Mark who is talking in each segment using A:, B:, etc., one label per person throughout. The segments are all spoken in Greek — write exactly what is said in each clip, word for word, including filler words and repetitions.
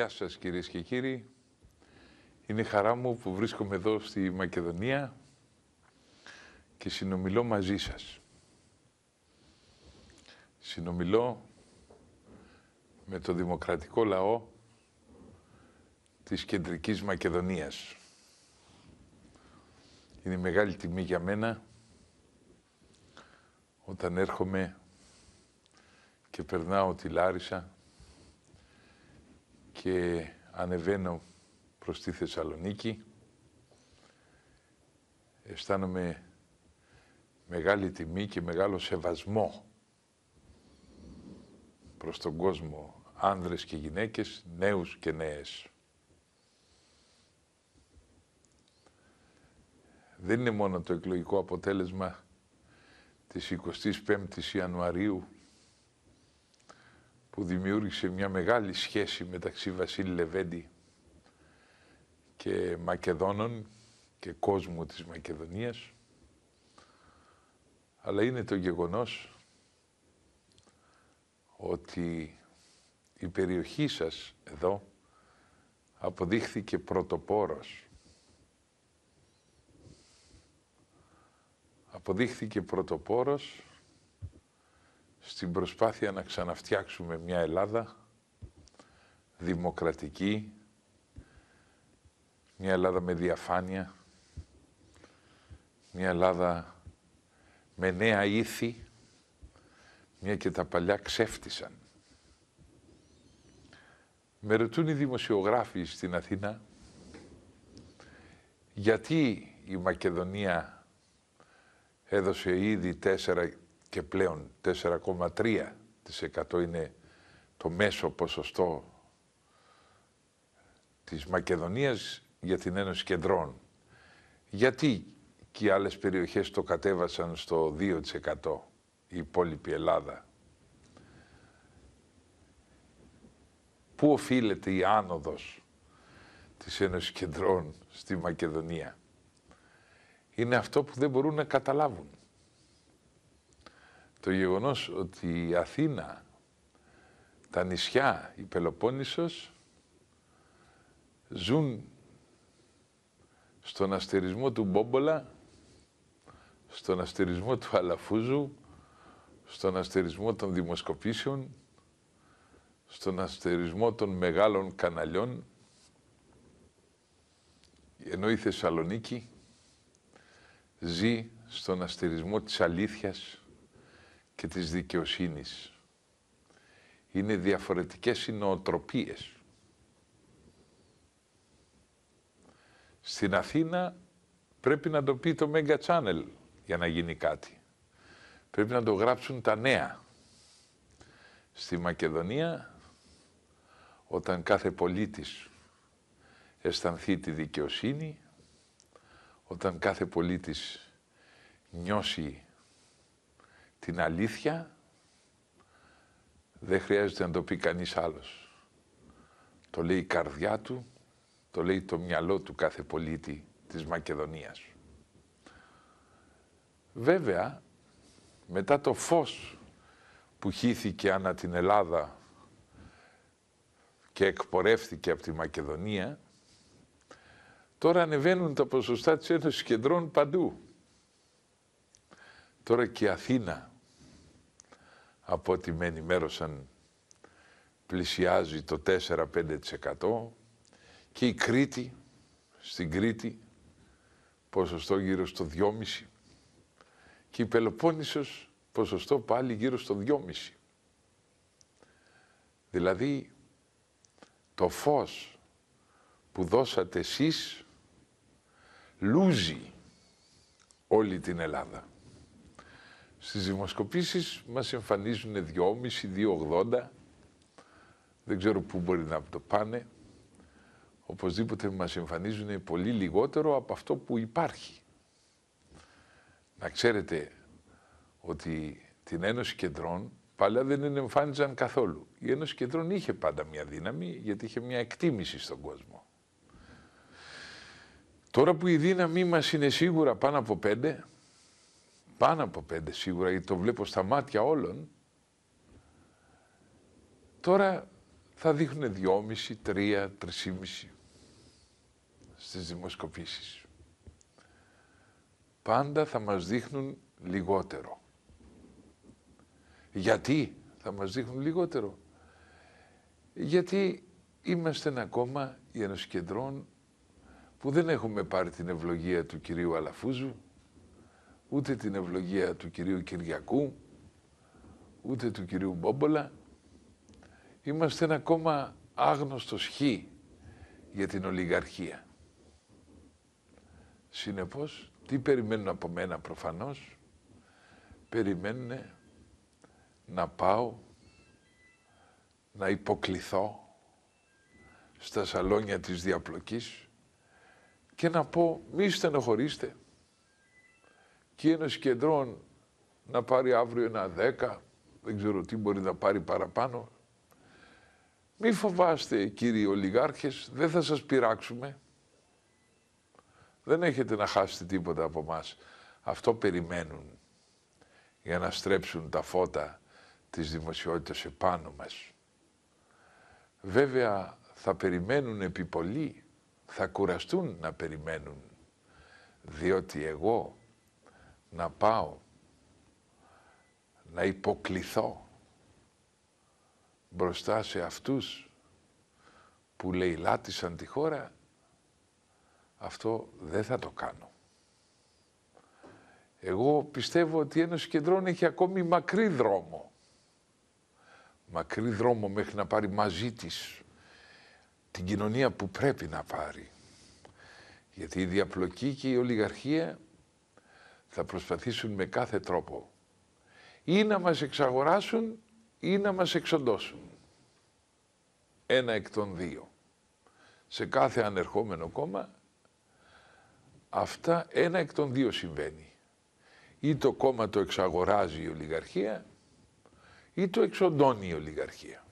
A: Γεια σας κυρίες και κύριοι. Είναι χαρά μου που βρίσκομαι εδώ στη Μακεδονία και συνομιλώ μαζί σας. Συνομιλώ με το δημοκρατικό λαό της Κεντρικής Μακεδονίας. Είναι μεγάλη τιμή για μένα όταν έρχομαι και περνάω τη Λάρισα και ανεβαίνω προς τη Θεσσαλονίκη. Αισθάνομαι μεγάλη τιμή και μεγάλο σεβασμό προς τον κόσμο, άνδρες και γυναίκες, νέους και νέες. Δεν είναι μόνο το εκλογικό αποτέλεσμα της εικοστής πέμπτης Ιανουαρίου που δημιούργησε μια μεγάλη σχέση μεταξύ Βασίλη Λεβέντη και Μακεδόνων και κόσμου της Μακεδονίας, αλλά είναι το γεγονός ότι η περιοχή σας εδώ αποδείχθηκε πρωτοπόρος. Αποδείχθηκε πρωτοπόρος στην προσπάθεια να ξαναφτιάξουμε μια Ελλάδα δημοκρατική, μια Ελλάδα με διαφάνεια, μια Ελλάδα με νέα ήθη, μια και τα παλιά ξέφτισαν. Με ρωτούν οι δημοσιογράφοι στην Αθήνα γιατί η Μακεδονία έδωσε ήδη τέσσερα και πλέον τέσσερα κόμμα τρία τοις εκατό είναι το μέσο ποσοστό της Μακεδονίας για την Ένωση Κεντρών. Γιατί και οι άλλες περιοχές το κατέβασαν στο δύο τοις εκατό, η υπόλοιπη Ελλάδα. Πού οφείλεται η άνοδος της Ένωσης Κεντρών στη Μακεδονία? Είναι αυτό που δεν μπορούν να καταλάβουν. Το γεγονός ότι η Αθήνα, τα νησιά, η Πελοπόννησος ζουν στον αστερισμό του Μπόμπολα, στον αστερισμό του Αλαφούζου, στον αστερισμό των δημοσκοπήσεων, στον αστερισμό των μεγάλων καναλιών, ενώ η Θεσσαλονίκη ζει στον αστερισμό της αλήθειας και της δικαιοσύνης. Είναι διαφορετικές οι νοοτροπίες. Στην Αθήνα πρέπει να το πει το Mega Channel για να γίνει κάτι. Πρέπει να το γράψουν τα νέα. Στη Μακεδονία, όταν κάθε πολίτης αισθανθεί τη δικαιοσύνη, όταν κάθε πολίτης νιώσει την αλήθεια, δεν χρειάζεται να το πει κανείς άλλος. Το λέει η καρδιά του, το λέει το μυαλό του κάθε πολίτη της Μακεδονίας. Βέβαια, μετά το φως που χύθηκε ανά την Ελλάδα και εκπορεύθηκε από τη Μακεδονία, τώρα ανεβαίνουν τα ποσοστά της Ένωσης Κεντρών παντού. Τώρα και η Αθήνα, από ό,τι με ενημέρωσαν, πλησιάζει το τέσσερα με πέντε τοις εκατό και η Κρήτη, στην Κρήτη, ποσοστό γύρω στο δυόμισι τοις εκατό και η Πελοπόννησος, ποσοστό πάλι γύρω στο δυόμισι τοις εκατό. Δηλαδή, το φως που δώσατε εσείς λούζει όλη την Ελλάδα. Στις δημοσκοπήσεις μας εμφανίζουν δυόμισι, δύο ογδόντα, δεν ξέρω πού μπορεί να το πάνε. Οπωσδήποτε μας εμφανίζουν πολύ λιγότερο από αυτό που υπάρχει. Να ξέρετε ότι την Ένωση Κεντρών παλιά δεν την εμφάνιζαν καθόλου. Η Ένωση Κεντρών είχε πάντα μια δύναμη, γιατί είχε μια εκτίμηση στον κόσμο. Τώρα που η δύναμή μας είναι σίγουρα πάνω από πέντε, πάνω από πέντε σίγουρα, γιατί το βλέπω στα μάτια όλων, τώρα θα δείχνουν δυόμισι, τρία, τρισήμισι στις δημοσκοπήσεις. Πάντα θα μας δείχνουν λιγότερο. Γιατί θα μας δείχνουν λιγότερο? Γιατί είμαστε ένα κόμμα, οι Ενωσικεντρών, που δεν έχουμε πάρει την ευλογία του κυρίου Αλαφούζου, ούτε την ευλογία του κυρίου Κυριακού, ούτε του κυρίου Μπόμπολα. Είμαστε ένα κόμμα άγνωστος χ για την ολιγαρχία. Συνεπώς, τι περιμένουν από μένα προφανώς? Περιμένουν να πάω, να υποκληθώ στα σαλόνια της διαπλοκής και να πω μη στενοχωρήστε. Και η Ένωση Κεντρών να πάρει αύριο ένα δέκα, δεν ξέρω τι μπορεί να πάρει παραπάνω. Μη φοβάστε κύριοι ολιγάρχες, δεν θα σας πειράξουμε. Δεν έχετε να χάσετε τίποτα από μας. Αυτό περιμένουν για να στρέψουν τα φώτα της δημοσιότητας επάνω μας. Βέβαια θα περιμένουν επί πολύ, θα κουραστούν να περιμένουν, διότι εγώ να πάω, να υποκληθώ μπροστά σε αυτούς που λαιλάτισαν τη χώρα, αυτό δεν θα το κάνω. Εγώ πιστεύω ότι η Ένωση Κεντρών έχει ακόμη μακρύ δρόμο. Μακρύ δρόμο μέχρι να πάρει μαζί της την κοινωνία που πρέπει να πάρει. Γιατί η διαπλοκή και η ολιγαρχία θα προσπαθήσουν με κάθε τρόπο ή να μας εξαγοράσουν ή να μας εξοντώσουν. Ένα εκ των δύο. Σε κάθε ανερχόμενο κόμμα αυτά ένα εκ των δύο συμβαίνει. Ή το κόμμα το εξαγοράζει η ολιγαρχία ή το εξοντώνει η ολιγαρχία.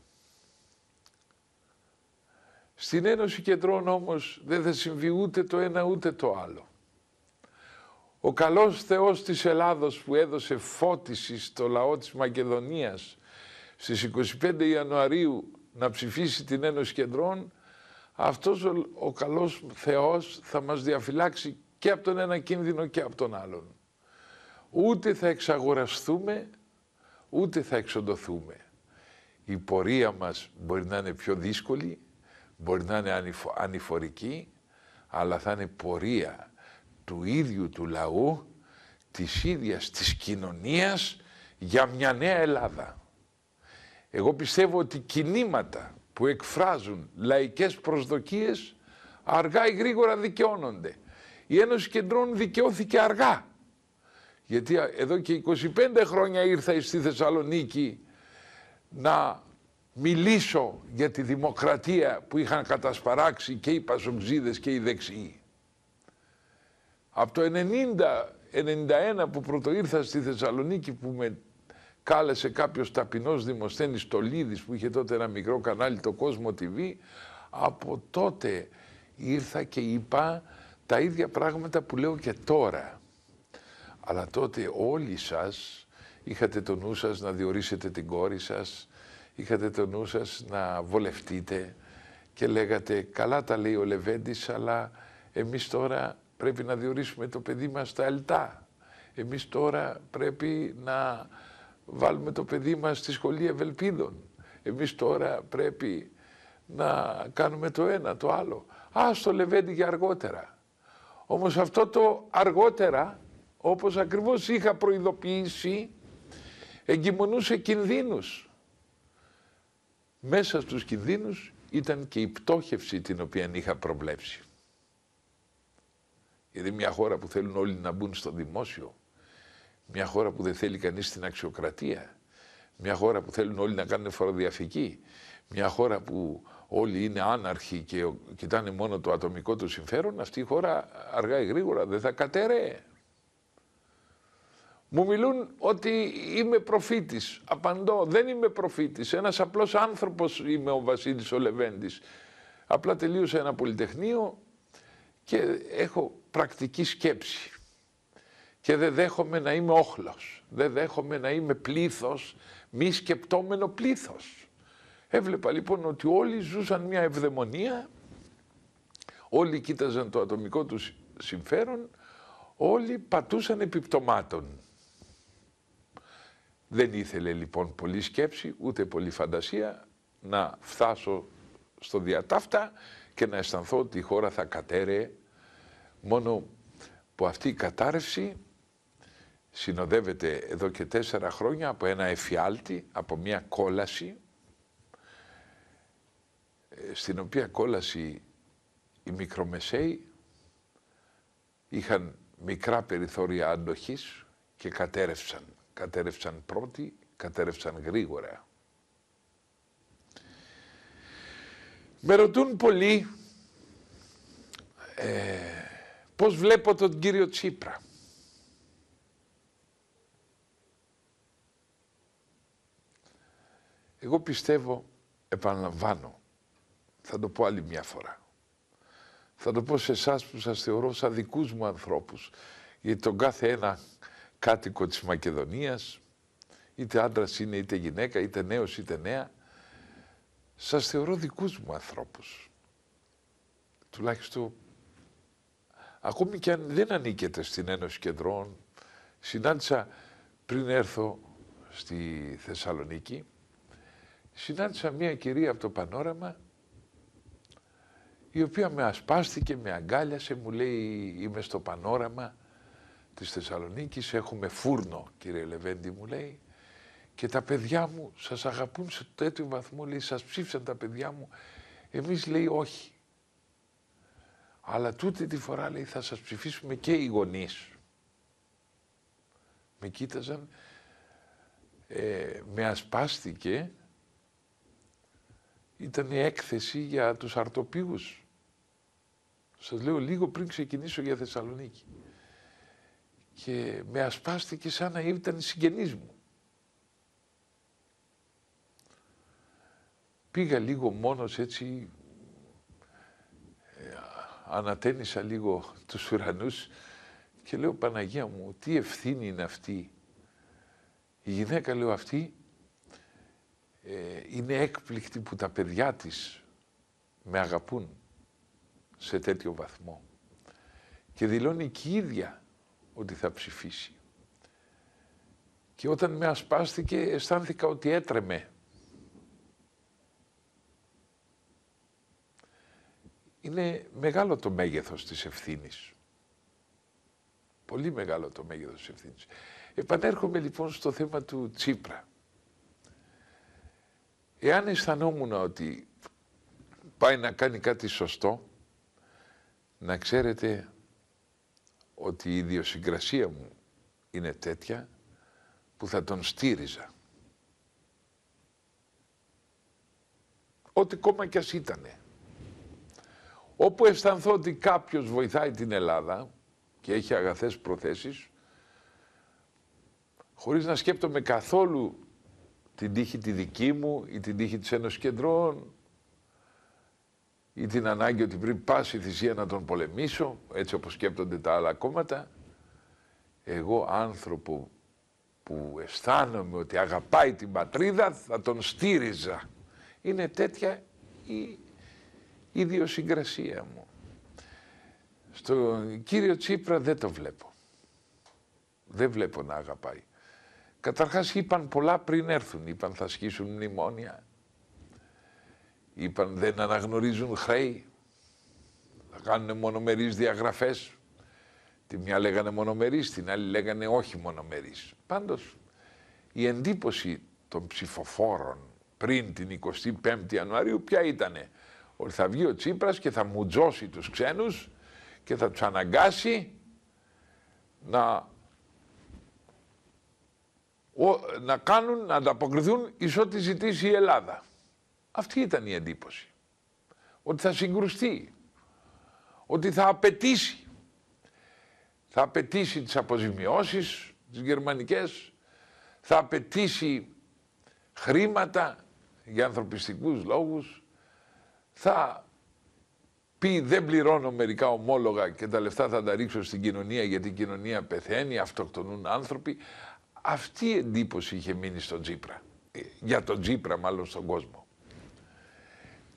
A: Στην Ένωση Κεντρών όμως δεν θα συμβεί ούτε το ένα ούτε το άλλο. Ο καλός Θεός της Ελλάδος που έδωσε φώτιση στο λαό της Μακεδονίας στις είκοσι πέντε Ιανουαρίου να ψηφίσει την Ένωση Κεντρών, αυτός ο, ο καλός Θεός θα μας διαφυλάξει και από τον ένα κίνδυνο και από τον άλλον. Ούτε θα εξαγοραστούμε, ούτε θα εξοντωθούμε. Η πορεία μας μπορεί να είναι πιο δύσκολη, μπορεί να είναι ανηφο, ανηφορική, αλλά θα είναι πορεία του ίδιου του λαού, της ίδιας της κοινωνίας για μια νέα Ελλάδα. Εγώ πιστεύω ότι κινήματα που εκφράζουν λαϊκές προσδοκίες αργά ή γρήγορα δικαιώνονται. Η Ένωση Κεντρών δικαιώθηκε αργά. Γιατί εδώ και είκοσι πέντε χρόνια ήρθα στη Θεσσαλονίκη να μιλήσω για τη δημοκρατία που είχαν κατασπαράξει και οι πασοξίδες και οι δεξιοί. Από το ενενήντα ενενήντα ένα που πρωτοήρθα στη Θεσσαλονίκη, που με κάλεσε κάποιος ταπεινός Δημοσθένης Στολίδης που είχε τότε ένα μικρό κανάλι, το Κόσμο τι βι, από τότε ήρθα και είπα τα ίδια πράγματα που λέω και τώρα. Αλλά τότε όλοι σας είχατε το νου σας να διορίσετε την κόρη σας, είχατε το νου σας να βολευτείτε και λέγατε καλά τα λέει ο Λεβέντης, αλλά εμείς τώρα πρέπει να διορίσουμε το παιδί μας στα ΕΛΤΑ. Εμείς τώρα πρέπει να βάλουμε το παιδί μας στη σχολή Ευελπίδων. Εμείς τώρα πρέπει να κάνουμε το ένα, το άλλο. Ας το Λεβέντη για αργότερα. Όμως αυτό το αργότερα, όπως ακριβώς είχα προειδοποιήσει, εγκυμονούσε κινδύνους. Μέσα στους κινδύνους ήταν και η πτώχευση την οποία είχα προβλέψει. Γιατί μια χώρα που θέλουν όλοι να μπουν στο δημόσιο, μια χώρα που δεν θέλει κανείς την αξιοκρατία, μια χώρα που θέλουν όλοι να κάνουν φοροδιαφυγή, μια χώρα που όλοι είναι άναρχοι και κοιτάνε μόνο το ατομικό του συμφέρον, αυτή η χώρα αργά ή γρήγορα δεν θα κατέρεε. Μου μιλούν ότι είμαι προφήτης. Απαντώ, δεν είμαι προφήτης. Ένας απλός άνθρωπος είμαι ο Βασίλης ο Λεβέντης. Απλά τελείωσα ένα πολυτεχνείο και έχω πρακτική σκέψη. Και δεν δέχομαι να είμαι όχλος. Δεν δέχομαι να είμαι πλήθος, μη σκεπτόμενο πλήθος. Έβλεπα λοιπόν ότι όλοι ζούσαν μια ευδαιμονία, όλοι κοίταζαν το ατομικό τους συμφέρον, όλοι πατούσαν επιπτωμάτων. Δεν ήθελε λοιπόν πολλή σκέψη, ούτε πολλή φαντασία να φτάσω στο διατάφτα και να αισθανθώ ότι η χώρα θα κατέρεε, μόνο που αυτή η κατάρρευση συνοδεύεται εδώ και τέσσερα χρόνια από ένα εφιάλτη, από μια κόλαση, στην οποία κόλαση οι μικρομεσαίοι είχαν μικρά περιθώρια αντοχής και κατέρευσαν. Κατέρευσαν πρώτοι, κατέρευσαν γρήγορα. Με ρωτούν πολλοί ε, πώς βλέπω τον κύριο Τσίπρα. Εγώ πιστεύω, επαναλαμβάνω, θα το πω άλλη μια φορά. Θα το πω σε εσάς που σας θεωρώ σαν δικούς μου ανθρώπους, γιατί τον κάθε ένα κάτοικο της Μακεδονίας, είτε άντρας είναι, είτε γυναίκα, είτε νέος, είτε νέα, σας θεωρώ δικούς μου ανθρώπους. Τουλάχιστον, ακόμη και αν δεν ανήκετε στην Ένωση Κεντρών, συνάντησα πριν έρθω στη Θεσσαλονίκη, συνάντησα μια κυρία από το Πανόραμα, η οποία με ασπάστηκε, με αγκάλιασε, μου λέει είμαι στο Πανόραμα της Θεσσαλονίκης, έχουμε φούρνο κύριε Λεβέντη, μου λέει, και τα παιδιά μου σας αγαπούν σε τέτοιο βαθμό, λέει, σας ψήφισαν τα παιδιά μου, εμείς λέει όχι. Αλλά τούτη τη φορά λέει θα σας ψηφίσουμε και οι γονείς. Με κοίταζαν, ε, με ασπάστηκε, ήταν η έκθεση για τους αρτοπίους. Σας λέω λίγο πριν ξεκινήσω για Θεσσαλονίκη. Και με ασπάστηκε σαν να ήταν συγγενής μου. Πήγα λίγο μόνος έτσι, ε, ανατένισα λίγο τους ουρανούς και λέω Παναγία μου, τι ευθύνη είναι αυτή. Η γυναίκα, λέω, αυτή ε, είναι έκπληκτη που τα παιδιά της με αγαπούν σε τέτοιο βαθμό. Και δηλώνει και η ίδια ότι θα ψηφίσει. Και όταν με ασπάστηκε αισθάνθηκα ότι έτρεμε. Είναι μεγάλο το μέγεθος της ευθύνης. Πολύ μεγάλο το μέγεθος της ευθύνης. Επανέρχομαι λοιπόν στο θέμα του Τσίπρα. Εάν αισθανόμουν ότι πάει να κάνει κάτι σωστό, να ξέρετε ότι η ιδιοσυγκρασία μου είναι τέτοια που θα τον στήριζα. Ό,τι κόμμα κι ας ήτανε. Όπου αισθανθώ ότι κάποιος βοηθάει την Ελλάδα και έχει αγαθές προθέσεις, χωρίς να σκέπτομαι καθόλου την τύχη τη δική μου ή την τύχη της Ένωσης Κεντρών ή την ανάγκη ότι πριν πάση θυσία να τον πολεμήσω, έτσι όπως σκέπτονται τα άλλα κόμματα, εγώ άνθρωπο που αισθάνομαι ότι αγαπάει την πατρίδα θα τον στήριζα. Είναι τέτοια η ιδιοσυγκρασία μου. Στον κύριο Τσίπρα δεν το βλέπω. Δεν βλέπω να αγαπάει. Καταρχάς είπαν πολλά πριν έρθουν. Είπαν θα σκίσουν μνημόνια. Είπαν δεν αναγνωρίζουν χρέη. Θα κάνουν μονομερείς διαγραφές. Τη μια λέγανε μονομερείς, την άλλη λέγανε όχι μονομερείς. Πάντως η εντύπωση των ψηφοφόρων πριν την εικοστή πέμπτη Ιανουαρίου ποια ήτανε? Ότι θα βγει ο Τσίπρας και θα μουτζώσει τους ξένους και θα τους αναγκάσει να, ο, να κάνουν, να ανταποκριθούν εις ό,τι ζητήσει η Ελλάδα. Αυτή ήταν η εντύπωση. Ότι θα συγκρουστεί. Ότι θα απαιτήσει. Θα απαιτήσει τις αποζημιώσεις, τις γερμανικές. Θα απαιτήσει χρήματα για ανθρωπιστικούς λόγους. Θα πει δεν πληρώνω μερικά ομόλογα και τα λεφτά θα τα ρίξω στην κοινωνία γιατί η κοινωνία πεθαίνει, αυτοκτονούν άνθρωποι. Αυτή η εντύπωση είχε μείνει στον Τσίπρα. Για τον Τσίπρα μάλλον στον κόσμο.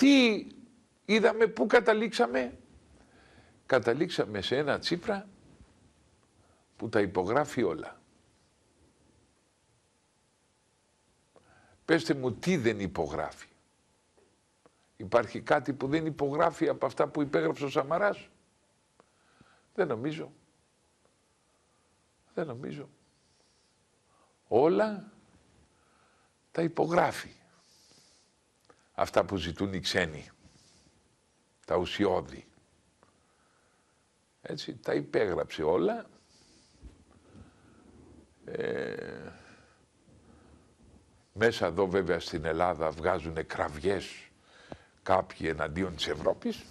A: Τι είδαμε, πού καταλήξαμε? Καταλήξαμε σε ένα Τσίπρα που τα υπογράφει όλα. Πέστε μου τι δεν υπογράφει. Υπάρχει κάτι που δεν υπογράφει από αυτά που υπέγραψε ο Σαμαράς? Δεν νομίζω. Δεν νομίζω. Όλα τα υπογράφει. Αυτά που ζητούν οι ξένοι. Τα ουσιώδη. Έτσι, τα υπέγραψε όλα. Ε, μέσα εδώ βέβαια στην Ελλάδα βγάζουν κραυγές κάποιοι εναντίον της Ευρώπης,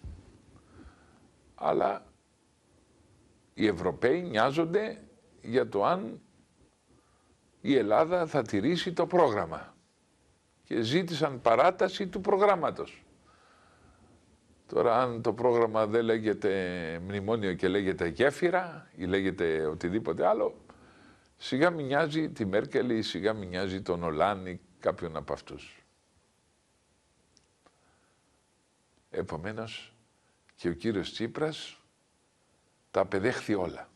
A: αλλά οι Ευρωπαίοι νοιάζονται για το αν η Ελλάδα θα τηρήσει το πρόγραμμα και ζήτησαν παράταση του προγράμματος. Τώρα αν το πρόγραμμα δεν λέγεται μνημόνιο και λέγεται γέφυρα ή λέγεται οτιδήποτε άλλο, σιγά μην νοιάζει τη Μέρκελ ή σιγά μην νοιάζει τον Ολάν ή κάποιον από αυτούς. Επομένως και ο κύριος Τσίπρας τα απεδέχθη όλα.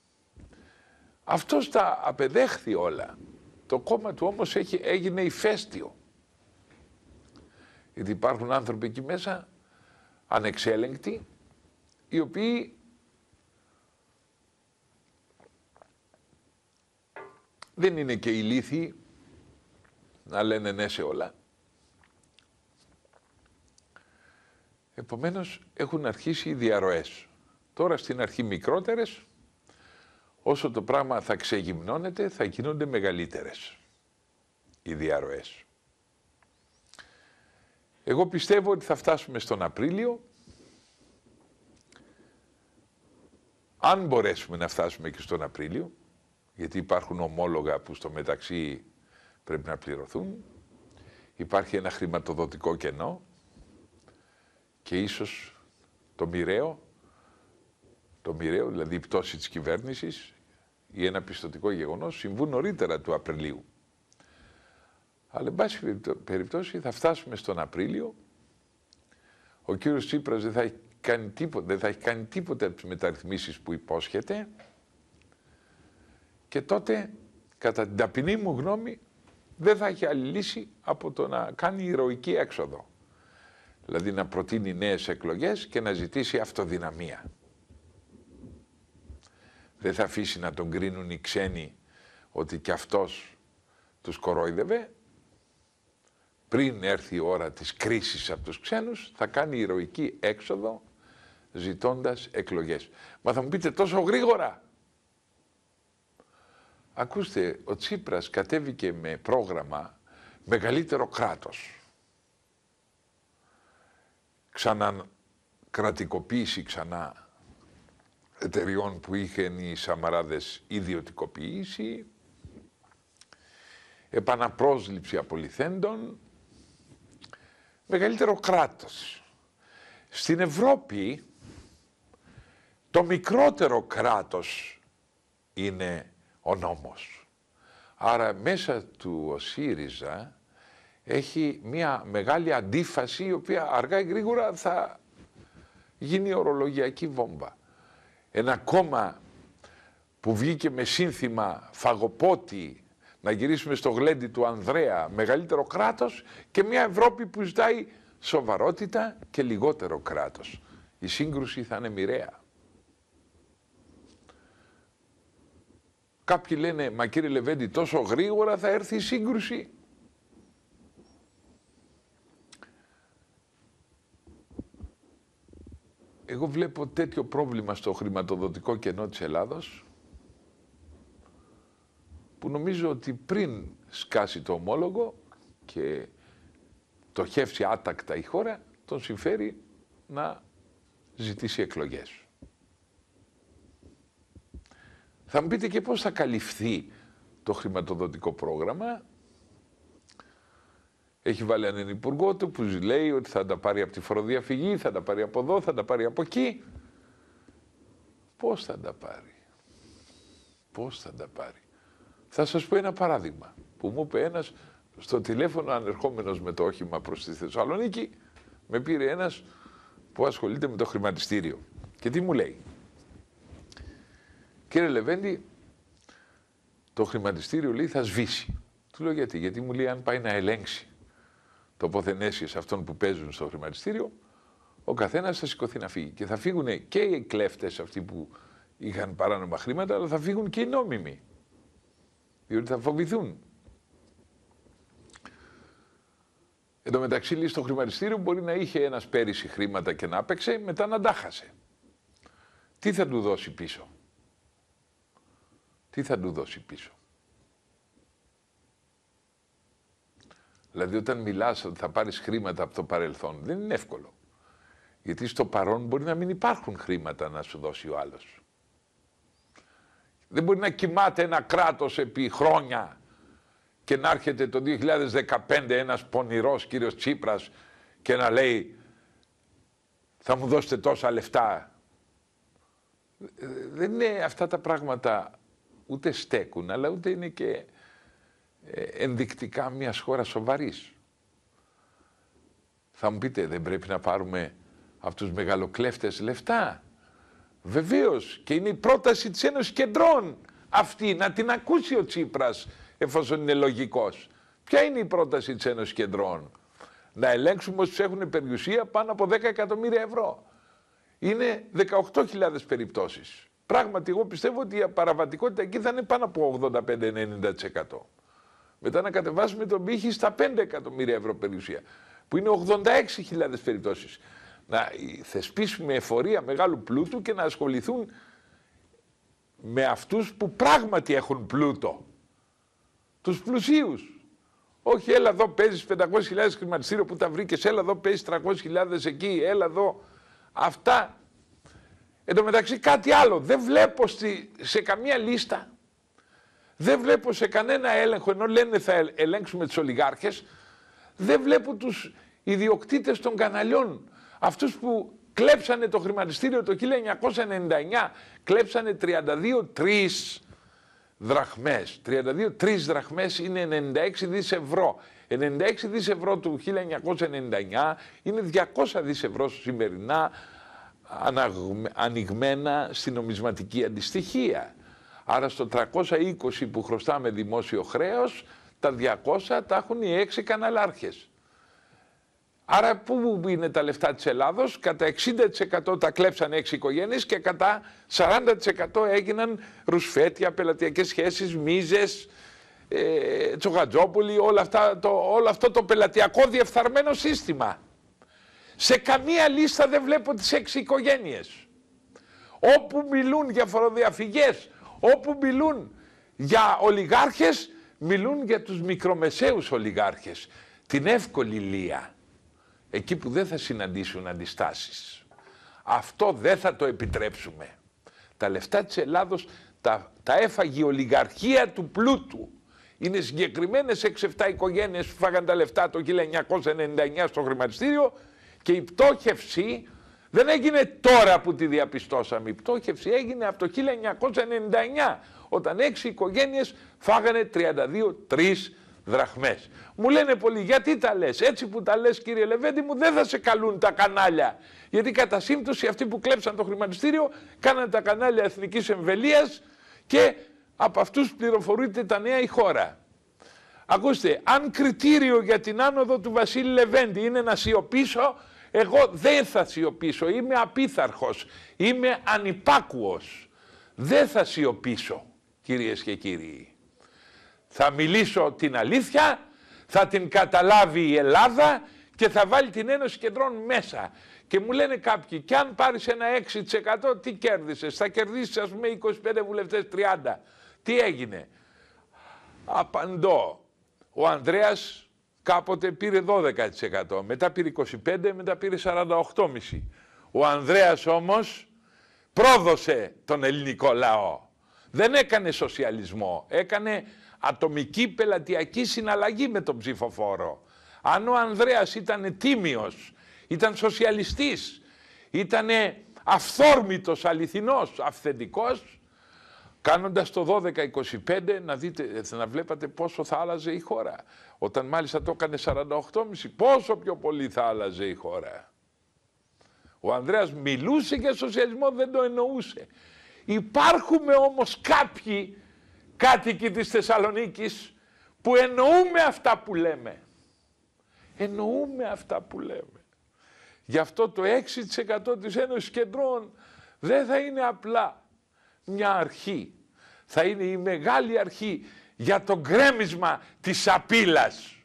A: Αυτός τα απεδέχθη όλα. Το κόμμα του όμως έχει, έγινε ηφαίστειο. Γιατί υπάρχουν άνθρωποι εκεί μέσα ανεξέλεγκτοι, οι οποίοι δεν είναι και ηλίθιοι να λένε ναι σε όλα. Επομένως έχουν αρχίσει οι διαρροές. Τώρα στην αρχή μικρότερες, όσο το πράγμα θα ξεγυμνώνεται θα γίνονται μεγαλύτερες οι διαρροές. Εγώ πιστεύω ότι θα φτάσουμε στον Απρίλιο. Αν μπορέσουμε να φτάσουμε και στον Απρίλιο, γιατί υπάρχουν ομόλογα που στο μεταξύ πρέπει να πληρωθούν, υπάρχει ένα χρηματοδοτικό κενό και ίσως το μοιραίο, το μοιραίο, δηλαδή η πτώση της κυβέρνησης ή ένα πιστωτικό γεγονός συμβούν νωρίτερα του Απριλίου. Αλλά εν πάση περιπτώσει θα φτάσουμε στον Απρίλιο, ο κύριος Τσίπρας δεν θα έχει κάνει τίποτα, δεν θα έχει κάνει τίποτα από τις μεταρρυθμίσεις που υπόσχεται και τότε, κατά την ταπεινή μου γνώμη, δεν θα έχει άλλη λύση από το να κάνει ηρωική έξοδο. Δηλαδή να προτείνει νέες εκλογές και να ζητήσει αυτοδυναμία. Δεν θα αφήσει να τον κρίνουν οι ξένοι ότι κι αυτός τους κορόιδευε. Πριν έρθει η ώρα της κρίσης από τους ξένους, θα κάνει ηρωική έξοδο ζητώντας εκλογές. Μα θα μου πείτε τόσο γρήγορα. Ακούστε, ο Τσίπρας κατέβηκε με πρόγραμμα μεγαλύτερο κράτος. Ξανά κρατικοποίηση ξανά εταιριών που είχαν οι Σαμαράδες ιδιωτικοποίηση, επαναπρόσληψη απολυθέντων, μεγαλύτερο κράτος. Στην Ευρώπη το μικρότερο κράτος είναι ο νόμος. Άρα μέσα του ο ΣΥΡΙΖΑ έχει μια μεγάλη αντίφαση η οποία αργά ή γρήγορα θα γίνει ορολογιακή βόμβα. Ένα κόμμα που βγήκε με σύνθημα φαγοπότη να γυρίσουμε στο γλέντι του Ανδρέα, μεγαλύτερο κράτος, και μια Ευρώπη που ζητάει σοβαρότητα και λιγότερο κράτος. Η σύγκρουση θα είναι μοιραία. Κάποιοι λένε, μα κύριε Λεβέντη, τόσο γρήγορα θα έρθει η σύγκρουση. Εγώ βλέπω τέτοιο πρόβλημα στο χρηματοδοτικό κενό της Ελλάδος, που νομίζω ότι πριν σκάσει το ομόλογο και το χεύσει άτακτα η χώρα, τον συμφέρει να ζητήσει εκλογές. Θα μου πείτε και πώς θα καλυφθεί το χρηματοδοτικό πρόγραμμα. Έχει βάλει έναν υπουργό του που λέει ότι θα τα πάρει από τη φοροδιαφυγή, θα τα πάρει από εδώ, θα τα πάρει από εκεί. Πώς θα τα πάρει. Πώς θα τα πάρει. Θα σας πω ένα παράδειγμα που μου είπε ένας στο τηλέφωνο ανερχόμενος με το όχημα προς τη Θεσσαλονίκη. Με πήρε ένας που ασχολείται με το χρηματιστήριο. Και τι μου λέει? Κύριε Λεβέντη, το χρηματιστήριο, λέει, θα σβήσει. Του λέω γιατί? Γιατί μου λέει, αν πάει να ελέγξει τοποθενέσιες αυτών που παίζουν στο χρηματιστήριο, ο καθένας θα σηκωθεί να φύγει. Και θα φύγουν και οι κλέφτες αυτοί που είχαν παράνομα χρήματα, αλλά θα φύγουν και οι νόμιμοι. Διότι θα φοβηθούν. Εν τω μεταξύ, λέει, στο χρηματιστήριο μπορεί να είχε ένας πέρυσι χρήματα και να άπαιξε, μετά να τα χάσε. Τι θα του δώσει πίσω? Τι θα του δώσει πίσω? Δηλαδή, όταν μιλάς ότι θα πάρεις χρήματα από το παρελθόν, δεν είναι εύκολο. Γιατί στο παρόν μπορεί να μην υπάρχουν χρήματα να σου δώσει ο άλλος. Δεν μπορεί να κοιμάται ένα κράτος επί χρόνια και να έρχεται το δύο χιλιάδες δεκαπέντε ένας πονηρός κύριος Τσίπρας και να λέει θα μου δώσετε τόσα λεφτά. Δεν είναι αυτά τα πράγματα, ούτε στέκουν, αλλά ούτε είναι και ενδεικτικά μιας χώρας σοβαρής. Θα μου πείτε, δεν πρέπει να πάρουμε από τους μεγαλοκλέφτες λεφτά? Βεβαίως, και είναι η πρόταση της Ένωσης Κεντρών αυτή, να την ακούσει ο Τσίπρας, εφόσον είναι λογικός. Ποια είναι η πρόταση της Ένωσης Κεντρών? Να ελέγξουμε όσους έχουν περιουσία πάνω από δέκα εκατομμύρια ευρώ. Είναι δεκαοκτώ χιλιάδες περιπτώσεις. Πράγματι, εγώ πιστεύω ότι η παραβατικότητα εκεί θα είναι πάνω από ογδόντα πέντε με ενενήντα τοις εκατό. Μετά να κατεβάσουμε τον πύχη στα πέντε εκατομμύρια ευρώ περιουσία, που είναι ογδόντα έξι χιλιάδες περιπτώσεις. Να θεσπίσουμε εφορία μεγάλου πλούτου και να ασχοληθούν με αυτούς που πράγματι έχουν πλούτο. Τους πλουσίους. Όχι, έλα εδώ παίζεις πεντακόσιες χιλιάδες χρηματιστήριο που τα βρήκες, έλα εδώ παίζεις τριακόσιες χιλιάδες εκεί, έλα εδώ. Αυτά. Εν τω μεταξύ κάτι άλλο. Δεν βλέπω στη, σε καμία λίστα, δεν βλέπω σε κανένα έλεγχο, ενώ λένε θα ελέγξουμε τους ολιγάρχες, δεν βλέπω τους ιδιοκτήτες των καναλιών. Αυτούς που κλέψανε το χρηματιστήριο το χίλια εννιακόσια ενενήντα εννιά, κλέψανε τριάντα δύο τρεις δραχμές. τριάντα δύο τρεις δραχμές είναι ενενήντα έξι δις ευρώ. ενενήντα έξι δις ευρώ του χίλια εννιακόσια ενενήντα εννιά είναι διακόσια δις ευρώ σημερινά ανοιγμένα στην νομισματική αντιστοιχεία. Άρα στο τριακόσια είκοσι που χρωστάμε δημόσιο χρέος, τα διακόσια τα έχουν οι έξι καναλάρχες. Άρα πού είναι τα λεφτά της Ελλάδος? Κατά εξήντα τοις εκατό τα κλέψαν έξι οικογένειες και κατά σαράντα τοις εκατό έγιναν ρουσφέτια, πελατειακές σχέσεις, μίζες, ε, Τσογατζόπουλοι, όλα αυτά, το, όλο αυτό το πελατειακό διεφθαρμένο σύστημα. Σε καμία λίστα δεν βλέπω τις έξι οικογένειες. Όπου μιλούν για φοροδιαφυγές, όπου μιλούν για ολιγάρχες, μιλούν για τους μικρομεσαίους ολιγάρχες. Την εύκολη λία. Εκεί που δεν θα συναντήσουν αντιστάσεις. Αυτό δεν θα το επιτρέψουμε. Τα λεφτά της Ελλάδος τα, τα έφαγε η ολιγαρχία του πλούτου. Είναι συγκεκριμένες έξι εφτά οικογένειες που φάγαν τα λεφτά το χίλια εννιακόσια ενενήντα εννιά στο χρηματιστήριο και η πτώχευση δεν έγινε τώρα που τη διαπιστώσαμε. Η πτώχευση έγινε από το χίλια εννιακόσια ενενήντα εννιά όταν έξι οικογένειες φάγανε τριάντα δύο τρεις δραχμές. Μου λένε πολλοί, γιατί τα λες? Έτσι που τα λες, κύριε Λεβέντη μου, δεν θα σε καλούν τα κανάλια. Γιατί κατά σύμπτωση αυτοί που κλέψαν το χρηματιστήριο κάνανε τα κανάλια εθνικής εμβελίας και από αυτούς πληροφορείται τα νέα η χώρα. Ακούστε, αν κριτήριο για την άνοδο του Βασίλη Λεβέντη είναι να σιωπήσω, εγώ δεν θα σιωπήσω. Είμαι απίθαρχος, είμαι ανυπάκουος. Δεν θα σιωπήσω, κυρίες και κύριοι. Θα μιλήσω την αλήθεια, θα την καταλάβει η Ελλάδα και θα βάλει την Ένωση Κεντρών μέσα. Και μου λένε κάποιοι, κι αν πάρεις ένα έξι τοις εκατό τι κέρδισες? Θα κερδίσεις ας πούμε είκοσι πέντε βουλευτές, τριάντα. Τι έγινε? Απαντώ. Ο Ανδρέας κάποτε πήρε δώδεκα τοις εκατό, μετά πήρε είκοσι πέντε τοις εκατό, μετά πήρε σαράντα οκτώ κόμμα πέντε τοις εκατό. Ο Ανδρέας όμως πρόδωσε τον ελληνικό λαό. Δεν έκανε σοσιαλισμό, έκανε ατομική πελατειακή συναλλαγή με τον ψηφοφόρο. Αν ο Ανδρέας ήταν τίμιος, ήταν σοσιαλιστής, ήταν αυθόρμητος, αληθινός, αυθεντικός, Κάνοντας το δώδεκα είκοσι πέντε να, δείτε, να βλέπατε πόσο θα άλλαζε η χώρα. Όταν μάλιστα το έκανε σαράντα οκτώ κόμμα πέντε, πόσο πιο πολύ θα άλλαζε η χώρα. Ο Ανδρέας μιλούσε για σοσιαλισμό, δεν το εννοούσε. Υπάρχουμε όμως κάποιοι κάτοικοι της Θεσσαλονίκης που εννοούμε αυτά που λέμε. Εννοούμε αυτά που λέμε. Γι' αυτό το έξι τοις εκατό της Ένωσης Κεντρών δεν θα είναι απλά μια αρχή. Θα είναι η μεγάλη αρχή για το γκρέμισμα της σαπίλας.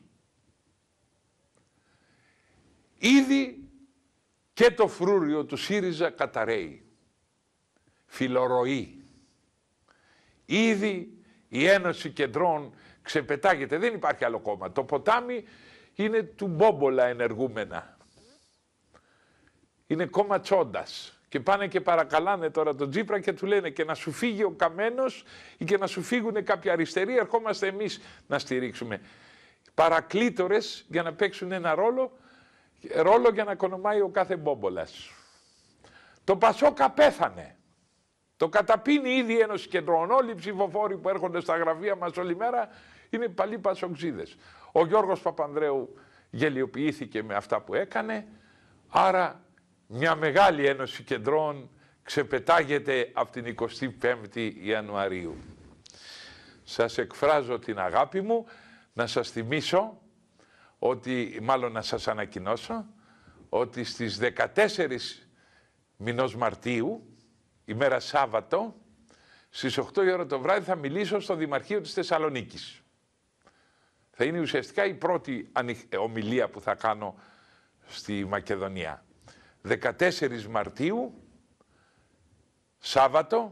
A: Ήδη και το φρούριο του ΣΥΡΙΖΑ καταραίει. Φιλορροεί. Ήδη η Ένωση Κεντρών ξεπετάγεται. Δεν υπάρχει άλλο κόμμα. Το ποτάμι είναι του Μπόμπολα ενεργούμενα. Είναι κόμμα Τσόντας. Και πάνε και παρακαλάνε τώρα τον Τσίπρα και του λένε και να σου φύγει ο Καμένος ή και να σου φύγουν κάποιοι αριστεροί, ερχόμαστε εμείς να στηρίξουμε. Παρακλήτορες για να παίξουν ένα ρόλο, ρόλο για να κονομάει ο κάθε Μπόμπολας. Το Πασόκα πέθανε. Το καταπίνει ήδη η Ένωση Κεντρών. Όλοι οι ψηφοφόροι που έρχονται στα γραφεία μας όλη μέρα είναι παλιοί πασοξίδες. Ο Γιώργος Παπανδρέου γελιοποιήθηκε με αυτά που έκανε, άρα μια μεγάλη Ένωση Κεντρών ξεπετάγεται από την εικοστή πέμπτη Ιανουαρίου. Σας εκφράζω την αγάπη μου, να σας θυμίσω ότι, μάλλον να σας ανακοινώσω, ότι στις δεκατέσσερις μηνός Μαρτίου, ημέρα Σάββατο, στις οκτώ η ώρα το βράδυ θα μιλήσω στο Δημαρχείο της Θεσσαλονίκης. Θα είναι ουσιαστικά η πρώτη ομιλία που θα κάνω στη Μακεδονία. δεκατέσσερις Μαρτίου, Σάββατο,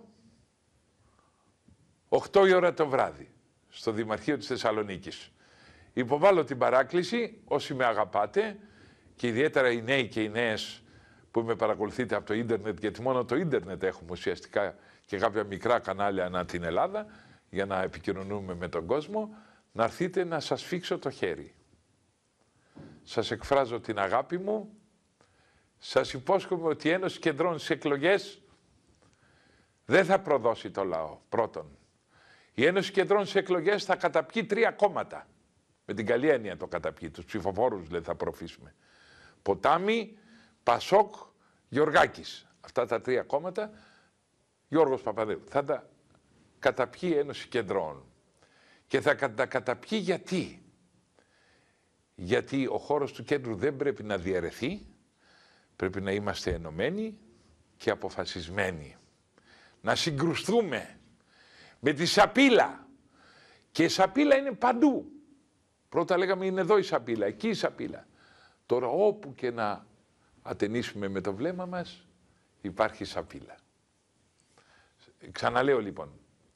A: οκτώ η ώρα το βράδυ, στο Δημαρχείο της Θεσσαλονίκης. Υποβάλλω την παράκληση, όσοι με αγαπάτε, και ιδιαίτερα οι νέοι και οι νέες που με παρακολουθείτε από το ίντερνετ, γιατί μόνο το ίντερνετ έχουμε ουσιαστικά και κάποια μικρά κανάλια ανά την Ελλάδα, για να επικοινωνούμε με τον κόσμο, να έρθείτε να σας φίξω το χέρι. Σας εκφράζω την αγάπη μου. Σας υπόσχομαι ότι η Ένωση Κεντρών στις εκλογές δεν θα προδώσει το λαό. Πρώτον, η Ένωση Κεντρών στις εκλογές θα καταπιεί τρία κόμματα. Με την καλή έννοια το καταπιεί, τους ψηφοφόρους δηλαδή θα προφήσουμε. Ποτάμι, Πασόκ, Γεωργάκης. Αυτά τα τρία κόμματα, Γιώργος Παπανδρέου, θα τα καταπιεί η Ένωση Κεντρών. Και θα τα καταπιεί γιατί. Γιατί ο χώρος του κέντρου δεν πρέπει να διαιρεθεί. Πρέπει να είμαστε ενωμένοι και αποφασισμένοι. Να συγκρουστούμε με τη σαπίλα. Και η σαπίλα είναι παντού. Πρώτα λέγαμε είναι εδώ η σαπίλα, εκεί η σαπίλα. Τώρα όπου και να ατενίσουμε με το βλέμμα μας υπάρχει σαπίλα. Ξαναλέω λοιπόν.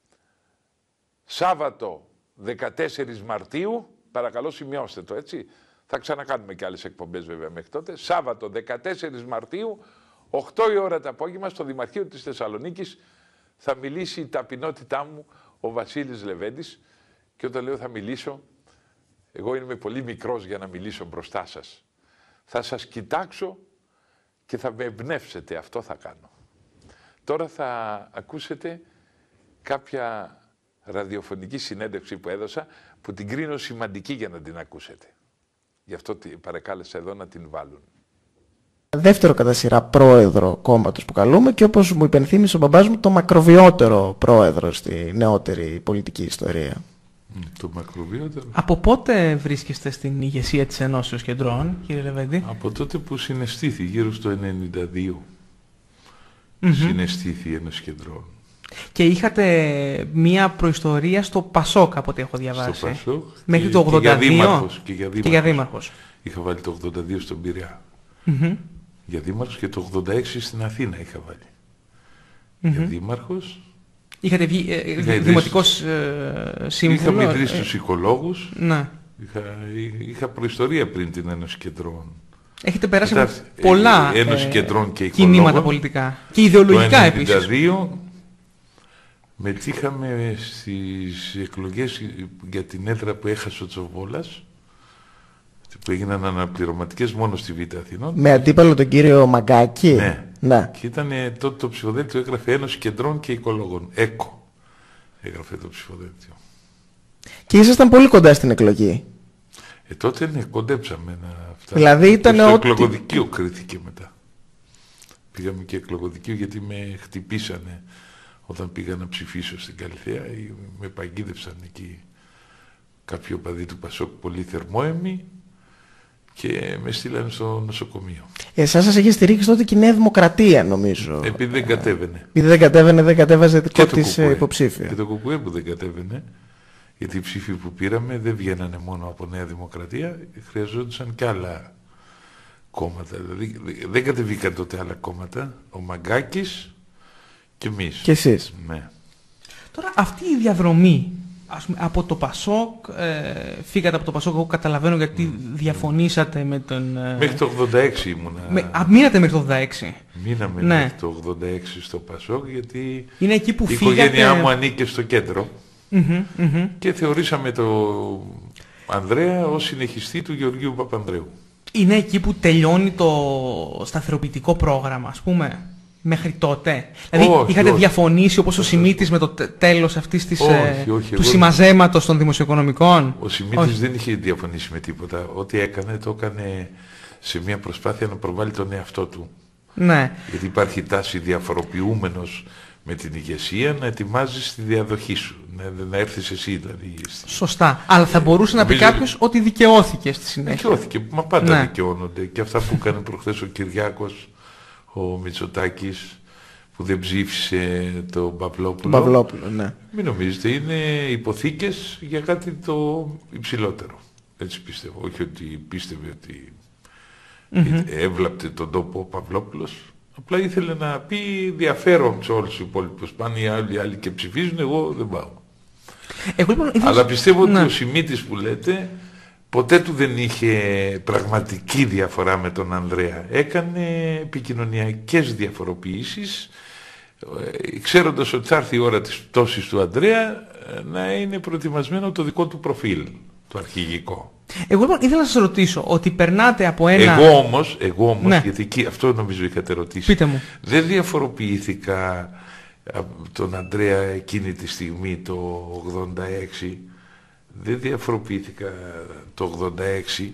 A: Σάββατο δεκατέσσερις Μαρτίου, παρακαλώ σημειώστε το έτσι. Θα ξανακάνουμε και άλλες εκπομπές βέβαια μέχρι τότε. Σάββατο δεκατέσσερις Μαρτίου, οκτώ η ώρα το απόγευμα, στο Δημαρχείο της Θεσσαλονίκης θα μιλήσει η ταπεινότητά μου ο Βασίλης Λεβέντης. Και όταν λέω θα μιλήσω, εγώ είμαι πολύ μικρός για να μιλήσω μπροστά σας. Θα σας κοιτάξω και θα με εμπνεύσετε, αυτό θα κάνω. Τώρα θα ακούσετε κάποια ραδιοφωνική συνέντευξη που έδωσα, που την κρίνω σημαντική για να την ακούσετε. Γι' αυτό παρακάλεσα εδώ να την βάλουν.
B: Δεύτερο κατά σειρά πρόεδρο κόμματος που καλούμε και όπως μου υπενθύμισε ο μπαμπάς μου, το μακροβιότερο πρόεδρο στη νεότερη πολιτική ιστορία.
A: Mm, το μακροβιότερο.
C: Από πότε βρίσκεστε στην ηγεσία της Ενώσεως Κεντρών, κύριε Λεβέντη?
A: Από τότε που συναισθήθη, γύρω στο ενενήντα δύο.
C: Mm-hmm.
A: Συναισθήθη η Ένωση Κεντρών.
C: Και είχατε μία προϊστορία στο Πασόκ, από ό,τι έχω διαβάσει.
A: Στο Πασόκ.
C: Μέχρι
A: και,
C: το ογδόντα δύο.
A: Και για δήμαρχος. Και για δήμαρχος.
C: Και για δήμαρχος.
A: Είχα βάλει το ογδόντα δύο στον Πειραιά.
C: Mm-hmm.
A: Για δήμαρχος και το ογδόντα έξι στην Αθήνα είχα βάλει.
C: Mm-hmm.
A: Για δήμαρχος.
C: Είχατε βγει ε, δημοτικός ε, σύμβουλο.
A: Είχαμε ιδρύσει τους οικολόγους.
C: Ναι.
A: Είχα, είχα προϊστορία πριν την Ένωση Κεντρών.
C: Έχετε περάσει
A: Μετά,
C: από πολλά
A: ε, Ένωση
C: ε,
A: Κεντρών και
C: κινήματα πολιτικά. Και ιδεολογικά επίσης.
A: Το ενενήντα δύο μετήχαμε στις εκλογές για την έδρα που έχασε ο Τσοβόλας, που έγιναν αναπληρωματικές μόνο στη Β' Αθηνών.
B: Με αντίπαλο τον κύριο Μαγκάκη.
A: Ναι.
B: Ναι.
A: Και ήταν τότε το ψηφοδέλτιο έγραφε Ένωση Κεντρών και Οικολόγων. ΕΚΟ. έγραφε το ψηφοδέλτιο.
B: Και ήσασταν πολύ κοντά στην εκλογή.
A: Ε, τότε ναι, κοντέψαμε να φτάσουμε.
B: Δηλαδή ήταν
A: στο
B: ό,τι...
A: εκλογοδικείο κρίθηκε μετά. Πήγαμε και εκλογοδικείο γιατί με χτυπήσανε όταν πήγα να ψηφίσω στην Καλυθέα. Με παγίδευσαν εκεί κάποιοι οπαδοί του Πασόκ πολύ θερμόαιμοι και με στείλανε στο νοσοκομείο.
B: Εσάς σας είχε στηρίξει τότε και η Νέα Δημοκρατία, νομίζω.
A: Επειδή δεν κατέβαινε.
B: Επειδή δεν κατέβαινε, δεν κατέβαζε δικό
A: Και
B: της
A: το κουκουέ.
B: υποψήφιο.
A: Και το κουκουέ που δεν κατέβαινε, γιατί οι ψήφοι που πήραμε δεν βγαίνανε μόνο από Νέα Δημοκρατία, χρειαζόντουσαν και άλλα κόμματα. Δηλαδή δεν κατεβήκαν τότε άλλα κόμματα, ο Μαγκάκης και εμείς.
B: Και εσείς.
A: Ναι.
C: Τώρα αυτή η διαδρομή, ας πούμε, από το Πασόκ, ε, φύγατε από το Πασόκ, εγώ καταλαβαίνω γιατί mm. διαφωνήσατε με τον... Ε,
A: μέχρι το ογδόντα έξι ήμουνα.
C: Με, α, μείνατε μέχρι το ογδόντα έξι.
A: Μείναμε
C: ναι.
A: μέχρι το ογδόντα έξι στο Πασόκ, γιατί
C: είναι εκεί που
A: η
C: φύγατε...
A: οικογένειά μου ανήκε στο κέντρο.
C: Mm-hmm, mm-hmm.
A: Και θεωρήσαμε τον Ανδρέα ως συνεχιστή του Γεωργίου Παπανδρέου.
C: Είναι εκεί που τελειώνει το σταθεροποιητικό πρόγραμμα, ας πούμε, μέχρι τότε. Δηλαδή
A: όχι,
C: είχατε
A: όχι. όχι,
C: διαφωνήσει όπως ο Σιμίτης με το τέλος αυτής της,
A: όχι,
C: ε,
A: όχι,
C: του
A: εγώ...
C: συμμαζέματος των δημοσιοοικονομικών.
A: Ο Σιμίτης δεν είχε διαφωνήσει με τίποτα. Ό,τι έκανε, το έκανε σε μια προσπάθεια να προβάλλει τον εαυτό του.
C: Ναι.
A: Γιατί υπάρχει τάση διαφοροποιούμενος με την ηγεσία να ετοιμάζεις τη διαδοχή σου. Να, να έρθεις εσύ δηλαδή.
C: Σωστά. Αλλά θα μπορούσε να πει
A: νομίζω...
C: κάποιος ότι δικαιώθηκε στη συνέχεια.
A: Δικαιώθηκε. Μα πάντα
C: ναι.
A: δικαιώνονται. Και αυτά που έκανε προχθές ο Κυριάκος, ο Μητσοτάκης, που δεν ψήφισε τον Παυλόπουλο.
B: Τον Παυλόπουλο, ναι.
A: Μην νομίζετε, είναι υποθήκες για κάτι το υψηλότερο. Έτσι πιστεύω. Όχι ότι πίστευε ότι mm-hmm. έβλαπτε τον τόπο ο Παυλόπουλος. Απλά ήθελε να πει διαφέρον σε όλους τους υπόλοιπους. Πάνε οι άλλοι, οι άλλοι και ψηφίζουν, εγώ δεν πάω.
C: Εγώ, λοιπόν, ήθελα...
A: Αλλά πιστεύω
C: ναι.
A: ότι ο Σιμίτης που λέτε ποτέ του δεν είχε πραγματική διαφορά με τον Ανδρέα. Έκανε επικοινωνιακές διαφοροποιήσεις, ξέροντας ότι θα έρθει η ώρα της πτώσης του Ανδρέα να είναι προετοιμασμένο το δικό του προφίλ, το αρχηγικό.
C: Εγώ λοιπόν ήθελα να σας ρωτήσω ότι περνάτε από ένα...
A: Εγώ όμως, εγώ όμως
C: ναι.
A: γιατί εκεί, αυτό νομίζω είχατε ρωτήσει,
C: πείτε μου.
A: Δεν διαφοροποιήθηκα από τον Ανδρέα εκείνη τη στιγμή το ογδόντα έξι, δεν διαφοροποιήθηκα το ογδόντα έξι.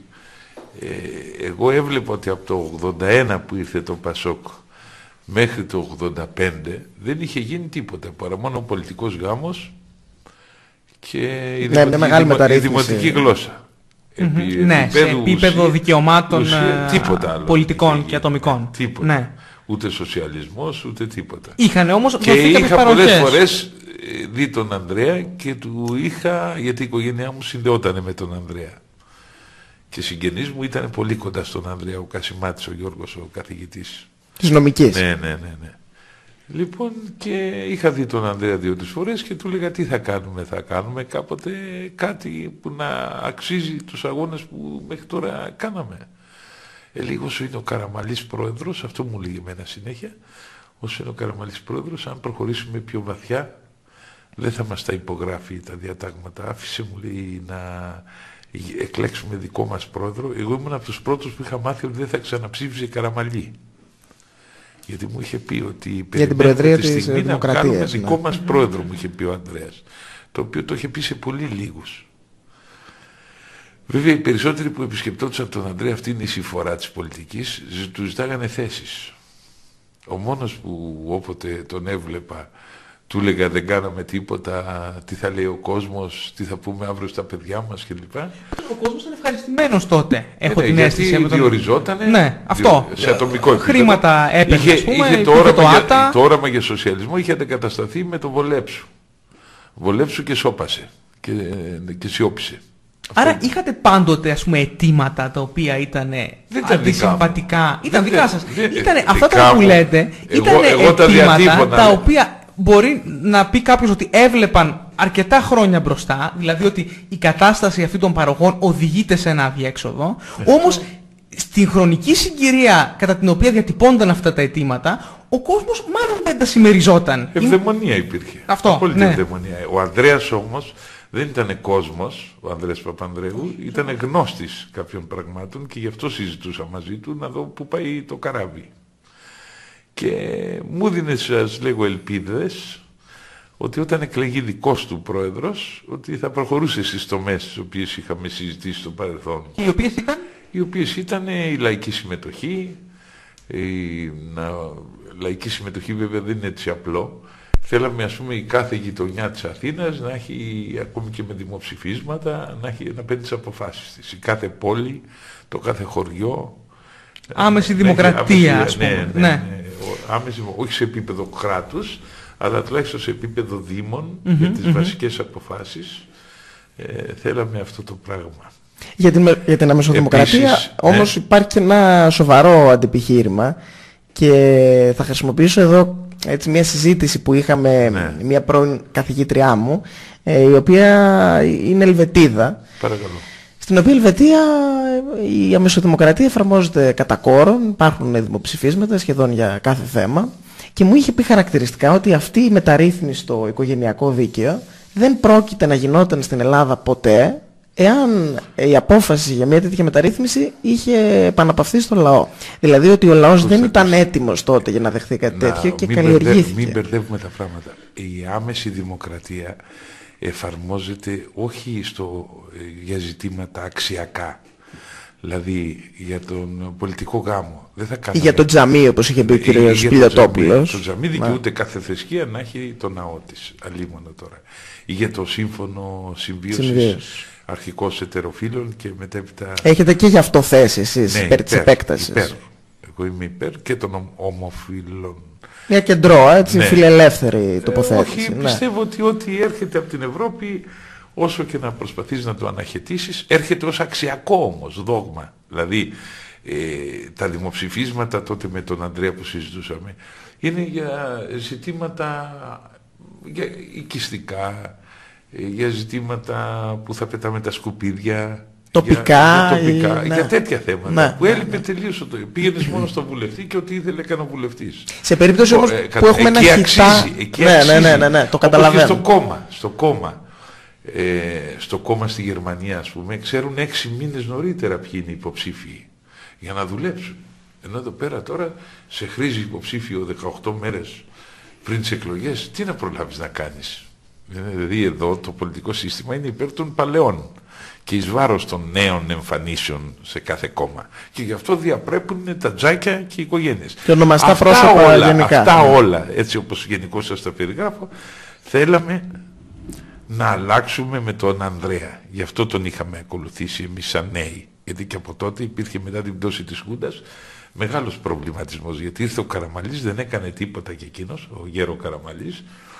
A: Ε, εγώ έβλεπα ότι από το ογδόντα ένα που ήρθε το Πασόκ μέχρι το ογδόντα πέντε δεν είχε γίνει τίποτα παρά μόνο ο πολιτικός γάμος και η,
B: ναι,
A: δημοτική, δημο, η δημοτική γλώσσα.
C: Επί, mm-hmm. Ναι, σε επίπεδο ουσία, δικαιωμάτων ουσία,
A: τίποτα άλλο,
C: πολιτικών και ατομικών.
A: Τίποτα.
C: Ναι.
A: Ούτε σοσιαλισμός, ούτε τίποτα.
C: Είχαν όμως
A: και είχα πολλές φορές δει τον Ανδρέα και του είχα, γιατί η οικογένειά μου συνδεότανε με τον Ανδρέα. Και συγγενείς μου ήταν πολύ κοντά στον Ανδρέα, ο Κασιμάτης, ο Γιώργος, ο καθηγητής.
B: Της νομικής.
A: Ναι, ναι, ναι, ναι. Λοιπόν, και είχα δει τον Ανδρέα δύο-τρεις φορές και του λέγα τι θα κάνουμε, θα κάνουμε κάποτε κάτι που να αξίζει τους αγώνες που μέχρι τώρα κάναμε. Ε, λίγο όσο είναι ο Καραμαλής πρόεδρος, αυτό μου λέγει εμένα συνέχεια, όσο είναι ο Καραμαλής πρόεδρος, αν προχωρήσουμε πιο βαθιά, δεν θα μας τα υπογράφει τα διατάγματα. Άφησε, μου λέει, να εκλέξουμε δικό μας πρόεδρο. Εγώ ήμουν από τους πρώτους που είχα μάθει ότι δεν θα ξαναψήφιζε Καραμαλή. Γιατί μου είχε πει ότι
B: για την προεδρία
A: τη στιγμή
B: της
A: να κάνουμε δικό
B: ναι.
A: μας πρόεδρο, μου είχε πει ο Ανδρέας. Το οποίο το είχε πει σε πολύ λίγους. Βέβαια οι περισσότεροι που επισκεπτόντουσαν από τον Ανδρέα, αυτή είναι η συμφορά της πολιτικής, του ζητάγανε θέσεις. Ο μόνος που όποτε τον έβλεπα του έλεγα δεν κάναμε τίποτα, τι θα λέει ο κόσμος, τι θα πούμε αύριο στα παιδιά μας κλπ.
C: Ο κόσμος ήταν ευχαριστημένος τότε, έχω
A: ε, ναι,
C: την αίσθηση.
A: Γιατί τον... διοριζότανε
C: ναι, αυτό.
A: σε ατομικό επίπεδο.
C: Χρήματα έπαιρνε,
A: είχε,
C: ας πούμε,
A: είχε το, όραμα το, για, το όραμα για σοσιαλισμό είχε αντεκατασταθεί με το Βολέψου. Βολέψου και σώπασε και, και σιώπησε.
C: Άρα
A: αυτό...
C: είχατε πάντοτε, ας πούμε, αιτήματα τα οποία ήταν αντισυμπατικά. Ήταν
A: δεν,
C: δικά σας.
A: Δεν,
C: ήτανε,
A: δικά
C: αυτά τα που λέτε ήταν αιτήματα τα, τα οποία μπορεί να πει κάποιος ότι έβλεπαν αρκετά χρόνια μπροστά, δηλαδή ότι η κατάσταση αυτή των παροχών οδηγείται σε ένα αδιέξοδο, όμως στην χρονική συγκυρία κατά την οποία διατυπώνταν αυτά τα αιτήματα, ο κόσμος μάλλον δεν τα συμμεριζόταν.
A: Ευδαιμονία υπήρχε.
C: Αυτό,
A: απόλυτη
C: ναι.
A: ευδαιμονία. Ο Ανδρέας όμως δεν ήταν κόσμος, ο Ανδρέας Παπανδρέου, ήταν γνώστης κάποιων πραγμάτων και γι' αυτό συζητούσα μαζί του να δω πού πάει το καράβι. Και μου δίνε, σας λέγω, ελπίδες ότι όταν εκλεγεί δικός του πρόεδρος, ότι θα προχωρούσε στις τομές τις οποίες είχαμε συζητήσει στο παρελθόν.
C: Και οι οποίες ήταν?
A: Οι οποίες ήταν η λαϊκή συμμετοχή. Η να, λαϊκή συμμετοχή βέβαια δεν είναι έτσι απλό. Θέλαμε, ας πούμε, η κάθε γειτονιά της Αθήνας να έχει, ακόμη και με δημοψηφίσματα, να, έχει, να παίρνει τις αποφάσεις της. Η κάθε πόλη, το κάθε χωριό.
C: Άμεση δημοκρατία,
A: άμεση,
C: ας πούμε.
A: Ναι, ναι,
C: ναι.
A: ναι. Άμεση, όχι σε επίπεδο κράτους, αλλά τουλάχιστον σε επίπεδο δήμων, mm-hmm, για τις mm-hmm. βασικές αποφάσεις. Ε, θέλαμε αυτό το πράγμα.
B: Για την, για την αμεσοδημοκρατία Επίσης, όμως ναι. υπάρχει και ένα σοβαρό αντιπιχείρημα και θα χρησιμοποιήσω εδώ έτσι μια συζήτηση που είχαμε ναι. μια πρώην καθηγήτριά μου, ε, η οποία είναι Ελβετίδα.
A: Παρακαλώ.
B: Στην οποία Ελβετία η αμεσοδημοκρατία εφαρμόζεται κατά κόρον, υπάρχουν δημοψηφίσματα σχεδόν για κάθε θέμα και μου είχε πει χαρακτηριστικά ότι αυτή η μεταρρύθμιση στο οικογενειακό δίκαιο δεν πρόκειται να γινόταν στην Ελλάδα ποτέ εάν η απόφαση για μια τέτοια μεταρρύθμιση είχε επαναπαυθεί στο λαό. Δηλαδή ότι ο λαός Πώς δεν ήταν έτοιμος τότε για να δεχθεί κάτι να, τέτοιο και μην καλλιεργήθηκε.
A: Μπερδε, μην μπερδεύουμε τα πράγματα. Η άμεση δημοκρατία εφαρμόζεται όχι στο, για ζητήματα αξιακά. Δηλαδή για τον πολιτικό γάμο. Δεν θα κάναμε...
B: Για το τζαμί, όπως είχε πει ο κ. Σπηλιοτόπουλος.
A: Το τζαμί δικαιούται κάθε θρησκεία να έχει το ναό της. Αλίμονο τώρα. Ή για το σύμφωνο συμβίωσης αρχικώς ετεροφίλων και μετέπειτα...
B: Έχετε και γι' αυτό θέση εσείς,
A: ναι,
B: υπέρ της επέκτασης.
A: Υπέρ. Εγώ είμαι υπέρ και των ομοφίλων.
B: Μια κεντρό, έτσι,
A: ναι.
B: φιλελεύθερη τοποθέτηση.
A: Ε, όχι,
B: ναι.
A: πιστεύω ότι ό,τι έρχεται από την Ευρώπη, όσο και να προσπαθείς να το αναχαιτήσεις, έρχεται ως αξιακό όμως δόγμα. Δηλαδή, ε, τα δημοψηφίσματα τότε με τον Ανδρέα που συζητούσαμε, είναι για ζητήματα για οικιστικά, για ζητήματα που θα πετάμε τα σκουπίδια,
B: τοπικά,
A: για, για, τοπικά,
B: ή, ναι.
A: για τέτοια θέματα
B: ναι,
A: που έλειπε
B: ναι.
A: τελείως. Πήγαινες μόνο στον βουλευτή και ό,τι ήθελε έκανε ο βουλευτής.
B: Σε περίπτωση όμως
A: ε,
B: που έχουμε ένα χιτά...
A: Εκεί
B: ναι,
A: αξίζει.
B: Ναι, ναι, ναι, ναι, το καταλαβαίνω.
A: Όπως και στο κόμμα, στο κόμμα. Ε, στο κόμμα στη Γερμανία, ας πούμε, ξέρουν έξι μήνες νωρίτερα ποιοι είναι οι υποψήφιοι για να δουλέψουν. Ενώ εδώ πέρα τώρα σε χρήζει υποψήφιο δεκαοκτώ μέρες πριν τις εκλογές, τι να προλάβεις να κάνεις. Δηλαδή εδώ το πολιτικό σύστημα είναι υπέρ των παλαιών και εις βάρος των νέων εμφανίσεων σε κάθε κόμμα. Και γι' αυτό διαπρέπουν τα τζάκια και οι οικογένειες.
B: Και ονομαστά
A: αυτά
B: πρόσωπα
A: όλα,
B: γενικά.
A: Αυτά όλα, έτσι όπως γενικώς σας τα περιγράφω, θέλαμε να αλλάξουμε με τον Ανδρέα. Γι' αυτό τον είχαμε ακολουθήσει εμείς σαν νέοι. Γιατί και από τότε υπήρχε μετά την πτώση της Χούντας μεγάλος προβληματισμός. Γιατί ήρθε ο Καραμαλής, δεν έκανε τίποτα και εκείνος, ο γέρο Καραμαλής.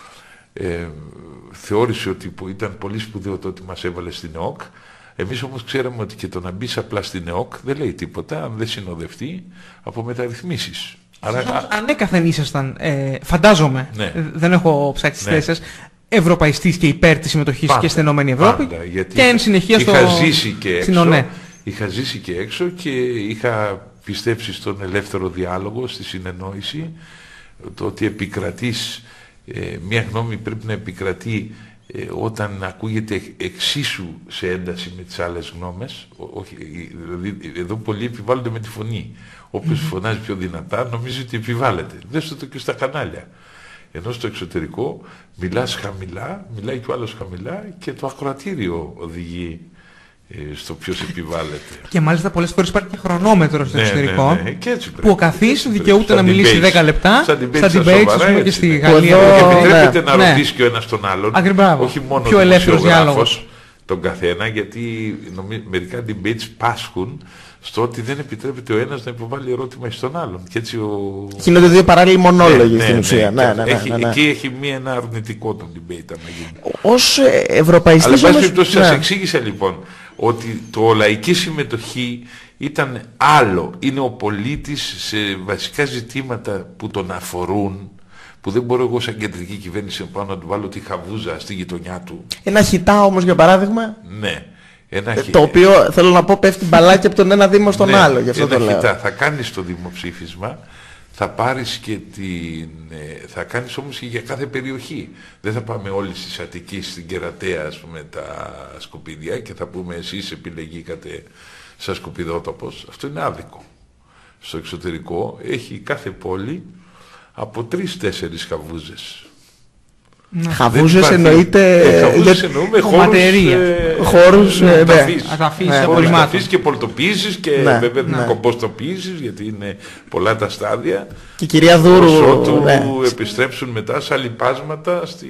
A: Ε, θεώρησε ότι ήταν πολύ σπουδαίο το ότι μας έβαλε στην ΕΟΚ. Εμείς όμως ξέραμε ότι και το να μπεις απλά στην ΕΟΚ δεν λέει τίποτα αν δεν συνοδευτεί από μεταρρυθμίσεις. Άρα...
C: Ανέκαθεν ήσασταν, ε, φαντάζομαι,
A: ναι.
C: δεν έχω ψάξει τις
A: ναι.
C: θέσεις, ευρωπαϊστής και υπέρ της συμμετοχής
A: πάντα,
C: και στην Ενωμένη Ευρώπη
A: πάντα, γιατί
C: και εν συνεχεία στο...
A: είχα ζήσει και έξω,
C: ναι.
A: είχα ζήσει και έξω και είχα πιστέψει στον ελεύθερο διάλογο, στη συνεννόηση, το ότι επικρατείς, ε, μια γνώμη πρέπει να επικρατεί ε, όταν ακούγεται εξίσου σε ένταση με τις άλλες γνώμες. Όχι, δηλαδή εδώ πολλοί επιβάλλονται με τη φωνή. Όποιος mm-hmm. φωνάζει πιο δυνατά νομίζει ότι επιβάλλεται. Δέστε το και στα κανάλια. Ενώ στο εξωτερικό μιλάς χαμηλά, μιλάει και ο άλλος χαμηλά και το ακροατήριο οδηγεί ε, στο ποιος επιβάλλεται.
C: Και μάλιστα πολλές φορές υπάρχει και χρονόμετρο στο
A: ναι,
C: εξωτερικό,
A: ναι, ναι. Και έτσι
C: που ο καθής δικαιούται να μιλήσει δέκα λεπτά,
A: στα debates,
C: στα debates ας πούμε, και στη
A: ναι.
C: Γαλλία.
A: Εδώ επιτρέπεται
C: ναι.
A: να ρωτήσει και ο ένας τον άλλον,
C: Ακριβώς.
A: όχι μόνο
C: πιο ελεύθερος διάλογος
A: τον καθένα, γιατί νομίζω, μερικά debates πάσχουν στο ότι δεν επιτρέπεται ο ένας να υποβάλει ερώτημα στον άλλον. Και έτσι ο...
B: Γίνονται δύο παράλληλοι μονόλογοι
A: ναι,
B: στην
A: ναι,
B: ουσία.
A: Ναι,
B: ναι, ναι, ναι,
A: έχει,
B: ναι, ναι.
A: Εκεί έχει μία ένα αρνητικό τον debate άμα γίνει.
B: Ως ευρωπαϊστής
A: Αλλά
B: όμως...
A: Αλλά σας
B: ναι.
A: εξήγησα λοιπόν ότι το λαϊκή συμμετοχή ήταν άλλο. Είναι ο πολίτης σε βασικά ζητήματα που τον αφορούν, που δεν μπορώ εγώ σαν κεντρική κυβέρνηση πάνω να του βάλω τη χαβούζα στη γειτονιά του.
B: Ένα χιτά όμως για παράδειγμα.
A: Ναι. Ένα
B: ε,
A: χι...
B: Το οποίο θέλω να πω πέφτει μπαλάκι από τον ένα δήμο στον
A: ναι,
B: άλλο. Γι' αυτό
A: ένα
B: το λέω.
A: χιτά. Θα κάνεις το δημοψήφισμα, θα πάρεις και την... θα κάνεις όμως και για κάθε περιοχή. Δεν θα πάμε όλοι στις Αττικής, στην Κερατέα, ας πούμε, τα σκουπίδια και θα πούμε εσείς επιλεγήκατε σαν σκουπιδότοπος. Αυτό είναι άδικο. Στο εξωτερικό έχει κάθε πόλη από τρεις-τέσσερις χαβούζες.
B: Ναι. Χαβούζες εννοείται...
A: Ε, χαβούζες εννοούμε χώρους
C: απορριμμάτων
A: και πολτοποίησης και ναι, βέβαια ναι. κομποστοποίησης, γιατί είναι πολλά τα στάδια.
B: Και η κυρία Δούρου...
A: Ότου ναι. επιστρέψουν μετά σαν λιπάσματα στη...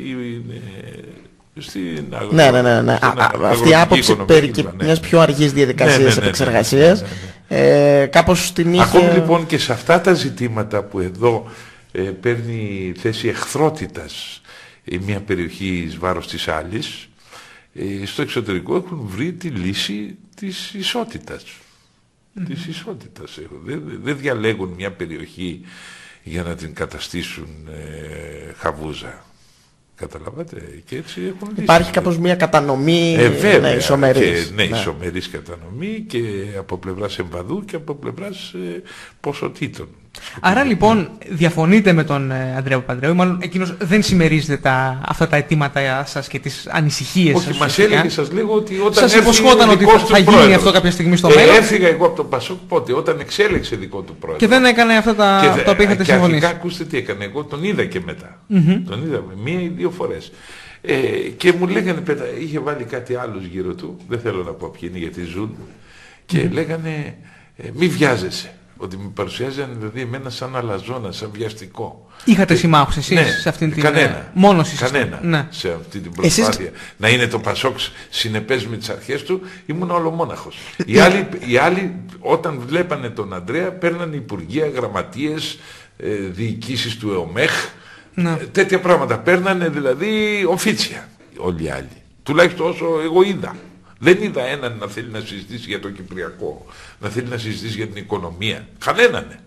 A: Στην αγρο...
B: Ναι, ναι, ναι, ναι. Α, αυτή η άποψη περί και ναι. μιας πιο αργής διαδικασίας ναι, ναι, ναι, επεξεργασίας ναι, ναι, ναι, ναι. Ε, κάπως την είχε...
A: Ακόμη λοιπόν και σε αυτά τα ζητήματα που εδώ ε, παίρνει θέση εχθρότητας η μία περιοχή εις βάρος της άλλης, ε, στο εξωτερικό έχουν βρει τη λύση της ισότητας. Mm-hmm. Της ισότητας. Δεν, δεν διαλέγουν μια περιοχή για να την καταστήσουν ε, χαβούζα. Καταλαβαίνετε, και έτσι έχουν λύσει.
B: Υπάρχει κάπως μια κατανομή
A: ε, βέβαια,
B: ναι, ισομερής.
A: Και, ναι, ναι, ισομερής κατανομή και από πλευράς εμβαδού και από πλευράς ε, ποσοτήτων.
C: Άρα λοιπόν διαφωνείτε με τον ε, Ανδρέα Παπανδρέου, μάλλον εκείνος δεν συμμερίζεται τα, αυτά τα αιτήματά σας και τις ανησυχίες
A: Όχι,
C: σας.
A: Όχι, μας έλεγε, σας λέγω ότι όταν
C: σας υποσχόταν ότι θα, θα γίνει αυτό κάποια στιγμή στο
A: ε,
C: μέλλον.
A: Έφυγα εγώ από τον Πασόκ πότε, όταν εξέλεξε δικό του πρόεδρο.
C: Και δεν έκανε αυτά τα,
A: και,
C: αυτά που είχατε
A: και
C: συμφωνήσει.
A: Και αρχικά ακούστε τι έκανε, εγώ τον είδα και μετά.
C: Mm-hmm.
A: Τον είδα μία ή δύο φορές. Ε, και μου λέγανε, πέτα, είχε βάλει κάτι άλλος γύρω του, δεν θέλω να πω ποιοι είναι γιατί ζουν, και mm-hmm. λέγανε ε, μη βιάζεσαι. Ότι με παρουσιάζανε δηλαδή εμένα σαν αλαζόνα, σαν βιαστικό.
C: Είχατε
A: και...
C: συμμάχους εσείς
A: ναι,
C: σε αυτήν την...
A: Κανένα.
C: Μόνος εσείς.
A: Κανένα
C: ναι.
A: σε αυτή την προσπάθεια.
B: Εσείς...
A: Να είναι το Πασόκ συνεπές με τις αρχές του, ήμουν ολομόναχος. Οι άλλοι, οι άλλοι όταν βλέπανε τον Ανδρέα παίρνανε υπουργεία, γραμματείες, ε, διοικήσεις του ΕΟΜΕΧ,
C: ναι.
A: ε, τέτοια πράγματα. Παίρνανε δηλαδή οφίτσια όλοι οι άλλοι. Τουλάχιστον όσο εγώ είδα. Δεν είδα έναν να θέλει να συζητήσει για το Κυπριακό, να θέλει να συζητήσει για την οικονομία. Κανέναν.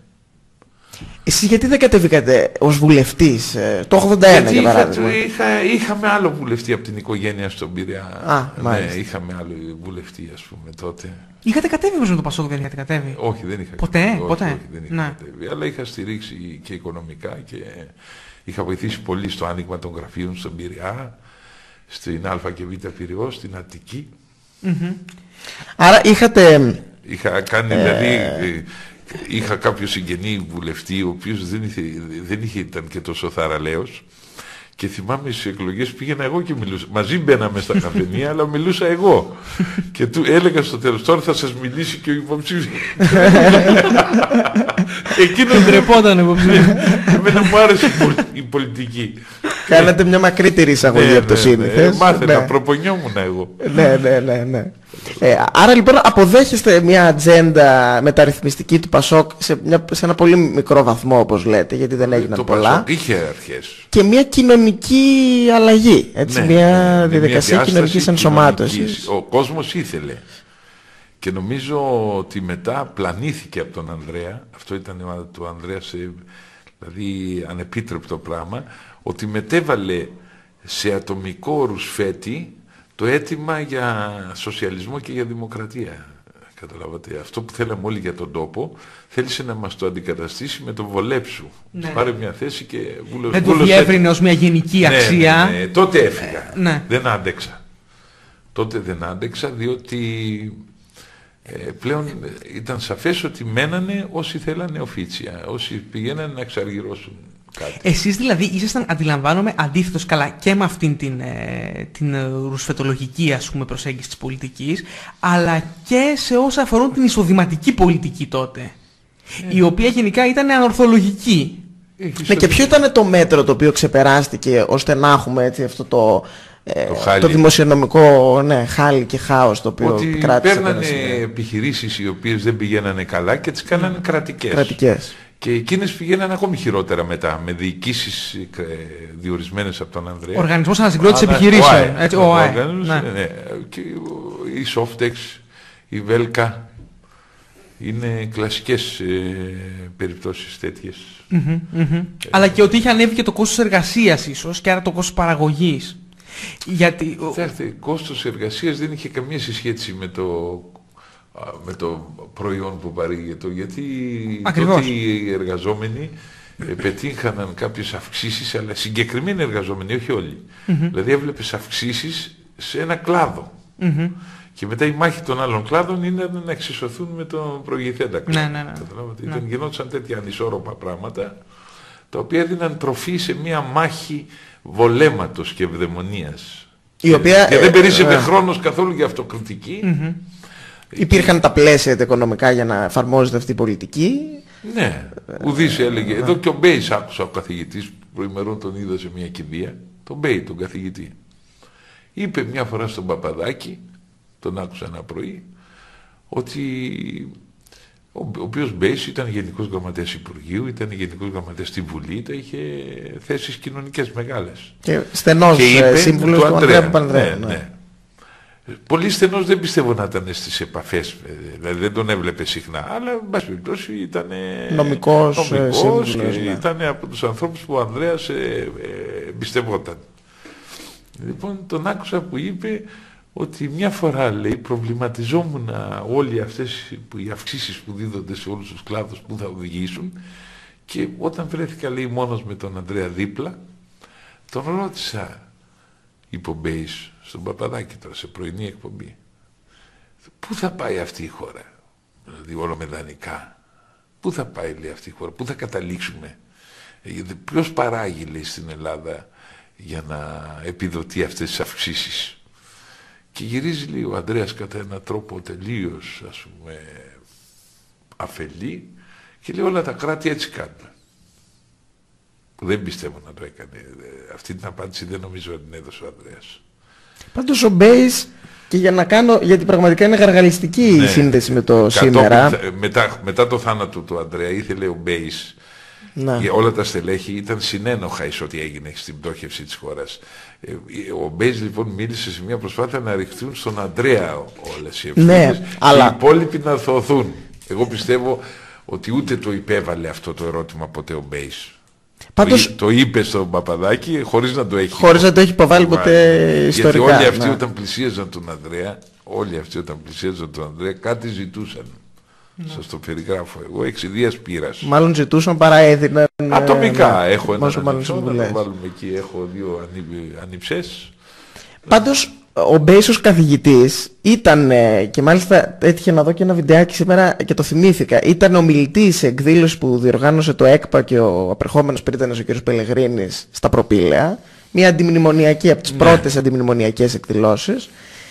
B: Εσείς γιατί δεν κατεβήκατε ως βουλευτής ε, το ογδόντα ένα για παράδειγμα?
A: Είχα, είχα, είχαμε άλλο βουλευτή από την οικογένεια στον Πειραιά.
B: Α,
A: ναι, είχαμε άλλο βουλευτή ας πούμε τότε.
C: Είχατε κατέβει με το Πασόκ, δεν είχατε κατέβει?
A: Όχι, δεν είχα
C: ποτέ,
A: κατέβει.
C: ποτέ.
A: Όχι, όχι, δεν είχα
C: ναι.
A: κατέβει. Αλλά είχα στηρίξει και οικονομικά και είχα βοηθήσει πολύ στο άνοιγμα των γραφείων στον Πειραιά, στην Α και Β Πειραιώς, στην Αττική.
B: Mm-hmm. Άρα είχατε...
A: Είχα κάνει,
B: ε...
A: δηλαδή, είχα κάποιο συγγενή βουλευτή, ο οποίος δεν είχε, δεν είχε ήταν και τόσο θαραλέος, και θυμάμαι στις εκλογές πήγαινα εγώ και μιλούσα. Μαζί μπαίναμε στα καφενεία, αλλά μιλούσα εγώ. Και του έλεγα στο τέλος, τώρα θα σας μιλήσει και ο υποψήφιος.
C: Εκείνος ντρεπόταν υποψήφιος.
A: Εμένα μου άρεσε η πολιτική.
B: Κάνατε μια μακρύτερη εισαγωγή
A: ναι,
B: από το
A: ναι,
B: σύνηθες.
A: Ναι, μάθαινα, ναι. προπονιόμουν εγώ.
B: ναι, ναι, ναι, ναι. Ε, άρα λοιπόν αποδέχεστε μια ατζέντα μεταρρυθμιστική του Πασόκ σε, μια, σε ένα πολύ μικρό βαθμό, όπως λέτε, γιατί δεν έγιναν
A: το
B: πολλά.
A: Το Πασόκ είχε αρχές.
B: Και μια κοινωνική αλλαγή, έτσι,
A: ναι,
B: μια
A: ναι,
B: διαδικασία
A: μια
B: κοινωνικής ενσωμάτωσης.
A: Ο κόσμος ήθελε. Και νομίζω ότι μετά πλανήθηκε από τον Ανδρέα, αυτό ήταν του Ανδρέα, σε, δηλαδή ανεπίτρεπτο πράγμα, ότι μετέβαλε σε ατομικό ρουσφέτη το αίτημα για σοσιαλισμό και για δημοκρατία. Καταλάβατε, αυτό που θέλαμε όλοι για τον τόπο, θέλησε να μας το αντικαταστήσει με το βολέψου. Ναι. Πάρε μια θέση και βούλωσε.
C: Δεν το διεύρυνε ως μια γενική αξία.
A: Ναι, ναι, ναι. Τότε έφυγα.
C: Ε, ναι.
A: Δεν άντεξα. Τότε δεν άντεξα διότι ε, πλέον ήταν σαφές ότι μένανε όσοι θέλανε οφίτσια, όσοι πηγαίνανε να εξαργυρώσουν κάτι.
C: Εσείς δηλαδή ήσασταν, αντιλαμβάνομαι, αντίθετος καλά και με αυτήν την, ε, την ρουσφετολογική, ας πούμε, προσέγγιση της πολιτικής, αλλά και σε όσα αφορούν την εισοδηματική πολιτική τότε, ε. η οποία γενικά ήταν ανορθολογική.
B: Ε, ναι, και ποιο ήταν το μέτρο το οποίο ξεπεράστηκε ώστε να έχουμε έτσι αυτό το... Το, το δημοσιονομικό ναι, χάλι και χάος το οποίο
A: ότι
B: κράτησε.
A: Παίρνανε επιχειρήσεις οι οποίες δεν πηγαίνανε καλά και τις κάνανε mm. κρατικές.
B: κρατικές.
A: Και εκείνες πηγαίνανε ακόμη χειρότερα μετά, με διοικήσεις διορισμένες από τον Ανδρέα.
C: Οργανισμός Ανασυγκρότησης Επιχειρήσεων.
A: Ο, ο, ο, ο, ναι. Ναι. Και η Softex, η Velka, είναι κλασικές ε, περιπτώσεις τέτοιες.
C: Mm-hmm, mm-hmm. Ε, Αλλά και ότι είχε ανέβει και το κόστος εργασίας ίσως και άρα το κόστος παραγωγής. Γιατί...
A: Κοιτάξτε, κόστος εργασίας δεν είχε καμία συσχέτιση με το, με το προϊόν που παρήγεται. Γιατί
C: ακριβώς.
A: Τότε οι εργαζόμενοι πετύχαναν κάποιες αυξήσεις, αλλά συγκεκριμένοι εργαζόμενοι, όχι όλοι. Mm-hmm. Δηλαδή έβλεπες αυξήσεις σε ένα κλάδο. Mm-hmm. Και μετά η μάχη των άλλων κλάδων είναι να εξισωθούν με τον προηγηθέντα κλάδο.
C: Ναι, ναι, ναι.
A: ναι. Ήταν, γινόντουσαν τέτοια ανισόρροπα πράγματα. τα οποία έδιναν τροφή σε μια μάχη βολέματος και ευδαιμονίας.
B: Η οποία,
A: και δεν περίσσευε
B: ε,
A: χρόνος καθόλου για αυτοκριτική.
B: Mm-hmm. Υπήρχαν τα πλαίσια τα οικονομικά για να εφαρμόζεται αυτή η πολιτική.
A: Ναι, ουδής έλεγε. Εδώ και ο Μπέης άκουσα, ο καθηγητής, προημερών τον είδα σε μια κηδεία, τον Μπέη, τον καθηγητή. Είπε μια φορά στον Παπαδάκη, τον άκουσα ένα πρωί, ότι ο, ο οποίος Μπέης ήταν γενικός γραμματέας Υπουργείου, ήταν γενικός γραμματέας στη Βουλή, τα είχε θέσεις κοινωνικές μεγάλες.
B: Και στενός σύμβουλος του Ανδρέα Παπανδρέου.
A: Ναι, ναι. Πολύ στενός δεν πιστεύω να ήταν στις επαφές, δηλαδή δεν τον έβλεπε συχνά, αλλά εν πάση περιπτώσει ήταν
B: νομικός,
A: νομικός και
B: ναι.
A: ήταν από τους ανθρώπους που ο Ανδρέας ε, ε, εμπιστευόταν. Λοιπόν, τον άκουσα που είπε ότι μια φορά, λέει, προβληματιζόμουν όλοι αυτές που, οι αυξήσεις που δίδονται σε όλους τους κλάδους που θα οδηγήσουν, και όταν βρέθηκα, λέει, μόνος με τον Ανδρέα δίπλα, τον ρώτησα, είπε ο Μπέης, στον Παπαδάκη τώρα, σε πρωινή εκπομπή, πού θα πάει αυτή η χώρα, δηλαδή όλο με δανεικά, πού θα πάει, λέει, αυτή η χώρα, πού θα καταλήξουμε, ποιος παράγει, λέει, στην Ελλάδα για να επιδοτεί αυτές τις αυξήσεις. Και γυρίζει, λέει, ο Ανδρέας κατά έναν τρόπο τελείως, ας πούμε, αφελή, και λέει, όλα τα κράτη έτσι κάνουν. Δεν πιστεύω να το έκανε. Αυτή την απάντηση δεν νομίζω ότι την έδωσε ο Ανδρέας.
B: Πάντως ο Μπέης, και για να κάνω, γιατί πραγματικά είναι γαργαλιστική η
A: ναι,
B: σύνδεση με το
A: κατόπιν,
B: σήμερα.
A: Μετά, μετά το θάνατο του Ανδρέα ήθελε ο Μπέης, για όλα τα στελέχη ήταν συνένοχα εις ό,τι έγινε στην πτώχευση της χώρας. Ο Μπέης λοιπόν μίλησε σε μια προσπάθεια να ρηχθούν στον Ανδρέα όλες οι ευθύνες,
B: ναι,
A: και
B: αλλά...
A: οι υπόλοιποι να θωωθούν. Εγώ πιστεύω ότι ούτε το υπέβαλε αυτό το ερώτημα ποτέ ο Μπέης. Πάντως... Το, το είπε στον Παπαδάκη χωρίς να το έχει
B: χωρίς να το έχει υποβάλει ποτέ ιστορικά.
A: Γιατί όλοι αυτοί
B: ναι.
A: όταν πλησίαζαν τον Ανδρέα, όλοι αυτοί όταν πλησίαζαν τον Ανδρέα κάτι ζητούσαν. Ναι. Σας το περιγράφω εγώ, εξιδίας πείρας.
B: Μάλλον ζητούσαν παρά έδιναν.
A: Ατομικά
B: ναι,
A: έχω ένα ανυψό, να το βάλουμε εκεί, έχω δύο ανυψές.
B: Πάντως ο Μπέης ως καθηγητής ήταν, και μάλιστα έτυχε να δω και ένα βιντεάκι σήμερα και το θυμήθηκα, ήταν ομιλητής σε εκδήλωση που διοργάνωσε το ΕΚΠΑ και ο απερχόμενος πρίτανος ο κ. Πελεγρίνης στα Προπήλαια, μια αντιμνημονιακή, από τις ναι. πρώτες αντιμνημονιακές εκδηλώσεις.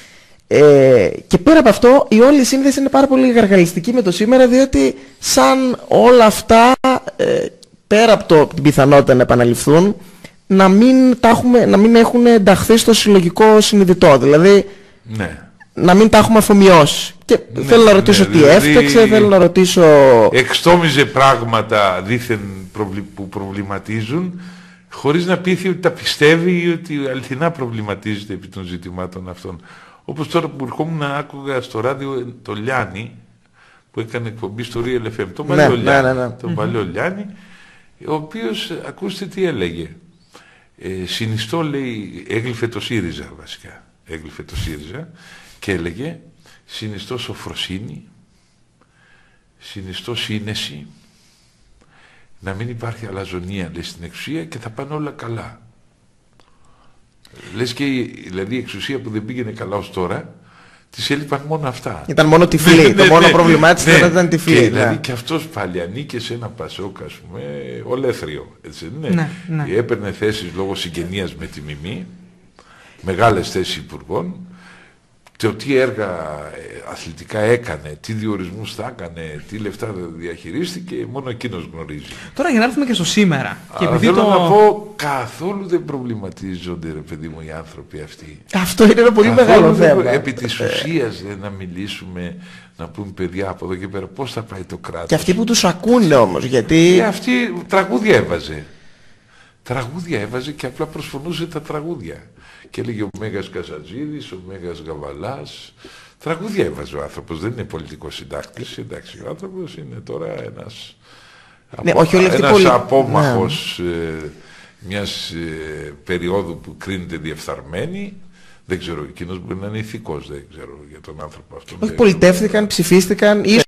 B: Ε, και πέρα από αυτό η όλη σύνδεση είναι πάρα πολύ γαργαλιστική με το σήμερα, διότι σαν όλα αυτά ε, πέρα από το, την πιθανότητα να επαναληφθούν, να μην, τα έχουμε, να μην έχουν ενταχθεί στο συλλογικό συνειδητό, δηλαδή
A: ναι.
B: να μην τα έχουμε αφομοιώσει. Και ναι, θέλω να ρωτήσω ναι, τι δηλαδή έφταξε, θέλω να ρωτήσω...
A: Εξτόμιζε πράγματα δήθεν προβλη, που προβληματίζουν, χωρίς να πείθει ότι τα πιστεύει ή ότι αληθινά προβληματίζεται επί των ζητημάτων αυτών. Όπως τώρα που ερχόμουν να άκουγα στο ράδιο το Λιάννη, που έκανε εκπομπή στο Real εφ εμ, τον
B: ναι,
A: παλιό
B: ναι,
A: Λιάννη,
B: ναι, ναι.
A: τον mm-hmm. παλιό Λιάννη, ο οποίος, ακούστε τι έλεγε, ε, συνιστώ, λέει, έγλυφε το ΣΥΡΙΖΑ βασικά, έγλυφε το ΣΥΡΙΖΑ και έλεγε συνιστώ σοφροσύνη, συνιστώ σύνεση, να μην υπάρχει αλαζονία, λέει, στην εξουσία και θα πάνε όλα καλά. Λες και δηλαδή η εξουσία που δεν πήγαινε καλά ως τώρα, της έλειπαν μόνο αυτά.
B: Ήταν μόνο τυφλή.
A: ναι,
B: το μόνο
A: ναι,
B: πρόβλημά της
A: ναι,
B: ήταν τυφλή.
A: Και,
B: ναι.
A: δηλαδή και αυτός πάλι ανήκε σε ένα Πασόκ, ας πούμε, ολέθριο. Έτσι, ναι.
C: Ναι, ναι.
A: Έπαιρνε θέσεις λόγω συγγενείας με τη Μιμή, μεγάλες θέσεις υπουργών, το τι έργα αθλητικά έκανε, τι διορισμούς θα έκανε, τι λεφτά διαχειρίστηκε, μόνο εκείνος γνωρίζει.
C: Τώρα για να έρθουμε και στο σήμερα. Και
A: Α,
C: επειδή
A: θέλω
C: το...
A: να πω, καθόλου δεν προβληματίζονται, ρε παιδί μου, οι άνθρωποι αυτοί.
B: Αυτό είναι ένα πολύ
A: καθόλου
B: μεγάλο
A: δεν,
B: θέμα.
A: επί της ουσίας δεν να μιλήσουμε, να πούμε παιδιά από εδώ και πέρα πώς θα πάει το κράτος.
B: Και αυτοί που τους ακούνε όμως, γιατί...
A: Και αυτοί τραγούδια έβαζε. Τραγούδια έβαζε και απλά προσφωνούσε τα τραγούδια. Και έλεγε ο Μέγας Καζατζίδης, ο Μέγας Γαβαλάς. Τραγούδια έβαζε ο άνθρωπος, δεν είναι πολιτικός συντάκτης. Εντάξει, ο άνθρωπος είναι τώρα ένας,
B: ναι,
A: απο...
B: όχι ένας
A: πολι...
B: ναι.
A: απόμαχος ε, μιας ε, περίοδου που κρίνεται διεφθαρμένη. Δεν ξέρω, εκείνος μπορεί να είναι ηθικός, δεν ξέρω για τον άνθρωπο αυτό.
B: Όχι, πολιτεύτηκαν, ψηφίστηκαν, ίσως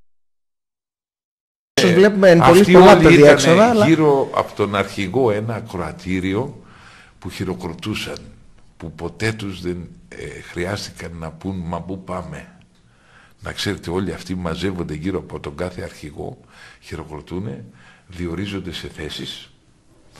A: ε,
B: βλέπουμε
A: πολύ
B: πολλά από τα διέξοδα.
A: Αλλά... γύρω από τον αρχηγό ένα ακροατήριο που χειροκροτούσαν, που ποτέ τους δεν ε, χρειάστηκαν να πούν μα πού πάμε. Να ξέρετε, όλοι αυτοί μαζεύονται γύρω από τον κάθε αρχηγό, χειροκροτούνε, διορίζονται σε θέσεις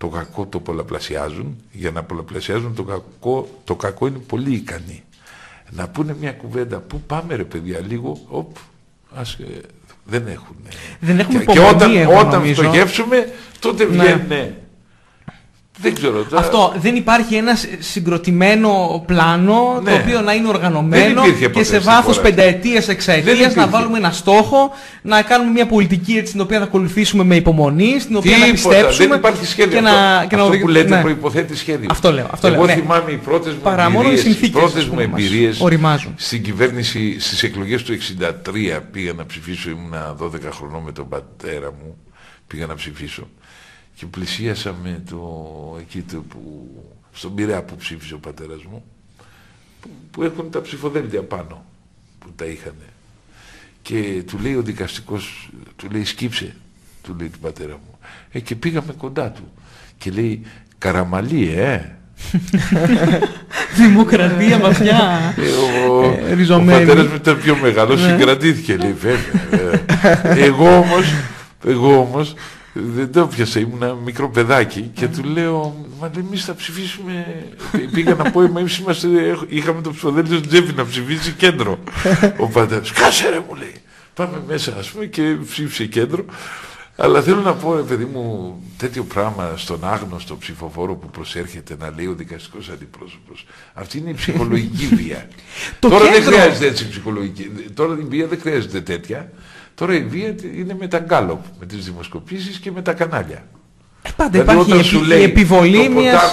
A: το κακό το πολλαπλασιάζουν. Για να πολλαπλασιάζουν το κακό, το κακό είναι πολύ ικανοί. Να πούνε μια κουβέντα, πού πάμε ρε παιδιά, λίγο, οπ, ας, ε, δεν έχουν.
C: Δεν έχουν
A: και, και όταν, όταν φτωχεύσουμε, τότε βγαίνουν. Ναι. Δεν ξέρω, τώρα...
C: Αυτό, δεν υπάρχει ένα συγκροτημένο πλάνο, ναι, το οποίο να είναι οργανωμένο και σε βάθος πενταετίας, εξαετίας να βάλουμε ένα στόχο, να κάνουμε μια πολιτική έτσι, την οποία θα ακολουθήσουμε με υπομονή, στην οποία
A: Τίποτα,
C: να πιστέψουμε.
A: Δεν υπάρχει σχέδιο.
C: Και
A: αυτό
C: να, και
A: αυτό
C: να...
A: που λέτε
C: ναι.
A: προϋποθέτει σχέδιο.
C: Αυτό λέω. Αυτό
A: Εγώ
C: λέω,
A: θυμάμαι ναι. οι πρώτες μου
C: Παρά
A: εμπειρίες, οι πρώτες
C: μου
A: εμπειρίες
C: οριμάζουν.
A: Στην κυβέρνηση, στις εκλογές του εξήντα τρία πήγα να ψηφίσω, ήμουνα δώδεκα χρονών με τον πατέρα μου, πήγα να ψηφίσω. Και πλησίασα με το εκεί το που, στον Πειραιά που ψήφισε ο πατέρας μου, που, που έχουν τα ψηφοδέλτια πάνω, που τα είχαν. Και του λέει ο δικαστικός, του λέει σκύψε, του λέει του πατέρα μου. Ε, και πήγαμε κοντά του. Και λέει, Καραμαλή, ε!
C: Δημοκρατία βαθιά,
A: ε, ο, ο, ο πατέρας μου ήταν πιο μεγάλος, συγκρατήθηκε, λέει, βέβαια. εγώ όμως, εγώ όμως, δεν το πιάσα, ήμουν μικρό παιδάκι και του λέω, μα εμείς θα ψηφίσουμε, πήγα να πω, εμείς είμαστε, είχαμε το ψηφοδέλτιο στην τσέπη να ψηφίσει κέντρο. Ο πατέρας, κάσε ρε μου λέει, πάμε μέσα ας πούμε και ψήφισε κέντρο. Αλλά θέλω να πω, ρε παιδί μου, τέτοιο πράγμα στον άγνωστο ψηφοφόρο που προσέρχεται να λέει ο δικαστικός αντιπρόσωπος, αυτή είναι η ψυχολογική βία. Τώρα δεν χρειάζεται έτσι ψυχολογική, τώρα η βία δεν χρειάζεται τέτοια. Τώρα η βία είναι με τα γκάλοπ, με τις δημοσκοπήσεις και με τα κανάλια.
C: Ε, πάντα δηλαδή, υπάρχει η, επι, λέει, η επιβολή μιας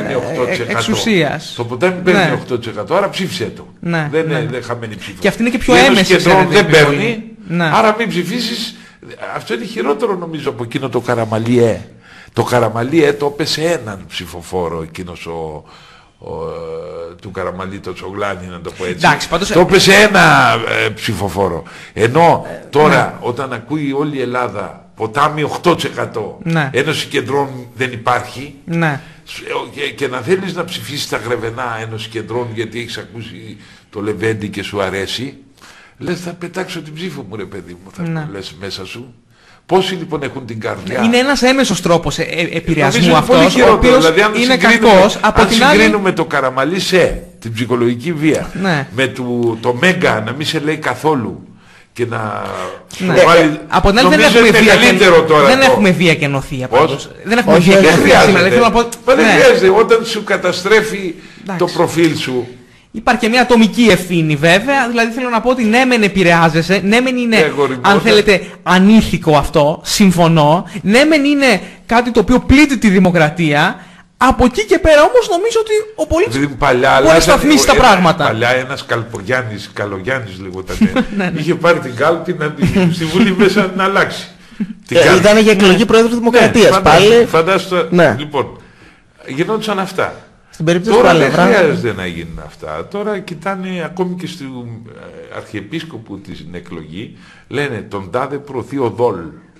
C: εξουσίας.
A: Το ποτάμι παίρνει ναι. οκτώ τοις εκατό, άρα ψήφισε το.
C: Ναι,
A: δεν
C: ναι.
A: είναι χαμένη ψήφο.
C: Και αυτή είναι και πιο έμεση.
A: Και δεν παίρνει, ναι. άρα μην ψηφίσεις. Αυτό είναι χειρότερο νομίζω από εκείνο το Καραμαλιέ. Το Καραμαλιέ το έπεσε έναν ψηφοφόρο εκείνος ο... Ο, του Καραμαλή το Τσογλάνη να το πω έτσι.
C: Εντάξει, πάντως...
A: το έπεσε ένα ε, ψηφοφόρο. Ενώ τώρα ναι. όταν ακούει όλη η Ελλάδα ποτάμι οκτώ τοις εκατό,
C: ναι.
A: Ένωση Κεντρών δεν υπάρχει,
C: ναι.
A: και, και να θέλεις να ψηφίσεις τα Γρεβενά Ένωση Κεντρών γιατί έχεις ακούσει το Λεβέντι και σου αρέσει, λες θα πετάξω την ψήφο μου ρε παιδί μου, θα ναι. λες μέσα σου. Πόσοι λοιπόν έχουν την καρδιά.
C: Είναι ένας έμεσος τρόπος ε, ε, επηρεασμού αυτός,
A: ο οποίος
C: δηλαδή, είναι κακός. Από
A: αν
C: την
A: συγκρίνουμε
C: άλλη...
A: το Καραμαλή σε την ψυχολογική βία,
C: ναι.
A: με του, το Μέγκα να μην σε λέει καθόλου και να...
C: Ναι. Βάλει... Ε, από την άλλη δεν έχουμε, βία και...
A: τώρα
C: δεν
A: το...
C: έχουμε βία και νοθεία πάντως. Δεν έχουμε
A: όχι,
C: βία
A: δεν χρειάζεται.
C: Θέλω να πω...
A: Μα δεν
C: ναι.
A: χρειάζεται. Όταν σου καταστρέφει εντάξει. το προφίλ σου.
C: Υπάρχει και μια ατομική ευθύνη βέβαια, δηλαδή θέλω να πω ότι ναι μεν επηρεάζεσαι, ναι μεν είναι
A: Εγωριμότα.
C: αν θέλετε ανήθικο αυτό, συμφωνώ, ναι μεν είναι κάτι το οποίο πλήττει τη δημοκρατία, από εκεί και πέρα όμως νομίζω ότι ο πολίτης μπορεί να σταθμίσει τα πράγματα.
A: Παλιά ένας Καλπογιάννης, Καλογιάννης λεγόταν, είχε πάρει την κάλπη να την στη Βουλή μέσα να αλλάξει.
B: ε, ήταν για εκλογή Πρόεδρου Δημοκρατίας
A: ναι,
B: πάλι.
A: Φαντάζομαι, ναι. Λοιπόν, γινόντουσαν αυτά.
B: Τώρα
A: δεν χρειάζεται να γίνουν αυτά. Τώρα κοιτάνε ακόμη και στο αρχιεπίσκοπο της εκλογή, λένε τον τάδε προωθεί ο Δόλ,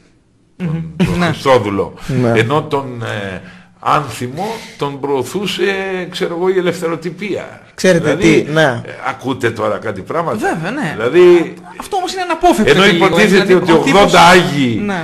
A: τον, τον Χριστόδουλο, ενώ τον ε, Άνθιμο τον προωθούσε, ξέρω εγώ, η ελευθεροτυπία.
B: Ξέρετε
A: δηλαδή,
B: τι, ναι.
A: ε, ακούτε τώρα κάτι πράγματα.
C: Βέβαια, ναι.
A: Δηλαδή,
C: αυτό όμως είναι αναπόφευκτο.
A: Ενώ υποτίθεται δηλαδή, ότι ογδόντα τύπος... Άγιοι
C: ναι.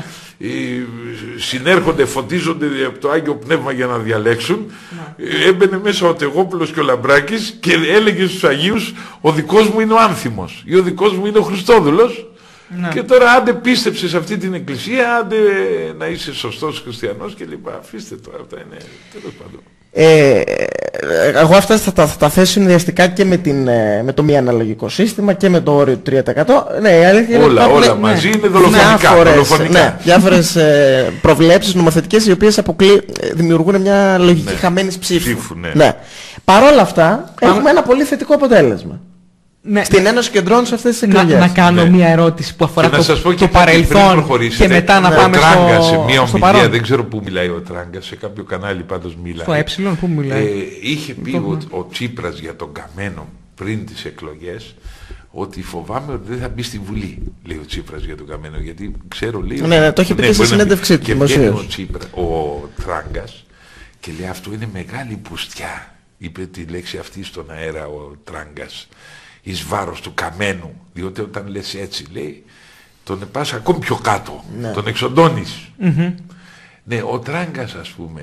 A: συνέρχονται, φωτίζονται από το Άγιο Πνεύμα για να διαλέξουν, ναι. έμπαινε μέσα ο Τεγόπουλος και ο Λαμπράκης και έλεγε στους Αγίους ο δικός μου είναι ο Άνθιμος ή ο δικός μου είναι ο Χριστόδουλος, ναι. και τώρα άντε πίστεψε σε αυτή την εκκλησία, άντε να είσαι σωστός χριστιανός και λοιπά. Αφήστε τώρα, αυτά είναι τέλος πάντων.
B: Ε, εγώ αυτά θα τα, θα τα θέσω συνδυαστικά και με, την, με το μη αναλογικό σύστημα και με το όριο του τρία τοις εκατό. Ναι, η αλήθεια
A: όλα,
B: είναι
A: όλα
B: ναι,
A: μαζί είναι δολοφονικά.
B: Διάφορες,
A: δολοφονικά.
B: Ναι, διάφορες ε, προβλέψεις νομοθετικές οι οποίες αποκλεί, δημιουργούν μια λογική ναι. χαμένης ψήφου.
A: ψήφου ναι.
B: Ναι. Παρ' όλα αυτά έχουμε ένα πολύ θετικό αποτέλεσμα.
C: Ναι.
B: Στην Ένωση Κεντρών σε αυτές τις εκλογές.
C: Να, να κάνω ναι. μια ερώτηση που αφορά το, το, το παρελθόν και μετά να
A: ναι.
C: πάμε
A: Τράγκα,
C: στο,
A: σε μια
C: στο
A: ομιλία, δεν ξέρω πού μιλάει ο Τράγκας, σε κάποιο κανάλι πάντως μιλάει.
C: Στο ε, πού μιλάει.
A: Ε, είχε πει το... ο, ο Τσίπρας για τον Καμένο πριν τις εκλογές ότι φοβάμαι ότι δεν θα μπει στη Βουλή, λέει ο Τσίπρας για τον Καμένο, γιατί ξέρω λέει...
B: Ναι, ναι, το έχει πει ναι, και στη συνέντευξή του δημοσίως.
A: Και βγαίνει ο, ο Τράγκας και λέει αυτό είναι μεγάλη πουστιά, είπε τη λέξη αυτή στον αέρα ο Τράγκας, εις βάρος του Καμένου, διότι όταν λες έτσι λέει τον πας ακόμη πιο κάτω, ναι. τον εξοντώνεις. Mm-hmm. Ναι, ο Τράγκας ας πούμε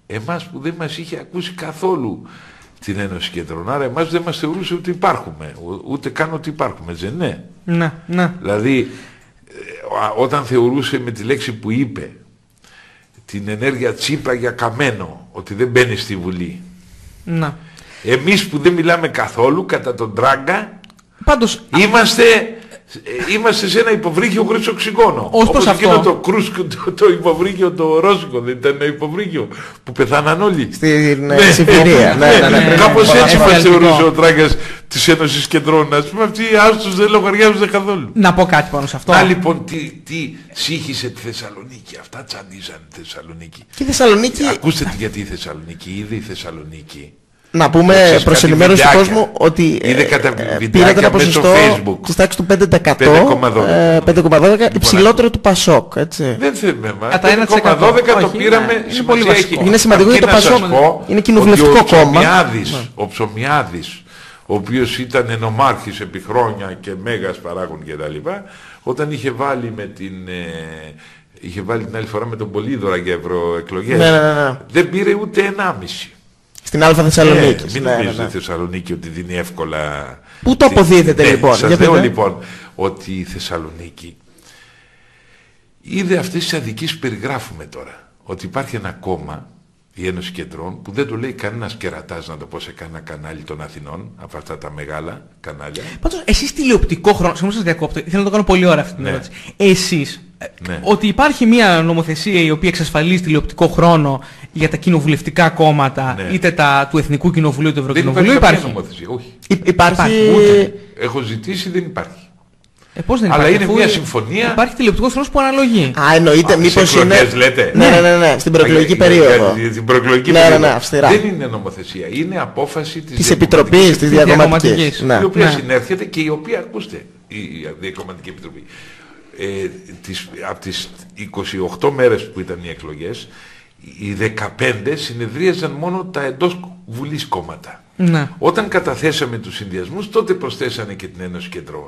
A: Εμάς που δεν μας είχε ακούσει καθόλου την Ένωση Κεντρών. Άρα εμάς δεν μας θεωρούσε ότι υπάρχουμε, ούτε καν ότι υπάρχουμε, έτσι ναι.
C: Ναι, ναι.
A: Δηλαδή, όταν θεωρούσε με τη λέξη που είπε την ενέργεια Τσίπρα για Καμένο, ότι δεν μπαίνει στη Βουλή.
C: Ναι.
A: Εμείς που δεν μιλάμε καθόλου, κατά τον Τράγκα,
C: πάντως,
A: είμαστε... Είμαστε σε ένα υποβρύχιο χωρίς οξυγόνο.
C: Ως προς αυτό.
A: Όπως το κρούσκο, το, το υποβρύχιο το ρώσικο, δεν ήταν ένα υποβρύχιο που πεθάναν όλοι.
B: Στην ναι, Σιβηρία. ναι, ναι, ναι, ναι.
A: Κάπως έτσι μας θεωρούσε ο Τράγκας της Ένωσης Κεντρών. Ας πούμε αυτοί οι άστους δεν λογαριάζονται καθόλου.
C: Να πω κάτι πάνω σε αυτό.
A: Να λοιπόν τι, τι σύγχυσε τη Θεσσαλονίκη. Αυτά τσαντίζαν τη Θεσσαλονίκη.
B: Και η Θεσσαλονίκη...
A: Ακούστε τι γιατί η Θεσσαλονίκη. Είδε η Θεσσαλονίκη.
B: Να πούμε προς ενημέρωση του κόσμου ότι
A: ε,
B: πήρατε ένα ποσοστό της τάξης του πέντε τοις εκατό, πέντε κόμμα δώδεκα, υψηλότερο του Πασόκ. Έτσι.
A: Δεν θέλουμε,
C: πέντε κόμμα
A: δώδεκα το πήραμε.
C: Είναι πολύ βασικό.
B: Είναι σημαντικό γιατί το Πασόκ είναι κοινοβουλευτικό κόμμα.
A: Ο Ψωμιάδης, ο οποίος ήταν ενομάρχης επί χρόνια και μέγας παράγων κτλ., όταν είχε βάλει με την... είχε βάλει την άλλη φορά με τον Πολύδωρα για ευρωεκλογές,
B: ναι, ναι, ναι.
A: δεν πήρε ούτε ενάμιση.
B: Στην Α Θεσσαλονίκη.
A: Ε, μην
B: ναι,
A: νομίζετε
B: ναι, ναι.
A: η Θεσσαλονίκη ότι δίνει εύκολα...
B: Πού το αποδίδεται
A: ναι,
B: λοιπόν.
A: Σας λέω λοιπόν ότι η Θεσσαλονίκη είδε αυτές τις αδικίες που περιγράφουμε τώρα. Ότι υπάρχει ένα κόμμα, η Ένωση Κεντρών, που δεν το λέει κανένας κερατάς, να το πω σε κανένα κανάλι των Αθηνών, από αυτά τα μεγάλα κανάλια.
C: Πάντως, εσείς τηλεοπτικό χρόνο, συγγνώμη σας διακόπτω, θέλω να το κάνω πολύ ώρα αυτή την
A: ναι.
C: ερώτηση. Εσείς,
A: ναι.
C: ότι υπάρχει μια νομοθεσία η οποία εξασφαλίζει τηλεοπτικό χρόνο για τα κοινοβουλευτικά κόμματα, ναι. είτε τα του Εθνικού Κοινοβουλίου, του Ευρωκοινοβουλίου,
A: δεν υπάρχει.
C: υπάρχει.
A: Νομοθεσία, όχι.
B: Υ- υπάρχει...
A: Ούτε. Έχω ζητήσει, δεν υπάρχει.
C: Ε, πώς δεν
A: αλλά
C: υπάρχει,
A: είναι μια συμφωνία.
C: Υπάρχει τηλεοπτικός χρόνος που αναλογεί.
B: Α, εννοείται, μήπως είναι.
A: Λέτε.
B: Ναι, ναι, ναι, ναι, στην προεκλογική περίοδο.
A: Στην προεκλογική
B: ναι,
A: περίοδο.
B: Ναι, ναι, αυστηρά.
A: Δεν είναι νομοθεσία. Είναι απόφαση της,
B: της Επιτροπής, της Διακομματικής.
A: Ναι. Η οποία ναι. συνέρχεται και η οποία, ακούστε, η Διακομματική Επιτροπή. Ε, τις, από τις είκοσι οκτώ μέρες που ήταν οι εκλογές, οι δεκαπέντε συνεδρίαζαν μόνο τα εντός Βουλής κόμματα.
C: Ναι.
A: Όταν καταθέσαμε τους συνδυασμούς, τότε προσθέσανε και την Ένωση Κεντρών.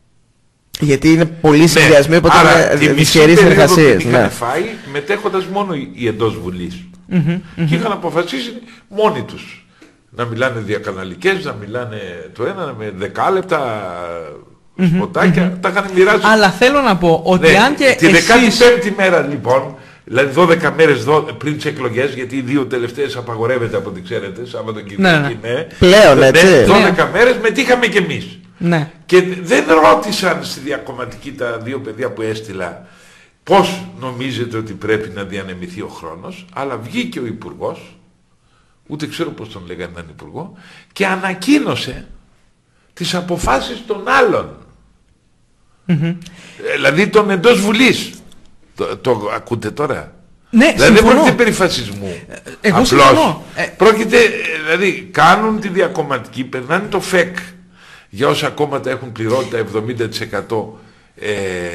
B: Γιατί είναι πολλοί συνδυασμοί, οπότε είναι δυσχερείς συνεργασίες.
A: Την είχαν φάει μετέχοντας μόνο οι εντός Βουλής.
C: Mm-hmm, mm-hmm.
A: Και είχαν αποφασίσει μόνοι τους να μιλάνε διακαναλικές, να μιλάνε το ένα με δεκάλεπτα σποτάκια, mm-hmm. τα είχαν μοιράσει.
C: Αλλά θέλω να πω ότι ναι, αν και
A: τη
C: εσείς...
A: δεκαπέμπτη μέρα λοιπόν, δηλαδή δώδεκα μέρες πριν τις εκλογές, γιατί οι δύο τελευταίες απαγορεύεται από ό,τι ξέρετε, Σαββατοκύριακο
C: ναι, ναι.
B: ναι. Πλέον έτσι.
A: Ναι, δώδεκα μέρες μετήχαμε κι εμείς.
C: Ναι.
A: Και δεν ρώτησαν στη διακομματική τα δύο παιδιά που έστειλα πώς νομίζετε ότι πρέπει να διανεμηθεί ο χρόνος, αλλά βγήκε ο Υπουργός, ούτε ξέρω πώς τον λέγανε έναν Υπουργό, και ανακοίνωσε τις αποφάσεις των άλλων.
C: Mm-hmm.
A: Δηλαδή των εντός Βουλής. Το, το ακούτε τώρα.
C: Ναι,
A: δηλαδή δεν πρόκειται περί φασισμού.
C: Εγώ
A: απλώς
C: συμφωνώ.
A: Πρόκειται, δηλαδή κάνουν τη διακομματική, περνάνε το ΦΕΚ για όσα κόμματα έχουν πληρότητα εβδομήντα τοις εκατό ε,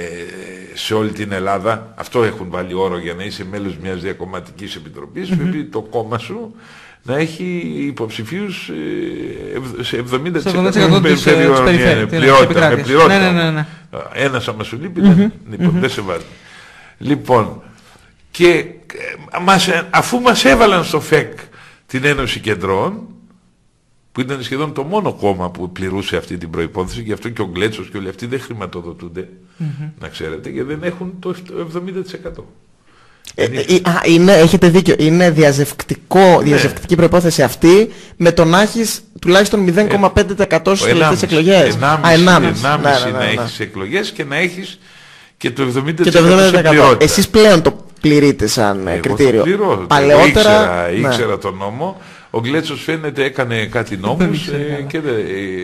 A: σε όλη την Ελλάδα. Αυτό έχουν βάλει όρο για να είσαι μέλος μιας διακομματικής επιτροπής. Mm-hmm. Πρέπει το κόμμα σου να έχει υποψηφίους ε, σε εβδομήντα τοις εκατό
C: της πληρότητα.
A: Με πληρότητα. Ναι, ναι, ναι. Ένας άμα σου λείπει, mm-hmm. λοιπόν, mm-hmm. δεν σε βάζει. Λοιπόν, και μας, αφού μας έβαλαν στο ΦΕΚ την Ένωση Κεντρών, που ήταν σχεδόν το μόνο κόμμα που πληρούσε αυτή την προϋπόθεση, γι' αυτό και ο Γκλέτσος και όλοι αυτοί δεν χρηματοδοτούνται, mm-hmm. να ξέρετε, και δεν έχουν το εβδομήντα τοις εκατό.
B: Ε, ε, α, είναι, έχετε δίκιο, είναι διαζευκτικό, ναι. διαζευκτική προϋπόθεση αυτή με το να έχεις τουλάχιστον μηδέν κόμμα πέντε τοις εκατό στις τελευταίες εκλογές.
A: ενάμιση να έχεις εκλογές και να έχεις και το εβδομήντα τοις εκατό σε πληρότητα.
B: Εσείς πλέον το πληρείτε σαν
A: εγώ
B: κριτήριο.
A: Πληρώ,
B: παλαιότερα
A: ήξερα,
B: ναι.
A: ήξερα τον νόμο. Ο Γκλέτσος φαίνεται έκανε κάτι νόμους ε, και, δε, ε,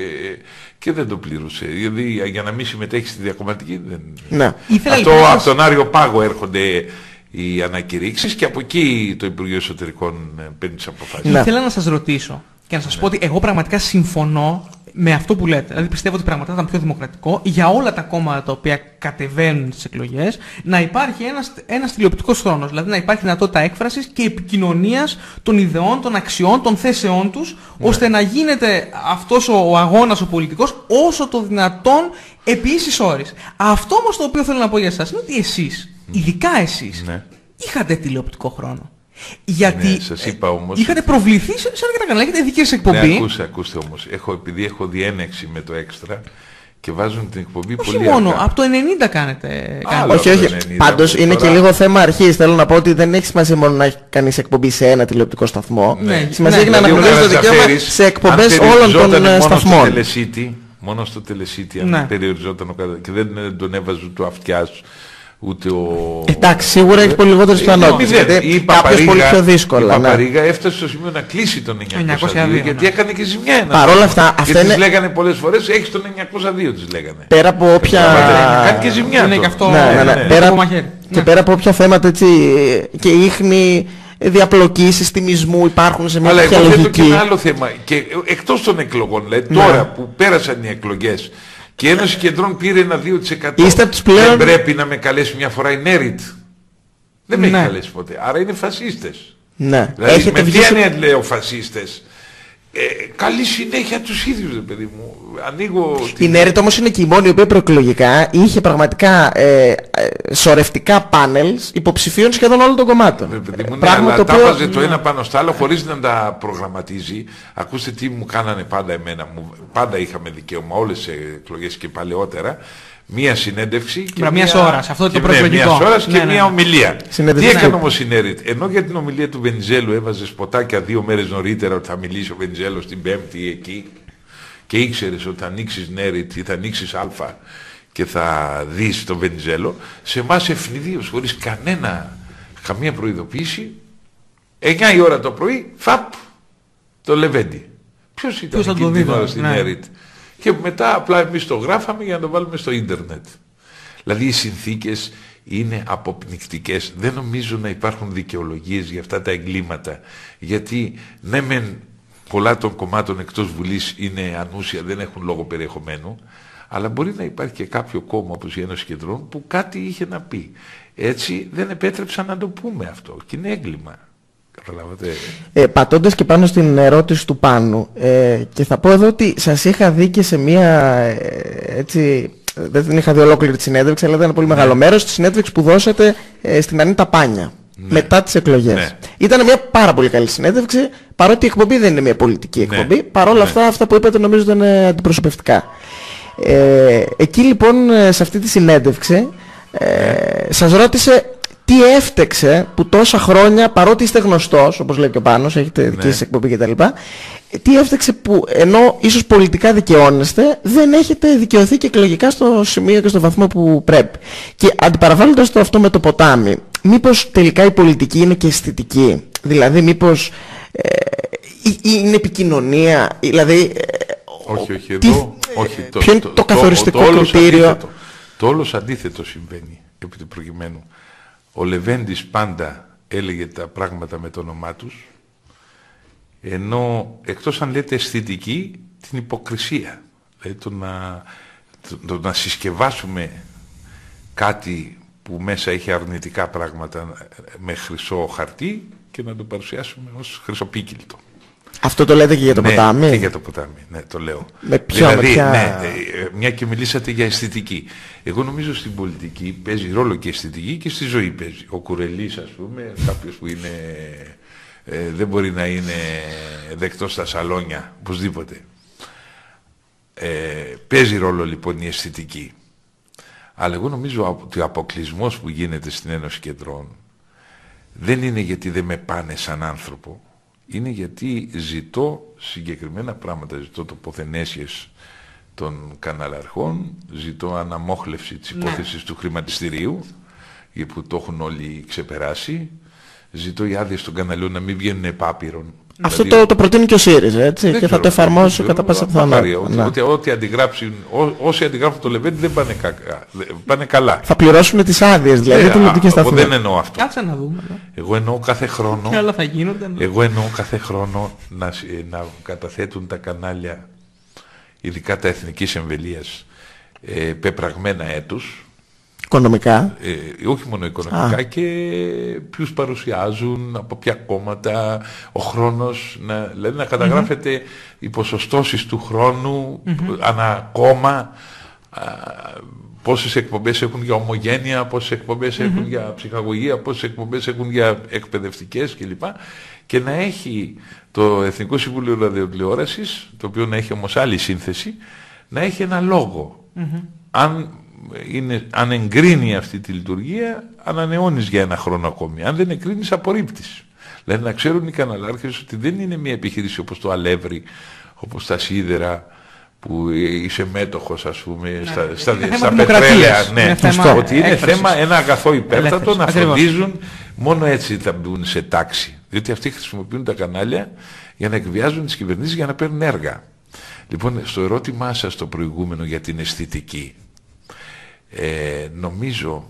A: και δεν το πλήρωσε. Δηλαδή για να μην συμμετέχει στη διακομματική δεν...
B: Ναι.
A: Αυτό από τον Άριο Πάγο έρχονται οι ανακηρύξεις και από εκεί το Υπουργείο Εσωτερικών παίρνει τις αποφάσεις.
C: Ναι. Ήθελα να σας ρωτήσω και να σας ναι. πω ότι εγώ πραγματικά συμφωνώ με αυτό που λέτε. Δηλαδή πιστεύω ότι πραγματικά ήταν πιο δημοκρατικό για όλα τα κόμματα τα οποία κατεβαίνουν στις εκλογές να υπάρχει ένας, ένας τηλεοπτικός χρόνος. Δηλαδή να υπάρχει δυνατότητα έκφρασης και επικοινωνίας των ιδεών, των αξιών, των θέσεών τους, ναι. ώστε να γίνεται αυτός ο, ο αγώνας ο πολιτικός όσο το δυνατόν επί ίσης όρης. Αυτό όμως το οποίο θέλω να πω για εσάς είναι ότι εσείς, ειδικά εσείς, ναι. είχατε τηλεοπτικό χρόνο. Γιατί
A: ναι, σας είπα όμως,
C: είχατε προβληθεί σε αρκετά κανάλια, έχετε δική σας εκπομπή.
A: Ναι, ακούστε, ακούστε όμως. Έχω, επειδή έχω διένεξη με το έξτρα και βάζουν την εκπομπή
C: όχι
A: πολύ
C: μόνο,
A: αργά.
C: από το ενενήντα κάνετε.
A: Άλλο,
B: όχι, όχι.
A: ενενήντα,
B: Πάντως είναι
A: τώρα...
B: και λίγο θέμα αρχής. Θέλω να πω ότι δεν έχει σημασία μόνο να έχει κανείς εκπομπή σε ένα τηλεοπτικό σταθμό.
C: Ναι.
B: Σημασία
C: Ναι.
B: έχει να
A: Δηλαδή,
B: αναγνωρίζει το δικαίωμα σε εκπομπές όλων των
A: μόνο
B: σταθμών.
A: Στο τελεσίτη, μόνο στο τελεσίτη, αν
C: Ναι.
A: περιοριζόταν ο κατά... και δεν τον έβαζε ούτε ο αυτιάς, ούτε ο...
B: Εντάξει, σίγουρα έχει πολύ λιγότερες πιθανότητες. Γιατί κάποιος πολύ πιο δύσκολα.
A: Η
B: Ναι.
A: Παπαρίγα έφτασε στο σημείο να κλείσει τον εννιακόσια δύο, γιατί
C: ναι.
A: έκανε και ζημιά ένα.
B: Παρ' όλα αυτά, αυτά
A: και
B: είναι...
A: τις λέγανε πολλές φορές, έχεις τον εννιακόσια δύο τις λέγανε.
B: Πέρα από όποια...
A: Κάνει και ζημιά.
C: Είναι
A: το.
C: και αυτό.
B: Ναι, ναι, ναι.
A: ναι.
B: Πέρα...
C: Το μαχαίρι.
B: Και
C: Ναι.
B: πέρα από όποια θέματα έτσι και ίχνη διαπλοκή συστημισμού υπάρχουν σε μια
A: Αλλά
B: τέτοια
A: εγώ θέτω και
B: λογική.
A: ένα άλλο θέμα. Και εκτός των εκλογών, δηλαδή
B: Ναι.
A: τώρα που πέρασαν οι εκλογές και η Ένωση Κεντρών πήρε ένα δύο τοις εκατό,
B: Είστε από τους πλέον-
A: δεν πρέπει να με καλέσει μια φορά η Νέριτ. Δεν με
C: Ναι.
A: έχει καλέσει ποτέ. Άρα είναι φασίστες.
B: Ναι.
A: Δηλαδή
B: Έχετε
A: με
B: βγει
A: τι
B: σε-
A: έννοια λέω φασίστες. Ε, καλή συνέχεια τους ίδιους, ρε παιδί μου. Ανοίγω...
B: Η
A: την-
B: Νέριτ όμως είναι και η μόνη η οποία προεκλογικά είχε πραγματικά ε, ε, σωρευτικά πάνελς υποψηφίων σχεδόν όλων των κομμάτων.
A: Ρε παιδί μου, ναι,
B: Πράγμα
A: αλλά
B: το
A: τα
B: οποίο...
A: βάζε το ένα πάνω στο άλλο χωρίς να τα προγραμματίζει. Ακούστε τι μου κάνανε πάντα εμένα. Μου, πάντα είχαμε δικαίωμα όλες τις εκλογές και παλαιότερα. Μία συνέντευξη και
C: Μπρα, μιας
A: μία-
C: ώρας, αυτό είναι
A: και-
C: το προεκλογικό.
A: Ναι, μιας ώρας
C: Ναι,
A: και
C: ναι, ναι.
A: μία ομιλία.
B: Συνέντευξη,
A: Τι
B: ναι.
A: έκανε όμως η Νέριτ? Ενώ για την ομιλία του Βενιζέλου έβαζε σποτάκια δύο μέρες νωρίτερα ότι θα μιλήσει ο Βενιζέλος την Πέμπτη εκεί και ήξερες ότι θα ανοίξεις Νέριτ ή θα ανοίξεις Αλφα και θα δεις τον Βενιζέλο, σε εμάς ευνηδίως, χωρίς κανένα, καμία προειδοποίηση, εννιά η ώρα το πρωί, φαπ, το Λεβέντι. Ποιος ήταν
C: Ποιος θα
A: εκείνη
C: το
A: την
C: δει,
A: ώρα
C: ναι.
A: στην
C: Ναι.
A: Νέριτ? Και μετά απλά εμείς το γράφαμε για να το βάλουμε στο ίντερνετ. Δηλαδή οι συνθήκες είναι αποπνικτικές. Δεν νομίζω να υπάρχουν δικαιολογίες για αυτά τα εγκλήματα. Γιατί ναι μεν πολλά των κομμάτων εκτός Βουλής είναι ανούσια, δεν έχουν λόγο περιεχομένου, αλλά μπορεί να υπάρχει και κάποιο κόμμα όπως η Ένωση Κεντρών που κάτι είχε να πει. Έτσι δεν επέτρεψαν να το πούμε αυτό και είναι έγκλημα. Καταλάβατε.
B: Ε, πατώντας και πάνω στην ερώτηση του Πάνου, ε, και θα πω εδώ ότι σας είχα δει και σε μία ε, έτσι, δεν την είχα δει ολόκληρη τη συνέντευξη, αλλά ήταν ένα πολύ μεγάλο μέρος της συνέντευξης που δώσατε ε, στην Ανίτα Πάνια μετά τις εκλογές.
A: Ναι.
B: Ήταν μια πάρα πολύ καλή συνέντευξη, παρότι η εκπομπή δεν είναι μια πολιτική εκπομπή.
A: Ναι.
B: Παρόλα
A: Ναι.
B: αυτά, αυτά που είπατε νομίζω ήταν ε, αντιπροσωπευτικά. Ε, εκεί λοιπόν, ε, σε αυτή τη συνέντευξη, ε, σας ρώτησε τι έφτεξε που τόσα χρόνια, παρότι είστε γνωστός, όπως λέει και ο Πάνος, έχετε δική σας εκπομπή κτλ. Τι έφτεξε που ενώ ίσως πολιτικά δικαιώνεστε, δεν έχετε δικαιωθεί και εκλογικά στο σημείο και στο βαθμό που πρέπει. Και αντιπαραβάλλοντας το αυτό με το ποτάμι, μήπως τελικά η πολιτική είναι και αισθητική? Δηλαδή μήπως ε, είναι επικοινωνία, δηλαδή... Ε,
A: Όχι, όχι,
B: τι-
A: εδώ, όχι. Το,
B: ποιο είναι το καθοριστικό
A: όλος
B: κριτήριο?
A: αντίθετο. Το όλος αντίθετο συμβαίνει, επί του προκειμένου. Ο Λεβέντης πάντα έλεγε τα πράγματα με το όνομά τους, ενώ εκτός αν λέτε αισθητική, την υποκρισία. Δηλαδή το να, το, το να συσκευάσουμε κάτι που μέσα έχει αρνητικά πράγματα με χρυσό χαρτί και να το παρουσιάσουμε ως χρυσοπίκυλτο.
B: Αυτό το λέτε και για το
A: Ναι,
B: ποτάμι?
A: και για το ποτάμι, ναι, το λέω.
B: Με ποια,
A: δηλαδή,
B: με ποια...
A: ναι, ε, μια και μιλήσατε για αισθητική. Εγώ νομίζω στην πολιτική παίζει ρόλο και αισθητική και στη ζωή παίζει. Ο Κουρελής, ας πούμε, κάποιος που είναι, ε, δεν μπορεί να είναι δεκτός στα σαλόνια, οπωσδήποτε. Ε, παίζει ρόλο λοιπόν η αισθητική. Αλλά εγώ νομίζω ότι ο αποκλεισμός που γίνεται στην Ένωση Κεντρών δεν είναι γιατί δεν με πάνε σαν άνθρωπο. Είναι γιατί ζητώ συγκεκριμένα πράγματα. Ζητώ τοποθενέσιες των καναλαρχών, ζητώ αναμόχλευση της υπόθεσης ναι. του χρηματιστηρίου, που το έχουν όλοι ξεπεράσει. Ζητώ οι άδειες των καναλιών να μην βγαίνουν επάπειρον.
B: Αυτό
A: δηλαδή,
B: το, το προτείνει και ο ΣΥΡΙΖΑ, έτσι, και
A: ξέρω,
B: θα το εφαρμόσω κατά πάσα πιθανότητα.
A: Ότι ό,τι αντιγράψουν, όσοι αντιγράφουν το Λεβέντι δεν πάνε, κακά, πάνε καλά.
B: Θα πληρώσουν τις άδειες, δηλαδή,
A: ε,
B: τηλεοπτική σταθμή.
A: Εγώ δεν εννοώ αυτό.
C: Κάτσε να δούμε. Ναι.
A: Εγώ εννοώ κάθε χρόνο.
C: Και άλλα θα γίνονται. Ναι.
A: Εγώ εννοώ κάθε χρόνο να, να καταθέτουν τα κανάλια, ειδικά τα εθνικής εμβελίας, ε, πεπραγμένα έτους.
B: Οικονομικά.
A: Ε, όχι μόνο οικονομικά,
B: Α.
A: και ποιους παρουσιάζουν, από ποια κόμματα, ο χρόνος, να, δηλαδή να καταγράφεται mm-hmm. οι ποσοστώσεις του χρόνου mm-hmm. ανά κόμμα, πόσες εκπομπές έχουν για ομογένεια, πόσες εκπομπές mm-hmm. έχουν για ψυχαγωγία, πόσες εκπομπές έχουν για εκπαιδευτικές κλπ. Και να έχει το Εθνικό Συμβούλιο Ραδιοτηλεόρασης, το οποίο να έχει όμως άλλη σύνθεση, να έχει ένα λόγο. Mm-hmm. Αν, είναι, αν εγκρίνει αυτή τη λειτουργία, ανανεώνεις για ένα χρόνο ακόμη. Αν δεν εγκρίνεις, απορρίπτεις. Δηλαδή να ξέρουν οι καναλάρχες ότι δεν είναι μια επιχείρηση όπως το Αλεύρι, όπως τα σίδερα, που είσαι μέτοχος, ας πούμε, ναι, στα, στα, στα, στα πετρέλαια. Ναι, είναι θέμα, ότι είναι έκφρασης. Θέμα ένα αγαθό υπέρτατο να ακριβώς. Φροντίζουν, μόνο έτσι θα μπουν σε τάξη. Διότι αυτοί χρησιμοποιούν τα κανάλια για να εκβιάζουν τις κυβερνήσεις για να παίρνουν έργα. Λοιπόν, στο ερώτημά σας το προηγούμενο για την αισθητική, ε, νομίζω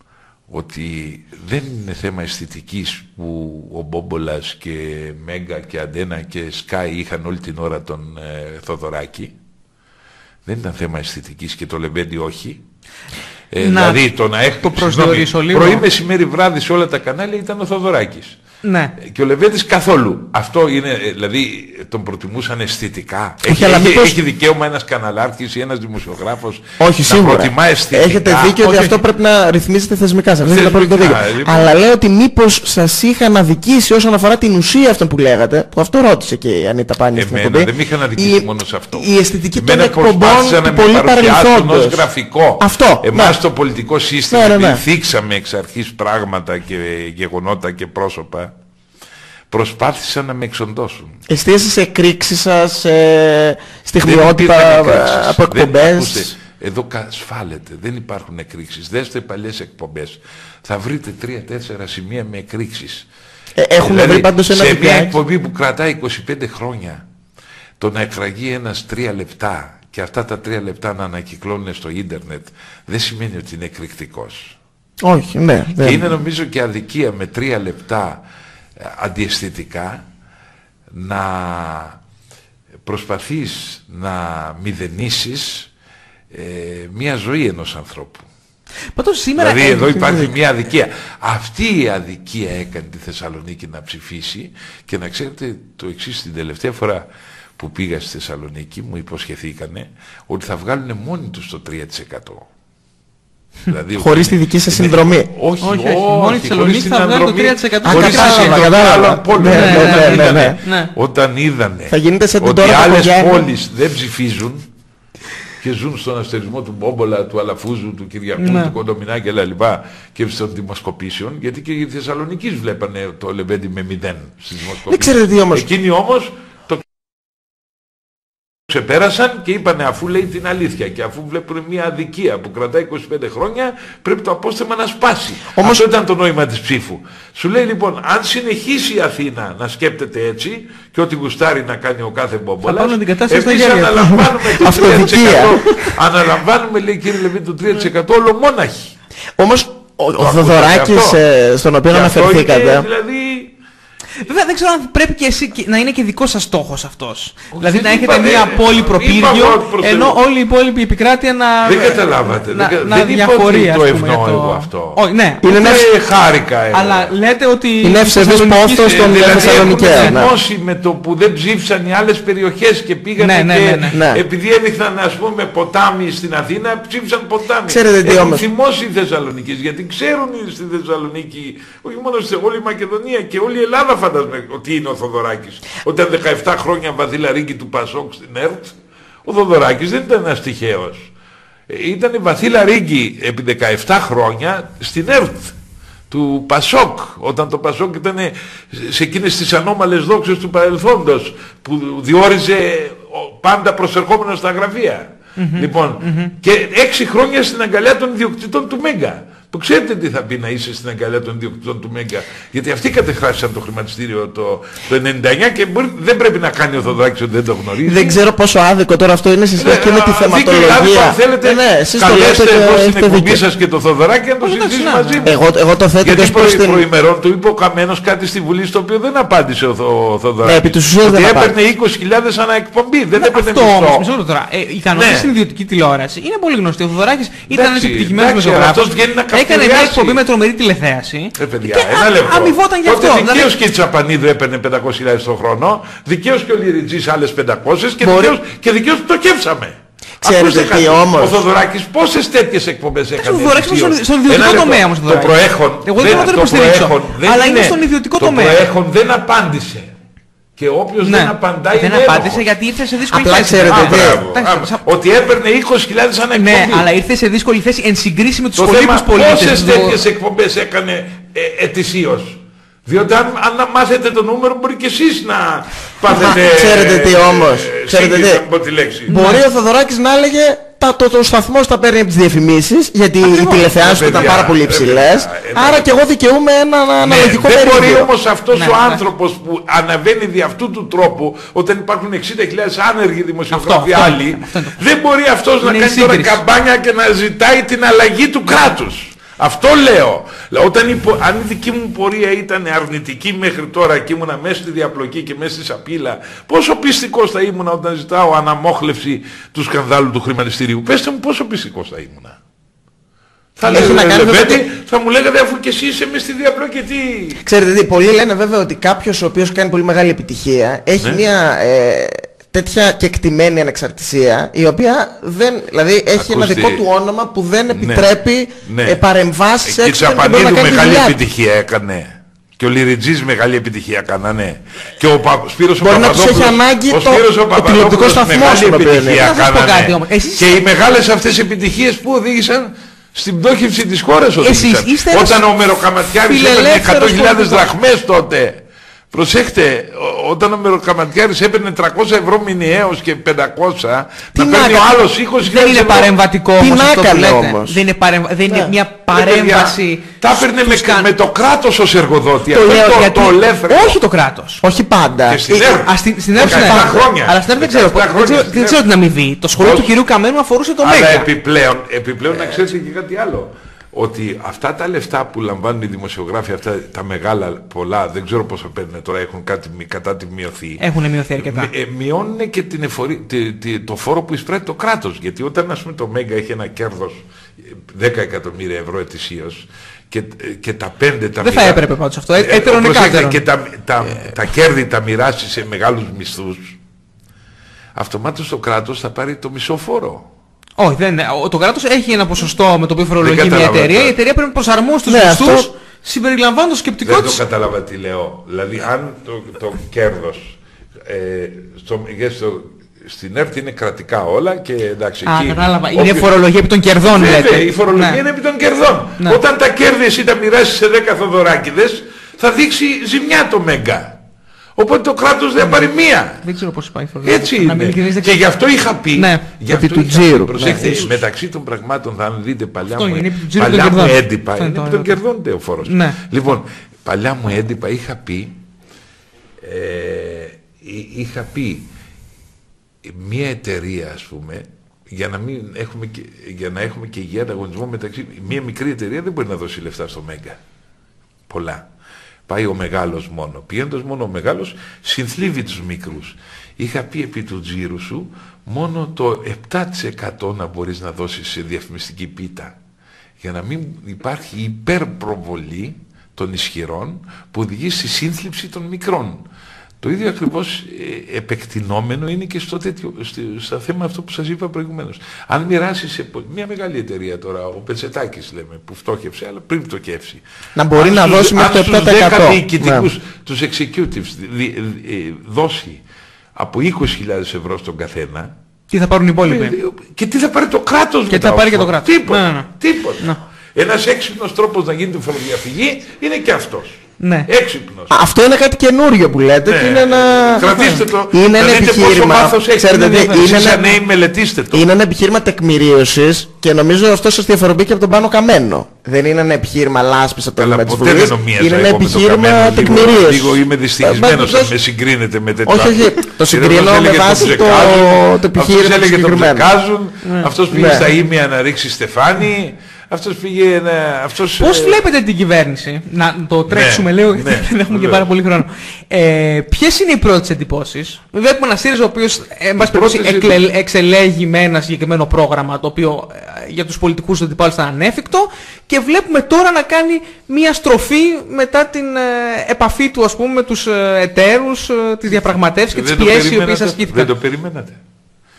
A: ότι δεν είναι θέμα αισθητικής που ο Μπόμπολας και Μέγκα και Αντένα και Σκάι είχαν όλη την ώρα τον ε, Θοδωράκη. Δεν ήταν θέμα αισθητικής και το Λεβέντι όχι. Ε, να, δηλαδή το να έχει πρωί, μεσημέρι, βράδυ σε όλα τα κανάλια ήταν ο Θοδωράκης. Ναι. Και ο Λεβέντης καθόλου. Αυτό είναι, δηλαδή τον προτιμούσαν αισθητικά. Έχει, έχει, μήπως... έχει δικαίωμα ένας καναλάρχης ή ένας δημοσιογράφος όχι, να προτιμά αισθητικά.
B: Έχετε δίκιο ότι αυτό πρέπει να ρυθμίζεται θεσμικά. Σας θεσμικά το δίκιο. Λοιπόν. Αλλά λέω ότι μήπως σας είχαν αδικήσει όσον αφορά την ουσία αυτών που λέγατε, που αυτό ρώτησε και η Ανίτα Πάνη στην εκπομπή.
A: Δεν με είχαν αδικήσει η... μόνο σε αυτό.
B: Η αισθητική των εκπομπών του πολύ παρελθόντος.
A: Γραφικό.
B: Αυτό.
A: Εμάς το πολιτικό σύστημα θίξαμε εξ αρχής πράγματα και γεγονότα και πρόσωπα. Προσπάθησαν να με εξοντώσουν.
B: Εστίασε σε εκρήξεις σας, ε, στιγμιότυπα από εκπομπές.
A: Εδώ ασφάλεται, δεν υπάρχουν εκρήξεις. Δέστε παλιές εκπομπές. Θα βρείτε τρία-τέσσερα σημεία με εκρήξεις.
B: Ε, έχουν δηλαδή, βρει πάντως ένα
A: σε μια εκπομπή που κρατάει είκοσι πέντε χρόνια, το να εκραγεί ένας τρία λεπτά και αυτά τα τρία λεπτά να ανακυκλώνουν στο ίντερνετ, δεν σημαίνει ότι είναι εκρηκτικός.
B: Όχι, ναι.
A: Και δεν... είναι νομίζω και αδικία με τρία λεπτά αντιαισθητικά να προσπαθείς να μηδενίσεις ε, μια ζωή ενός ανθρώπου.
C: Πάντως σήμερα
A: δηλαδή εδώ υπάρχει μια αδικία. Αυτή η αδικία έκανε τη Θεσσαλονίκη να ψηφίσει και να ξέρετε το εξής, την τελευταία φορά που πήγα στη Θεσσαλονίκη μου υποσχεθήκανε ότι θα βγάλουν μόνοι τους το τρία τοις εκατό.
B: Δηλαδή, χωρίς τη δική σας συνδρομή.
A: Όχι, όχι, όχι.
C: Μόνη τη Θεσσαλονίκη θα βγάλει το τρία τοις εκατό.
A: Χωρίς τη συνδρομή άλλων πόλεων. Όταν είδανε ότι άλλες πόλεις δεν ψηφίζουν και ζουν στον αστερισμό του Μπόμπολα, του Αλαφούζου, του Κυριακού, του Κοντομινά και λοιπά και των δημοσκοπήσεων, γιατί και οι Θεσσαλονικείς βλέπανε το Λεβέντι με μηδέν στις δημοσκοπήσεις. Εκείνοι όμως ξεπέρασαν και είπανε αφού λέει την αλήθεια και αφού βλέπουν μια αδικία που κρατάει είκοσι πέντε χρόνια πρέπει το απόστεμα να σπάσει. Όμως... Αυτό ήταν το νόημα της ψήφου. Σου λέει λοιπόν αν συνεχίσει η Αθήνα να σκέπτεται έτσι και ό,τι γουστάρει να κάνει ο κάθε Μπόμπολας, εμείς αναλαμβάνουμε το τρία τοις εκατό. Αναλαμβάνουμε λέει κύριε Λεβέντη το τρία τοις εκατό ολομόναχοι.
B: Όμως ο, ο Θοδωράκης στον οποίο αναφερθήκατε...
C: Βέβαια δεν ξέρω αν πρέπει και εσύ να είναι και δικό σας στόχος αυτός. Δηλαδή να έχετε μια πόλη προπύργιο, ενώ όλη η υπόλοιπη επικράτεια να.
A: Δεν καταλάβατε.
C: Να,
A: δεν
C: να διαχωρεί,
A: το ευνοώ εγώ αυτό.
C: Όχι, ναι.
A: Είναι ένα χάρηκα.
C: Αλλά λέτε ότι.
B: Είναι ευσεβής πόθος των Θεσσαλονικαίων.
A: Έχουν θυμώσει με το που δεν ψήφισαν οι άλλες περιοχές και πήγαν και επειδή έδειχναν ας πούμε ποτάμι στην Αθήνα, ψήφισαν ποτάμι. Έχουν θυμώσει οι Θεσσαλονικείς γιατί ξέρουν στη Θεσσαλονίκη, όχι μόνο σε όλη η Μακεδονία και όλη η Ελλάδα. Φαντάζομαι ότι είναι ο Θοδωράκης. Όταν δεκαεπτά χρόνια βαθύλα του Πασόκ στην ΕΡΤ, ο Θοδωράκης δεν ήταν ένας τυχαίος. Ήταν βαθύλα ρίγκη επί δεκαεπτά χρόνια στην ΕΡΤ του Πασόκ, όταν το Πασόκ ήταν σε εκείνες τις ανώμαλες δόξες του παρελθόντος που διόριζε πάντα προσερχόμενο στα γραφεία. Mm-hmm. Λοιπόν, mm-hmm. και έξι χρόνια στην αγκαλιά των ιδιοκτητών του Μέγκα. Που ξέρετε τι θα πει να είσαι στην αγκαλιά των ιδιοκτητών του Μέγκα. Γιατί αυτοί κατεχράσισαν το χρηματιστήριο το, το ενενήντα εννιά και μπορεί, δεν πρέπει να κάνει ο Θοδωράκης ότι δεν το γνωρίζει.
B: Δεν ξέρω πόσο άδικο τώρα αυτό είναι σε σχέση και με τη θεματολογία.
A: Αν θέλετε, ε, ναι, καλέστε εδώ στην εκπομπή σας και το Θοδωράκη να το συζητήσει μαζί μου.
B: Εγώ, εγώ το θέτω
A: γιατί προ, την... προημερών του είπε ο Καμένος κάτι στη Βουλή στο οποίο δεν απάντησε ο, ο Θοδωράκης.
B: Ναι,
A: ότι έπαιρνε είκοσι χιλιάδες ανά εκπομπή. Δεν έπαιρνε
C: μισθό. Η κανονική στην ιδιωτική τηλεόραση είναι πολύ γνωστή. Ο Θοδωράκης ήταν ένας επιτυχημένος δημοσιογράφος. Έκανε μια εκπομπή με τρομερή τηλεθέαση.
A: Ε, παιδιά, και ένα λεπτό.
C: Αμοιβόταν γι' αυτό.
A: Τότε δικαίως δηλαδή... και η Τσαπανίδου έπαιρνε πεντακόσιες χιλιάδες το χρόνο, δικαίως και ο Λιριτζής άλλες πεντακόσιες και, Μπορεί... δικαίως, και δικαίως το κέψαμε.
B: Ξέρετε τι όμως.
A: Ο Θοδωράκης πόσες τέτοιες εκπομπές έκανε?
C: Ο Θοδωράκης είναι στον ιδιωτικό τομέα όμως.
A: Το προέχον.
C: Εγώ δεν το υποστηρίξω. Αλλά είναι στον ιδιωτικό τομέα.
A: Το προέχον δεν απάντησε. Και όποιος ναι. δεν απαντάει
C: δεν
A: είναι
C: απάντησε
A: έμοχος.
C: Γιατί ήρθε σε δύσκολη
B: Απλά
C: θέση.
B: Ξέρετε,
A: Α, α, ότι έπαιρνε είκοσι χιλιάδες ανά εκπομπή.
C: Ναι, αλλά ήρθε σε δύσκολη θέση εν συγκρίση με τους υπολείπους
A: πολίτες.
C: Πόσες
A: τέτοιες εκπομπές έκανε ε, ετησίως? Διότι αν, αν μάθετε το νούμερο μπορεί και εσείς να πάθετε...
B: Ξέρετε τι όμως.
A: Ε,
B: ξέρετε τι.
A: τη λέξη.
B: Μπορεί ο Θοδωράκης να έλεγε τα, το, το σταθμός τα παίρνει από τις διαφημίσεις, γιατί ακριβώς. Οι τηλεθεάσεις του ήταν πάρα πολύ υψηλές. Άρα και εγώ δικαιούμαι ένα ναι, αναλογικό
A: δεν
B: περίπτωμα.
A: Δεν μπορεί όμως αυτός ναι, ο ναι. άνθρωπος που αναβαίνει δι' αυτού του τρόπου, όταν υπάρχουν εξήντα χιλιάδες άνεργοι δημοσιογράφοι άλλοι, δεν μπορεί αυτός να κάνει τώρα καμπάνια και να ζητάει την αλλαγή του κράτους. Αυτό λέω. Όταν η, αν η δική μου πορεία ήταν αρνητική μέχρι τώρα και ήμουνα μέσα στη διαπλοκή και μέσα στη σαπίλα, πόσο πιστικός θα ήμουνα όταν ζητάω αναμόχλευση του σκανδάλου του χρηματιστηρίου? Πέστε μου πόσο πιστικός θα ήμουνα. Θα, λέγατε, θα μου λέγατε αφού και εσύ είσαι μέσα στη διαπλοκή τι...
B: Ξέρετε τι, πολλοί λένε βέβαια ότι κάποιος ο οποίος κάνει πολύ μεγάλη επιτυχία έχει ναι. μια... Ε, τέτοια κεκτημένη ανεξαρτησία, η οποία δεν, δηλαδή έχει Ακούστε, ένα δικό του όνομα που δεν επιτρέπει ναι, ναι. παρεμβάσεις
A: έξω. Και Τσαπανίδου μεγάλη επιτυχία έκανε. Και ο Λιριτζής μεγάλη επιτυχία έκανανε. Και ο Πα... Σπύρος ο Παπαδόπουλος,
B: έχει ανάγκη
A: ο Σπύρος
B: το,
A: ο Παπαδόπουλος μεγάλη επιτυχία
C: έκανανε.
A: Και οι μεγάλες αυτές επιτυχίες που οδήγησαν στην πτώχευση της χώρας οδήγησαν. Όταν ο Μεροκαματιάρης έπαιρνε εκατό χιλιάδες δραχμές τότε. Προσέχτε, όταν ο Μεροκαματιάρης έπαιρνε τριακόσια ευρώ μηνιαίως και πεντακόσια,
B: τι
A: να παίρνει ο άλλος είκοσι χιλιάδες
C: ευρώ. Δεν είναι παρεμβατικό όμως αυτό που λέτε.
B: Όμως.
C: Δεν είναι, παρεμβα... δεν είναι μια παρέμβαση.
A: Τα έπαιρνε με,
C: καν...
A: με το κράτος ως εργοδότη.
C: Το λέω
A: το,
C: γιατί...
A: το ελεύθερο.
C: Όχι το κράτος.
B: Όχι πάντα.
A: Και στην ΕΡΤ.
C: Στην ΕΡΤ χρόνια. Αλλά στην ΕΡΤ δεν ξέρω. Δεν ξέρω την αμοιβή. Το σχολείο του κυρίου Καμένου αφορούσε το Μέγκα.
A: Αλλά επιπλέον να ξέρετε και κάτι άλλο. Ότι αυτά τα λεφτά που λαμβάνουν οι δημοσιογράφοι, αυτά τα μεγάλα πολλά, δεν ξέρω πόσο παίρνουν τώρα, έχουν κάτι κατά τη μειωθεί.
C: Έχουν μειωθεί αρκετά.
A: Ε, μειώνουν και την εφορή, τη, τη, το φόρο που εισπράττει το κράτος. Γιατί όταν ας πούμε το Μέγκα έχει ένα κέρδος δέκα εκατομμύρια ευρώ ετησίως και, και τα πέντε τα
C: δεν μοιρα... θα έπρεπε πάντως αυτό. Ε, έτερον
A: ε, και τα, τα, ε... τα κέρδη τα μοιράσει σε μεγάλους μισθούς, αυτομάτως το κράτος θα πάρει το μισό φόρο.
C: Όχι, δεν είναι. Το κράτος έχει ένα ποσοστό με το οποίο φορολογεί μια εταιρεία. Η εταιρεία πρέπει να προσαρμόσει τους
B: ναι,
C: μισθούς
B: αυτό...
C: συμπεριλαμβάνοντας το σκεπτικό
A: δεν
C: της.
A: Δεν το κατάλαβα τι λέω. Δηλαδή, αν το, το κέρδος ε, στο, στο, στην ΕΡΤ είναι κρατικά όλα και εντάξει.
C: Α,
A: εκεί,
C: κατάλαβα.
A: όποιος...
C: Είναι φορολογία επί των κερδών,
A: λέτε.
C: λέτε.
A: Η φορολογία ναι. είναι επί των κερδών. Ναι. Όταν τα κέρδη εσύ τα μοιράσεις σε δέκα Θοδωράκηδες, θα δείξει ζημιά το Μέγκα. Οπότε το κράτος δεν πάρει μία.
C: Δεν ξέρω πώς πάει η φορολογία.
A: Έτσι είναι. Και γι' αυτό είχα πει.
B: Ναι, επί του τζίρου.
A: Προσέξτε, ναι, μεταξύ των πραγμάτων, θα δείτε παλιά αυτό μου, είναι, παλιά μου έντυπα. Είναι επί των κερδών ο φόρος.
C: Ναι.
A: Λοιπόν, παλιά μου έντυπα είχα πει. Ε, είχα πει μια εταιρεία, ας πούμε, για να, μην έχουμε και, για να έχουμε και υγιή ανταγωνισμό μεταξύ. Μια μικρή εταιρεία δεν μπορεί να δώσει λεφτά στο Μέγκα. Πολλά. Πάει ο μεγάλος μόνο. Πηγαίνοντας μόνο ο μεγάλος, συνθλίβει τους μικρούς. Είχα πει επί του τζίρου σου, μόνο το επτά τοις εκατό να μπορείς να δώσεις σε διαφημιστική πίτα. Για να μην υπάρχει υπερπροβολή των ισχυρών που οδηγεί στη σύνθλιψη των μικρών. Το ίδιο ακριβώς ε, επεκτηνόμενο είναι και στο τέτοιο, στο θέμα αυτό που σας είπα προηγουμένως. Αν μοιράσει σε μια μεγάλη εταιρεία τώρα, ο Πετσετάκης λέμε, που φτώχευσε, αλλά πριν φτωχεύσει.
B: Να μπορεί αν να στους, δώσει μέχρι το επτά τοις εκατό. Αν στους δέκα
A: διοικητικούς, ναι. τους executives, δι, δι, δι, δώσει από είκοσι χιλιάδες ευρώ στον καθένα.
C: Τι θα πάρουν οι υπόλοιποι.
A: Και τι θα πάρει το κράτος.
C: Και τι θα πάρει και το κράτος.
A: Τίποτα.
C: Ναι, ναι.
A: τίποτα. Ναι. Ένας έξυπνος τρόπος να γίνει τη φοροδιαφυγή είναι και αυτός.
B: Ναι.
A: Έξυπνος.
B: Αυτό είναι κάτι καινούριο που λέτε.
A: Ναι.
B: Και είναι ένα...
A: Κρατήστε το.
B: Είναι ένα επιχείρημα.
A: Ξέρετε, είναι, είναι, είναι, ένα... νέοι, μελετήστε το.
B: Είναι ένα επιχείρημα τεκμηρίωσης και νομίζω αυτό σας διαφοροποιεί και από τον Πάνο Καμένο. Δεν είναι ένα επιχείρημα λάσπης από το θέμα της Βουλής. Είναι ένα επιχείρημα τεκμηρίωσης.
A: Λίγο είμαι δυστυχισμένος αν με συγκρίνετε με τέτοια.
B: Όχι, όχι. Το συγκρίνω με βάση το επιχείρημα του συγκεκριμένου.
A: Αυτός πήγε στα ήμια να ρίξει στεφάνι. Αυτός πήγε να... Αυτός,
C: πώς ε... βλέπετε την κυβέρνηση, να το τρέξουμε ναι, λίγο γιατί ναι, δεν έχουμε και πάρα πολύ χρόνο. Ε, ποιες είναι οι πρώτες εντυπώσεις? Βλέπουμε ένα ΣΥΡΙΖΑ ο οποίος εν πάση περιπτώσει εκλε... εξελέγει με ένα συγκεκριμένο πρόγραμμα το οποίο ε, για τους πολιτικούς αντιπάλους ήταν ανέφικτο και βλέπουμε τώρα να κάνει μια στροφή μετά την ε, επαφή του ας πούμε με τους ε, εταίρους, ε, τις διαπραγματεύσεις και τις πιέσεις οι οποίες ασκήθηκαν.
A: Δεν το περιμένατε.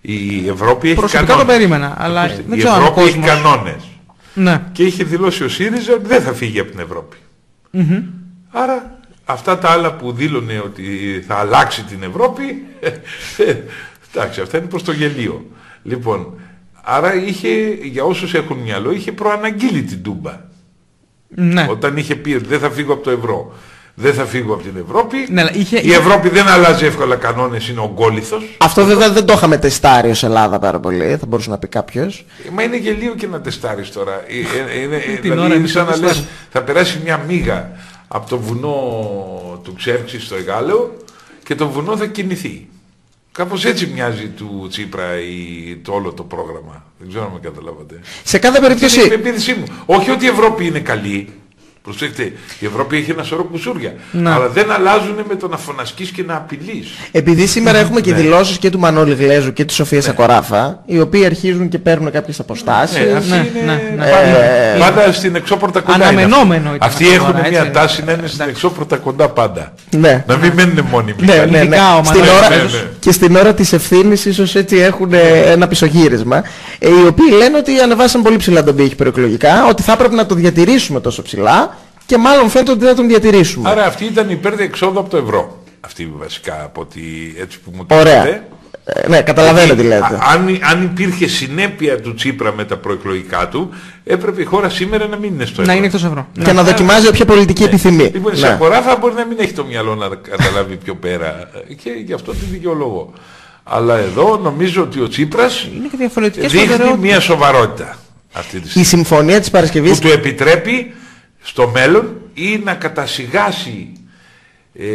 A: Η Ευρώπη έχει
C: προσωπικά
A: κανόνες.
C: το περίμενα, αλλά
A: Ακούστε,
C: δεν
A: η
C: ξέρω αν ο
A: Ευρώπη έχει
C: κόσμος...
A: κανόνες.
C: Ναι.
A: Και είχε δηλώσει ο ΣΥΡΙΖΑ ότι δεν θα φύγει από την Ευρώπη.
C: Mm-hmm.
A: Άρα αυτά τα άλλα που δήλωνε ότι θα αλλάξει την Ευρώπη, εντάξει, αυτά είναι προς το γελίο. Λοιπόν, άρα είχε, για όσους έχουν μυαλό, είχε προαναγγείλει την Τούμπα.
C: Ναι.
A: Όταν είχε πει ότι δεν θα φύγω από το ευρώ, δεν θα φύγω από την Ευρώπη.
C: Ναι, είχε...
A: Η Ευρώπη δεν αλλάζει εύκολα κανόνες, είναι ογκόληθος.
B: Αυτό βέβαια δεν το είχαμε τεστάρει ως Ελλάδα πάρα πολύ, θα μπορούσε να πει κάποιος.
A: Μα είναι γελίο και να τεστάρεις τώρα. Είναι, είναι,
C: Την
A: δηλαδή
C: ώρα
A: είναι σαν να
C: τεστάρει.
A: λες, θα περάσει μια μύγα από το βουνό του Ξέρξη στο Εγάλεο και το βουνό θα κινηθεί. Κάπως έτσι μοιάζει του Τσίπρα η, το όλο το πρόγραμμα. Δεν ξέρω αν με καταλάβατε.
B: Σε κάθε περίπτωση...
A: Είναι η πεποίθησή μου. Όχι ότι η Ευρώπη είναι καλή. Προσέξτε, η Ευρώπη έχει ένα σωρό κουσούρια.
C: Να.
A: Αλλά δεν αλλάζουν με το να φωνασκείς και να απειλείς.
B: Επειδή σήμερα έχουμε και
A: Ναι.
B: δηλώσεις και του Μανώλη Γλέζου και της Σοφίας Σακοράφα, οι οποίοι αρχίζουν και παίρνουν κάποιες αποστάσεις.
A: Ναι, αυτή
C: ναι,
A: είναι...
C: ναι, ναι.
B: Ε,
A: Πάντα στην εξώπορτα κοντά.
C: Αναμενόμενο
A: είναι.
C: ήταν
A: Αυτοί
C: αυτό
A: έχουν
C: τώρα,
A: μια
C: έτσι.
A: τάση να είναι στην
C: Εντάξει.
A: εξώπορτα κοντά πάντα.
B: Ναι.
A: Να μην μένουν μόνιμοι.
B: Ναι, ναι, ναι.
C: Ειδικά ο
B: Στην
C: Μανώλης
B: ώρα,
A: Γλέζος. Ναι, ναι.
B: και στην ώρα της ευθύνης ίσως έτσι έχουν ε, ένα πισωγύρισμα, ε, οι οποίοι λένε ότι ανεβάσαν πολύ ψηλά τον πύχη προεκλογικά, ότι θα έπρεπε να το διατηρήσουμε τόσο ψηλά και μάλλον φαίνεται ότι δεν θα τον διατηρήσουμε.
A: Άρα αυτή ήταν υπέρ εξόδου από το ευρώ. Αυτή βασικά από ότι έτσι που μου το
B: Ωραία.
A: λέτε.
B: Ε, ναι, καταλαβαίνω
A: Γιατί
B: τι λέτε.
A: α- Αν, αν υπήρχε συνέπεια του Τσίπρα με τα προεκλογικά του, έπρεπε η χώρα σήμερα να μην είναι στο ευρώ.
C: Να είναι εκτός ευρώ.
B: Και να δοκιμάζει όποια πολιτική επιθυμεί.
A: Λοιπόν, η
B: Ναι.
A: Σακοράφα μπορεί να μην έχει το μυαλό να καταλάβει πιο πέρα και γι' αυτό την δικαιολογώ. Αλλά εδώ νομίζω ότι ο Τσίπρας
C: Είναι και διαφορετικές
A: δείχνει
C: προτεραιότητες.
A: μια σοβαρότητα αυτή τη
B: Η
A: στιγμή.
B: συμφωνία της
A: Που
B: Παρασκευής...
A: του επιτρέπει στο μέλλον ή να κατασυγάσει ε,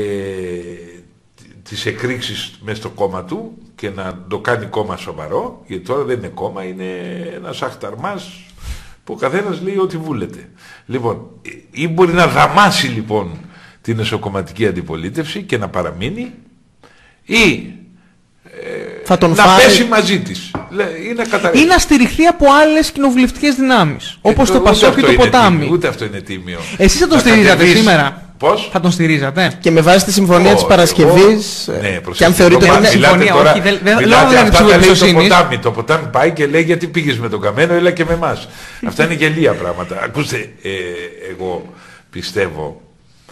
A: τις εκρήξεις μέσα στο κόμμα του και να το κάνει κόμμα σοβαρό, γιατί τώρα δεν είναι κόμμα, είναι ένας αχταρμάς που ο καθένας λέει ό,τι βούλεται. Λοιπόν, ή μπορεί να δαμάσει λοιπόν την εσωκομματική αντιπολίτευση και να παραμείνει, ή
B: θα τον
A: να
B: φάει...
A: πέσει μαζί της. Ή να καταρρεύσει.
C: Ή να στηριχθεί από άλλες κοινοβουλευτικές δυνάμεις. Όπως
A: Ε,
C: το
A: ούτε
C: Πασόκ
A: αυτό
C: και το
A: είναι
C: Ποτάμι.
A: τίμιο, ούτε αυτό είναι τίμιο.
C: Εσείς θα τον
A: Να
C: στηρίζατε
A: κατεβείς-
C: σήμερα.
A: Πώς?
C: Θα τον στηρίζατε.
B: Και με βάση τη συμφωνία της
A: Ω,
B: Παρασκευής,
A: εγώ-
B: ε,
A: ναι,
B: και αν θεωρείτε
A: προσέξτε,
B: ότι είναι...
A: μιλάτε
C: συμφωνία,
A: τώρα,
C: όχι, δεν- δεν-
A: μιλάτε,
C: λόγω δεν
A: αυτά
C: είναι
A: τα
C: της
A: λέει το
C: εμπιστοσύνης.
A: ποτάμι. Το ποτάμι πάει και λέει γιατί πήγες με τον καμένο, έλα και με εμάς. Αυτά είναι γελία πράγματα. Ακούστε, ε, εγώ πιστεύω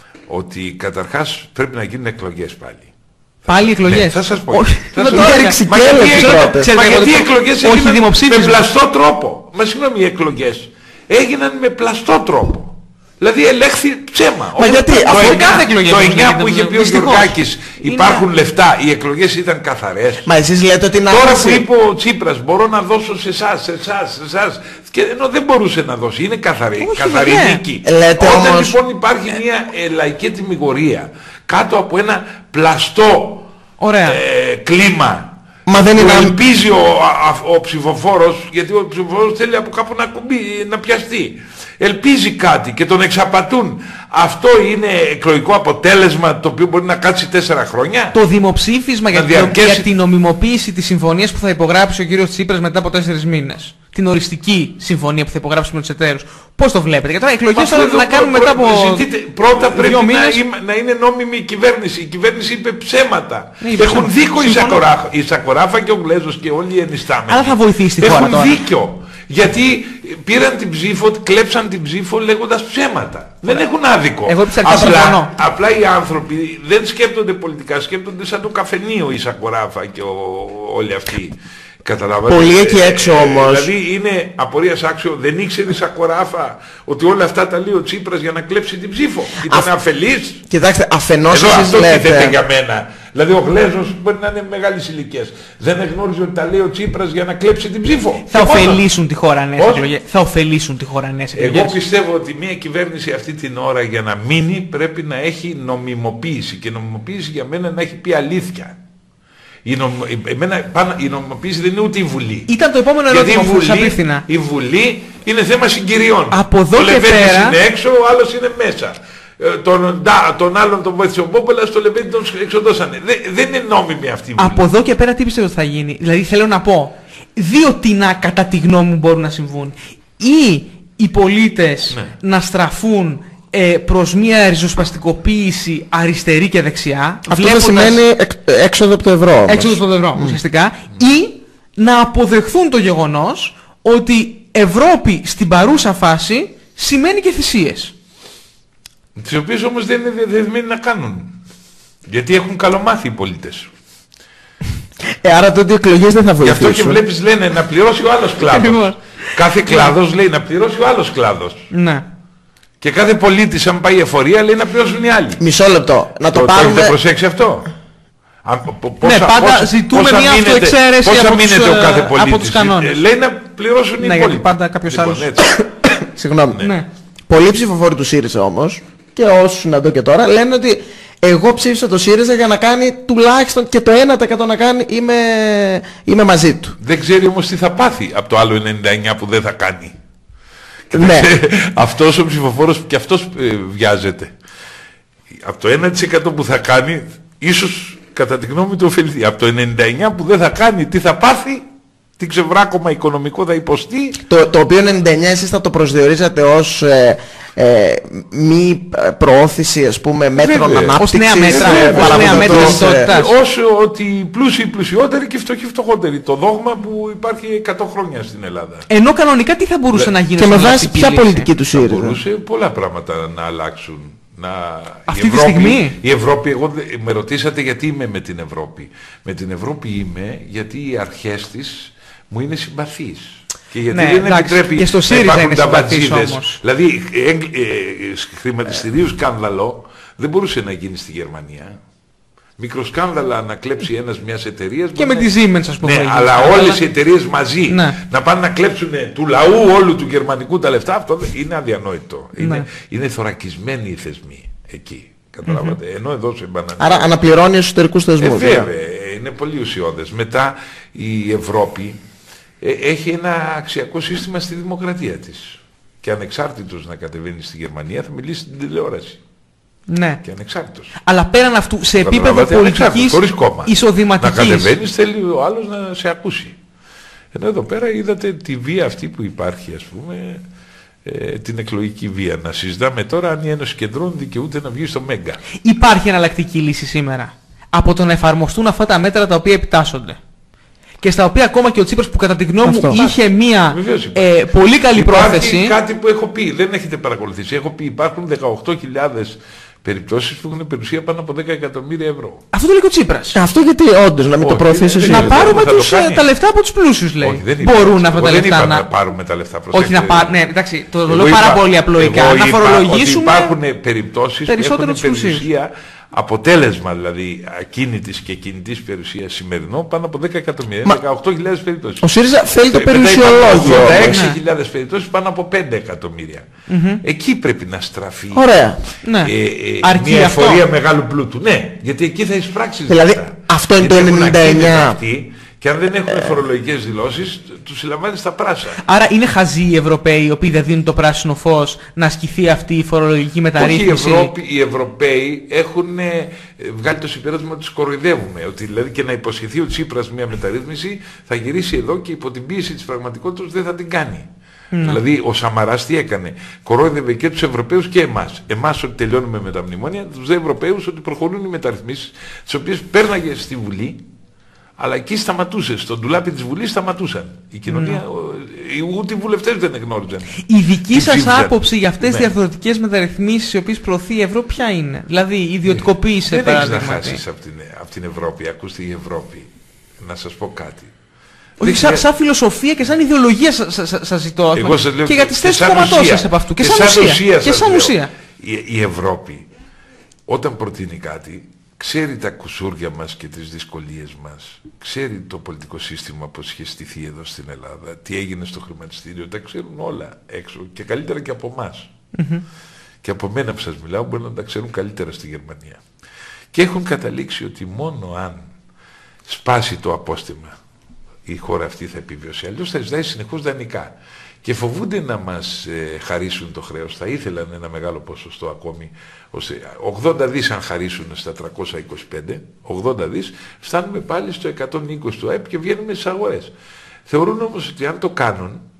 A: ότι καταρχάς πρέπει να γίνουν εκλογές πάλι.
C: Πάλι
A: Ναι,
C: εκλογές.
A: θα σας πω.
C: Όχι,
A: Θα
B: με
A: σας
B: το
A: πω.
B: έριξε
A: Μα
B: και
A: γιατί
B: έλεγε
A: έγιναν-
B: πρώτα.
A: Μα
C: Ξέρετε,
A: γιατί οι
C: το-
A: εκλογές
C: όχι
A: έγιναν με
C: δημοψήφισμα.
A: πλαστό τρόπο. Μα συγγνώμη, οι εκλογές έγιναν με πλαστό τρόπο. Δηλαδή ελέγχθη ψέμα. Όχι
B: γιατί,
A: το
B: αφού
A: εννιά-
C: κάθε εκλογή
A: Το
C: όμως
A: εννιά
C: γίνεται,
A: που είχε πει ο
C: δυστυχώς.
A: Γιωργάκης,
C: Είναι-
A: υπάρχουν λεφτά, οι εκλογές ήταν καθαρές.
B: Μα εσείς λέτε ότι είναι
A: Τώρα που
B: άμεση.
A: είπε ο Τσίπρας, μπορώ να δώσω σε εσάς, σε εσάς, σε εσάς, και ενώ δεν μπορούσε να δώσει, είναι καθαρή,
C: Όχι,
A: καθαρή
C: ναι.
A: νίκη.
B: Λέτε
A: Όταν
B: όμως-
A: λοιπόν υπάρχει μια ε, λαϊκή τιμιγορία κάτω από ένα πλαστό
C: Ωραία.
A: ε, κλίμα,
B: Μα δεν
A: που
B: είναι...
A: ελπίζει ο, α, α, ο ψηφοφόρος, γιατί ο ψηφοφόρος θέλει από κάπου να, κουμπί, να πιαστεί. Ελπίζει κάτι και τον εξαπατούν. Αυτό είναι εκλογικό αποτέλεσμα το οποίο μπορεί να κάτσει τέσσερα χρόνια.
C: Το δημοψήφισμα για,
A: Να
C: την-
A: διαρκέσει-
C: για την νομιμοποίηση της συμφωνίας που θα υπογράψει ο κύριος Τσίπρας μετά από τέσσερις μήνες. Την οριστική συμφωνία που θα υπογράψει με τους εταίρους. Πώς το βλέπετε? Γιατί τώρα εκλογές
A: Μα
C: τώρα
A: αυτό
C: να
A: εδώ
C: κάνουμε
A: πρω-
C: μετά από
A: ζητείτε, πρώτα πρέπει
C: δύο
A: να,
C: μήνες.
A: είμαι- να είναι νόμιμη η κυβέρνηση. Η κυβέρνηση είπε ψέματα.
C: Ναι, είπε
A: Έχουν
C: ψέματα.
A: δίκιο η
C: Συμφωνώ.
A: Σακοράφα, η Σακοράφα και ο Γλέζος και όλοι οι ενιστάμενοι.
C: Αλλά θα βοηθήσει τη χώρα
A: Έχουν
C: τώρα.
A: δίκιο. Γιατί πήραν την ψήφο, κλέψαν την ψήφο λέγοντας ψέματα. Δεν έχουν άδικο.
C: Εγώ επιστρέφω, συμφωνώ.
A: απλά, απλά οι άνθρωποι δεν σκέπτονται πολιτικά, σκέπτονται σαν το καφενείο η Σακοράφα και ο, όλοι αυτοί. Καταλάβατε.
B: Πολλοί εκεί έξω όμως.
A: Δηλαδή είναι απορίας άξιο, δεν ήξερε η Σακοράφα ότι όλα αυτά τα λέει ο Τσίπρας για να κλέψει την ψήφο. Ήταν
B: Αφ-
A: αφελής.
B: Κοιτάξτε, αφενός
A: Εδώ
B: εσείς
A: αυτό τίθεται
B: λέτε...
A: για μένα. Δηλαδή ο Γλέζος μπορεί να είναι μεγάλης ηλικίας. Δεν εγνώριζε ότι τα λέει ο Τσίπρας για να κλέψει την ψήφο.
C: Θα
A: Και μόνο.
C: ωφελήσουν τη χώρα νέες
A: Πώς?
C: εκλογές. Θα ωφελήσουν τη χώρα νέες
A: Εγώ
C: εκλογές.
A: πιστεύω ότι μια κυβέρνηση αυτή την ώρα για να μείνει πρέπει να έχει νομιμοποίηση. Και νομιμοποίηση για μένα να έχει πει αλήθεια. Η, νομ... εμένα, πάνω... η νομιμοποίηση δεν είναι ούτε η Βουλή.
C: Ήταν το επόμενο
A: Γιατί
C: ερώτημα
A: η
C: που σας
A: Βουλή,
C: απίφθηνα.
A: η Βουλή είναι θέμα συγκυριών.
C: Από εδώ
A: ο
C: και
A: Λεβέντης
C: πέρα-
A: είναι έξω, ο άλλος είναι μέσα. Ε, τον, ντά, τον άλλον τον βοήθησε ο Πόπολας, τον Λεβέντη τον εξοδώσανε. Δεν, δεν είναι νόμιμη αυτή η Βουλή.
C: Από εδώ και πέρα τι πιστεύω ότι θα γίνει? Δηλαδή θέλω να πω, δύο τινά κατά τη γνώμη μου μπορούν να συμβούν. Ή οι πολίτες
A: Ναι.
C: να στραφούν ε, προς μια ριζοσπαστικοποίηση αριστερή και δεξιά.
B: Αυτό θα σημαίνει εκ- έξοδο από το ευρώ όμως.
C: έξοδο στο ευρώ ουσιαστικά. Ή να αποδεχθούν το γεγονός ότι Ευρώπη στην παρούσα φάση σημαίνει και θυσίες.
A: Τις οποίες όμως δεν είναι διαδεδομένοι να κάνουν. Γιατί έχουν καλομάθει οι πολίτες.
B: Ε, άρα τότε οι εκλογές δεν θα βοηθήσουν.
A: Γι' αυτό και βλέπεις λένε να πληρώσει ο άλλος κλάδος. Κάθε κλάδος λέει να πληρώσει ο άλλος κλάδος.
C: Ναι.
A: Και κάθε πολίτης αν πάει εφορία λέει να πληρώσουν οι άλλοι.
B: Μισό λεπτό. Να το, το πάρουμε...
A: Το έχετε προσέξει αυτό? Α, πόσα,
C: ναι, πάντα
A: πόσα,
C: ζητούμε
A: πόσα
C: μια αυτοεξαίρεση από, τους, από τους κανόνες.
A: Λέει να πληρώσουν οι
C: ναι,
A: υπόλοιποι.
C: Πάντα κάποιος λοιπόν, άλλος.
B: Συγγνώμη.
C: Ναι. Ναι.
B: Πολλοί ψηφοφόροι του ΣΥΡΙΖΑ όμως, και όσους είναι εδώ και τώρα, λένε ότι εγώ ψήφισα το ΣΥΡΙΖΑ για να κάνει τουλάχιστον και το ένα τοις εκατό να κάνει, είμαι, είμαι μαζί του.
A: Δεν ξέρει όμως τι θα πάθει από το άλλο ενενήντα εννιά που δεν θα κάνει.
B: Ναι.
A: Αυτός ο ψηφοφόρος και αυτός ε, βιάζεται. Από το ένα τοις εκατό που θα κάνει, ίσως κατά τη γνώμη του ωφεληθεί. Από το ενενήντα εννιά που δεν θα κάνει, τι θα πάθει, τι ξεβράκωμα οικονομικό θα υποστεί.
B: Το, το οποίο ενενήντα εννιά εσείς θα το προσδιορίζατε ως ε, ε, μη προώθηση, ας πούμε, μέτρων ανάπτυξης.
C: Ως νέα μέτρα, ως νέα μέτρα λιτότητας.
A: Ως ότι οι πλούσιοι πλουσιότεροι και οι φτωχοί φτωχότεροι. Το δόγμα που υπάρχει εκατό χρόνια στην Ελλάδα.
C: Ενώ κανονικά τι θα μπορούσε να γίνει?
B: Και με βάση ποια πολιτική του ΣΥΡΙΖΑ?
A: Θα μπορούσε πολλά πράγματα να αλλάξουν. Να...
C: Αυτή
A: η Ευρώπη,
C: τη στιγμή.
A: Η Ευρώπη, εγώ με ρωτήσατε γιατί είμαι με την Ευρώπη. Με την Ευρώπη είμαι γιατί οι αρχές της μου είναι συμπαθείς. Και γιατί
C: ναι,
A: δεν
C: εντάξει,
A: επιτρέπει
C: και στο
A: να υπάρχουν τα
C: βατζίδες.
A: Δηλαδή, ε, ε, ε, χρηματιστηρίου σκάνδαλο δεν μπορούσε να γίνει στη Γερμανία. Μικροσκάνδαλα να κλέψει ένας μιας εταιρείας.
C: Και με τη Siemens, ας πούμε.
A: Ναι, αλλά
C: σκάνδαλα.
A: όλες οι εταιρείες μαζί
C: ναι.
A: να πάνε να κλέψουν του λαού όλου του γερμανικού τα λεφτά, αυτό είναι αδιανόητο. Ναι. Είναι, είναι θωρακισμένοι οι θεσμοί εκεί. Καταλάβατε. Mm-hmm. Ενώ εδώ σε μπανανία.
B: Άρα αναπληρώνει εσωτερικούς θεσμούς.
A: Ε, βέβαια, είναι πολύ ουσιώδες. Μετά η Ευρώπη ε, έχει ένα αξιακό σύστημα στη δημοκρατία της. Και ανεξάρτητος να κατεβαίνει στη Γερμανία θα μιλήσει στην τηλεόραση.
C: Ναι.
A: Και ανεξάρτητος.
C: Αλλά πέραν αυτού, σε επίπεδο πολιτικής εισοδηματικής.
A: Να κατεβαίνεις, θέλει ο άλλος να σε ακούσει. Ενώ εδώ πέρα είδατε τη βία αυτή που υπάρχει, ας πούμε, ε, την εκλογική βία. Να συζητάμε τώρα αν η Ένωση Κεντρών δικαιούται να βγει στο Μέγκα.
C: Υπάρχει εναλλακτική λύση σήμερα από το να εφαρμοστούν αυτά τα μέτρα τα οποία επιτάσσονται. Και στα οποία ακόμα και ο Τσίπρας που κατά τη γνώμη μου είχε μία ε, πολύ καλή
A: υπάρχει
C: πρόθεση.
A: Υπάρχει κάτι που έχω πει, δεν έχετε παρακολουθήσει. Έχω πει υπάρχουν δεκαοκτώ χιλιάδες περιπτώσεις που έχουν περιουσία πάνω από δέκα εκατομμύρια ευρώ.
C: Αυτό το λέει και ο Τσίπρας.
B: Αυτό γιατί όντως να μην
A: όχι,
B: το προωθήσει.
C: Να πάρουμε τους, το τα λεφτά από τους πλούσιους, λέει.
A: Όχι, δεν
C: μπορούν αυτά τα λεφτά
A: να...
C: να...
A: να πάρουμε τα λεφτά.
C: Όχι να πάρουμε. Ναι, εντάξει, το λέω πάρα πολύ απλοϊκά. Να φορολογήσουμε.
A: Υπάρχουν περιπτώσεις που έχουν περιουσία. Αποτέλεσμα δηλαδή ακίνητης και κινητής περιουσίας σημερινό πάνω από δέκα εκατομμύρια, δεκαοκτώ χιλιάδες περιπτώσεις.
B: Ο ΣΥΡΙΖΑ θέλει το περιουσιολόγιο.
A: ογδόντα έξι χιλιάδες περιπτώσεις πάνω από πέντε εκατομμύρια. Mm-hmm. Εκεί πρέπει να στραφεί.
B: Ωραία.
A: Ε, ε, μια εφορία μεγάλου πλούτου. Ναι, γιατί εκεί θα εισπράξεις.
B: Δηλαδή αυτά. Αυτό είναι γιατί το ενενήντα εννιά.
A: Αυτοί, και αν δεν έχουν φορολογικές δηλώσεις, τους συλλαμβάνει στα πράσα.
C: Άρα είναι χαζοί οι Ευρωπαίοι οι οποίοι δεν δίνουν το πράσινο φως να ασκηθεί αυτή η φορολογική μεταρρύθμιση?
A: Όχι, οι, Ευρώπη, οι Ευρωπαίοι έχουν ε, βγάλει το συμπέρασμα ότι τους κοροϊδεύουμε. Ότι δηλαδή και να υποσχεθεί ο Τσίπρας μια μεταρρύθμιση θα γυρίσει εδώ και υπό την πίεση της πραγματικότητας δεν θα την κάνει. Mm. Δηλαδή ο Σαμαράς τι έκανε? Κορόιδευε και τους Ευρωπαίους και εμάς. Εμάς ότι τελειώνουμε με τα μνημόνια, τους δε Ευρωπαίους ότι προχωρούν οι μεταρρυθμίσεις, τις οποίες πέρναγε στη Βουλή. Αλλά εκεί σταματούσε. Στον ντουλάπι της Βουλής σταματούσαν. Η κοινωνία, mm. ούτε οι βουλευτές δεν εγνώριζαν.
C: Η δική σας άποψη για αυτές τις ναι. διαρθρωτικές μεταρρυθμίσεις οι οποίες προωθεί η Ευρώπη ποια είναι? Δηλαδή η ιδιωτικοποίηση.
A: Δεν έχεις να χάσεις από την, από την Ευρώπη. Ακούστε η Ευρώπη. Να σας πω κάτι.
C: Όχι, σαν, σαν φιλοσοφία και σαν ιδεολογία σας ζητώ.
A: Εγώ σας λέω
C: και για τις θέσεις του κόμματός σας από αυτού. Και, και σαν ουσία. ουσία και σαν ουσία.
A: Η, η Ευρώπη όταν προτείνει κάτι, ξέρει τα κουσούρια μας και τις δυσκολίες μας, ξέρει το πολιτικό σύστημα πώς είχε στηθεί εδώ στην Ελλάδα, τι έγινε στο χρηματιστήριο, τα ξέρουν όλα έξω και καλύτερα και από εμάς. Mm-hmm. Και από μένα που σας μιλάω μπορεί να τα ξέρουν καλύτερα στη Γερμανία. Και έχουν καταλήξει ότι μόνο αν σπάσει το απόστημα η χώρα αυτή θα επιβιώσει, αλλιώς θα ζητάει συνεχώς δανεικά. Και φοβούνται να μας ε, χαρίσουν το χρέος. Θα ήθελαν ένα μεγάλο ποσοστό ακόμη. Ώστε ογδόντα δις αν χαρίσουν στα τριακόσια είκοσι πέντε, ογδόντα δις, φτάνουμε πάλι στο εκατόν είκοσι του ΑΕΠ και βγαίνουμε στις αγορές. Θεωρούν όμως ότι αν το κάνουν,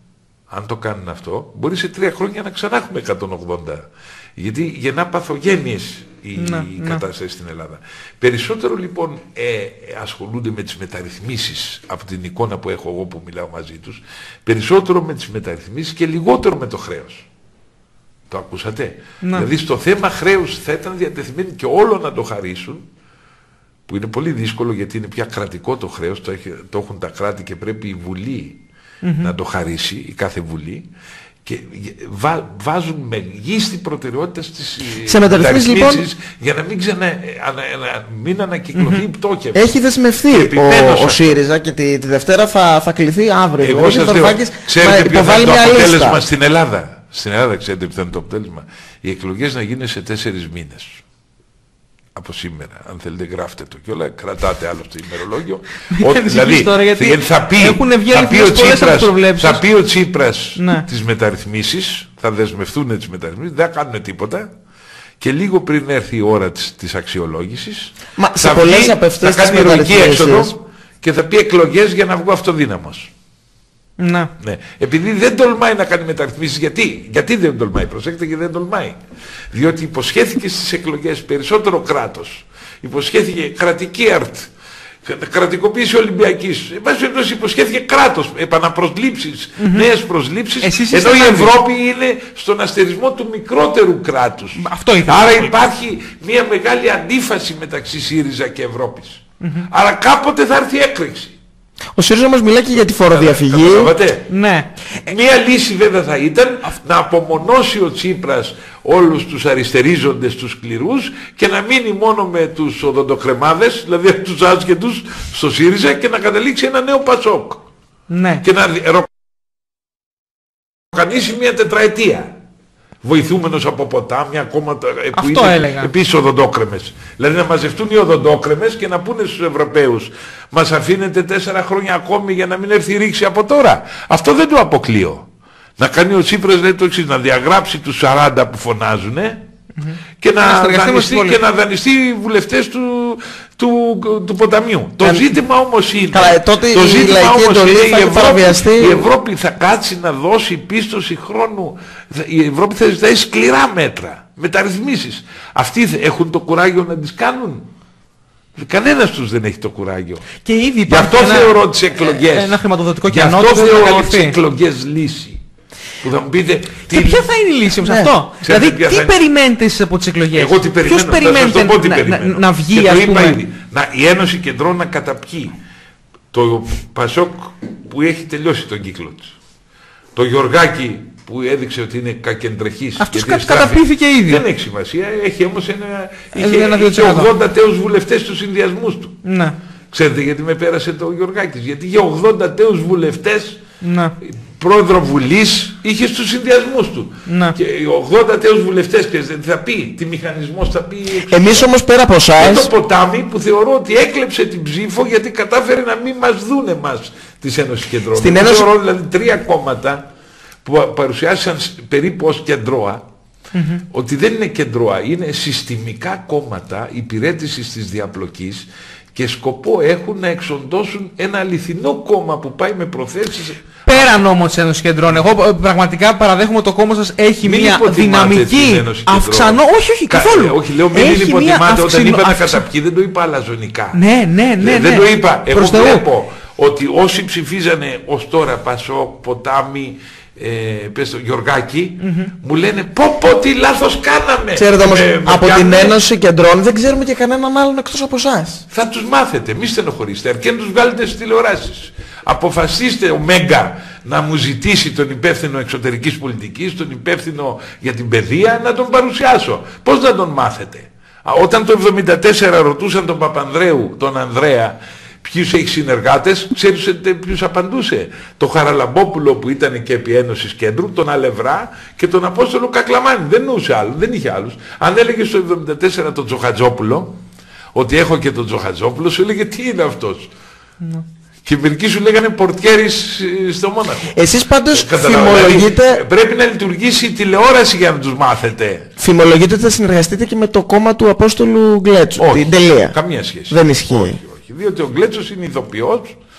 A: αν το κάνουν αυτό, μπορεί σε τρία χρόνια να ξανά έχουμε εκατόν ογδόντα. Γιατί γεννά παθογένειες η,
C: να,
A: η
C: να.
A: κατάσταση στην Ελλάδα. Περισσότερο λοιπόν ε, ασχολούνται με τις μεταρρυθμίσεις, από την εικόνα που έχω εγώ που μιλάω μαζί τους, περισσότερο με τις μεταρρυθμίσεις και λιγότερο με το χρέος. Το ακούσατε? Να. Δηλαδή στο θέμα χρέους θα ήταν διατεθειμένοι και όλο να το χαρίσουν, που είναι πολύ δύσκολο γιατί είναι πια κρατικό το χρέος, το, έχει, το έχουν τα κράτη και πρέπει η Βουλή mm-hmm. να το χαρίσει, η κάθε Βουλή, και βά, βάζουν μεγίστη προτεραιότητα στις μεταρρυθμίσεις λοιπόν, για να μην, ξανα, ανα, ανα, μην ανακυκλωθεί mm-hmm. η πτώκευση.
B: Έχει δεσμευθεί ο, ο ΣΥΡΙΖΑ και τη, τη Δευτέρα θα, θα κληθεί αύριο.
A: Εγώ σας λέω, ξέρετε ποιο θα είναι το αποτέλεσμα λίστα. στην Ελλάδα. Στην Ελλάδα ξέρετε ποιο θα είναι το αποτέλεσμα. Οι εκλογές να γίνουν σε τέσσερις μήνες. Από σήμερα, αν θέλετε γράφτε το και όλα, κρατάτε άλλο στο ημερολόγιο. Ότι, δηλαδή, τώρα, γιατί θα πει, θα πει ο Τσίπρας, θα πει ο Τσίπρας ναι. τις μεταρρυθμίσεις, θα δεσμευτούν τις μεταρρυθμίσεις, δεν θα κάνουν τίποτα και λίγο πριν έρθει η ώρα της, της αξιολόγησης,
B: Μα,
A: θα, βγει, θα κάνει ηρωική έξοδο και θα πει εκλογές για να βγω αυτοδύναμος.
C: Να.
A: Ναι. Επειδή δεν τολμάει να κάνει μεταρρυθμίσεις, γιατί, γιατί δεν τολμάει, προσέξτε και δεν τολμάει. Διότι υποσχέθηκε στις εκλογές περισσότερο κράτος, υποσχέθηκε κρατική αρτ, κρατικοποίηση Ολυμπιακής, εν πάση περιπτώσει υποσχέθηκε κράτος, επαναπροσλήψεις, mm-hmm. νέες προσλήψεις,
C: Εσείς
A: ενώ η Ευρώπη είναι στον αστερισμό του μικρότερου κράτους.
C: Αυτό
A: Άρα υπάρχει μια μεγάλη αντίφαση μεταξύ ΣΥΡΙΖΑ και Ευρώπης. Mm-hmm. Άρα κάποτε θα έρθει έκρηξη.
B: Ο ΣΥΡΙΖΑ όμως μιλάει και για τη φοροδιαφυγή.
C: Ναι.
A: Μία λύση βέβαια θα ήταν να απομονώσει ο Τσίπρας όλους τους αριστερίζοντες, τους σκληρούς και να μείνει μόνο με τους οδοντοκρεμάδες, δηλαδή τους άσχετους στο ΣΥΡΙΖΑ και να καταλήξει ένα νέο Πασόκ.
C: Ναι.
A: Και να ροκανίσει μια τετραετία. Βοηθούμενος από ποτάμια, κόμματα που είναι επίσης οδοντόκρεμες. Δηλαδή να μαζευτούν οι οδοντόκρεμες και να πούνε στους Ευρωπαίους, μας αφήνετε τέσσερα χρόνια ακόμη για να μην έρθει η ρήξη από τώρα. Αυτό δεν το αποκλείω. Να κάνει ο Τσίπρας λέει το εξής, να διαγράψει τους σαράντα που φωνάζουνε mm-hmm. και, να δανειστεί, και να δανειστεί βουλευτές του, του, του, του ποταμιού. Το ζήτημα όμως είναι,
B: Καλά, τότε
A: το ζήτημα όμως είναι
B: η, Ευρώπη,
A: η Ευρώπη θα κάτσει να δώσει πίστοση χρόνου. Η Ευρώπη θα ζητάει σκληρά μέτρα, μεταρρυθμίσεις. Αυτοί έχουν το κουράγιο να τις κάνουν? Κανένας τους δεν έχει το κουράγιο.
C: Και ήδη
A: γι' αυτό ένα, θεωρώ τις εκλογές.
C: Ένα χρηματοδοτικό
A: γι' αυτό θεωρώ τις εκλογές λύση. Που θα μου πείτε,
C: και τι... ποια θα είναι η λύση όμως ναι. αυτό? Δηλαδή τι είναι... περιμένετε εσείς από τις εκλογές?
A: Εγώ τι περιμένω,
C: ποιος περιμένετε
A: να,
C: να,
A: να,
C: να, να βγει ας πούμε?
A: Ήδη, να, η Ένωση Κεντρών να καταπιεί το Πασόκ που έχει τελειώσει τον κύκλο της. Το Γιωργάκη που έδειξε ότι είναι κακεντρεχής.
C: Αυτός κα, καταπίθηκε ήδη.
A: Δεν έχει σημασία, έχει όμως ένα, είχε, ένα είχε ογδόντα τέους βουλευτές στους συνδυασμούς του.
C: Ναι.
A: Ξέρετε γιατί με πέρασε το Γιωργάκης? Γιατί είχε ογδόντα τέους βουλευτές,
C: ναι.
A: πρόεδρο Βουλής, είχε στους συνδυασμούς του.
C: Ναι.
A: Και οι ογδόντα τέους βουλευτές και θα πει, τι μηχανισμός θα πει.
B: Εμείς όμως πέρα από εσάς...
A: Και το ποτάμι που θεωρώ ότι έκλεψε την ψήφο γιατί κατάφερε να μην μας δούνε μας της Ένωσης Κεντρών.
B: Στην Ένωση...
A: Θεωρώ δηλαδή τρία κόμματα που παρουσιάσαν περίπου ως κεντρώα, mm-hmm. ότι δεν είναι κεντρώα, είναι συστημικά κόμματα υπηρέτησης της διαπλοκής και σκοπό έχουν να εξοντώσουν ένα αληθινό κόμμα που πάει με προθέσεις...
C: Πέραν όμως της Ένωσης Κεντρών, εγώ πραγματικά παραδέχομαι το κόμμα σας έχει
A: μην
C: μια δυναμική αυξανό... Όχι, όχι, καθόλου.
A: Κα, όχι, λέω μην υποτιμάτε αυξηνο... όταν είπα να καταπιεί, δεν το είπα αλαζονικά.
C: Ναι, ναι, ναι.
A: Δεν
C: ναι.
A: το είπα. Εγώ βλέπω ότι όσοι ψηφίζανε ως τώρα Πασόκ, Ποτάμι, Ε, πες το Γιωργάκη, mm-hmm. μου λένε πω πω τι λάθος κάναμε.
B: Ξέρετε όμως
A: ε,
B: από
A: πιάνε...
B: την Ένωση Κεντρών δεν ξέρουμε και κανέναν άλλον εκτός από εσάς.
A: Θα τους μάθετε, μη στενοχωρήσετε, αρκεί να τους βγάλετε στις τηλεοράσεις. Αποφασίστε ο Μέγκα να μου ζητήσει τον υπεύθυνο εξωτερικής πολιτικής, τον υπεύθυνο για την παιδεία, να τον παρουσιάσω. Πώς να τον μάθετε? Όταν το εβδομήντα τέσσερα ρωτούσαν τον Παπανδρέου, τον Ανδρέα, ποιους έχει συνεργάτες, ξέρεις ποιους απαντούσε? Το Χαραλαμπόπουλο που ήταν και επί Ένωσης Κέντρου, τον Αλευρά και τον Απόστολο Κακλαμάνη. Δεν νοούσε άλλο, δεν είχε άλλους. Αν έλεγε στο εβδομήντα τέσσερα τον Τζοχατζόπουλο, ότι έχω και τον Τζοχατζόπουλο, σου έλεγε τι είναι αυτός. Mm. Και μερικοί σου λέγανε πορτιέρης στο Μόναχο.
B: Εσείς πάντως φημολογείτε...
A: Δηλαδή, πρέπει να λειτουργήσει η τηλεόραση για να τους μάθετε.
B: Φημολογείτε ότι θα συνεργαστείτε και με το κόμμα του Απόστολου Γκλέτσου.
A: Όχι,
B: την τελεία.
A: Καμία σχέση.
B: Δεν ισχύει.
A: Όχι, όχι. Διότι ο Γκλέτσος είναι ηθοποιός,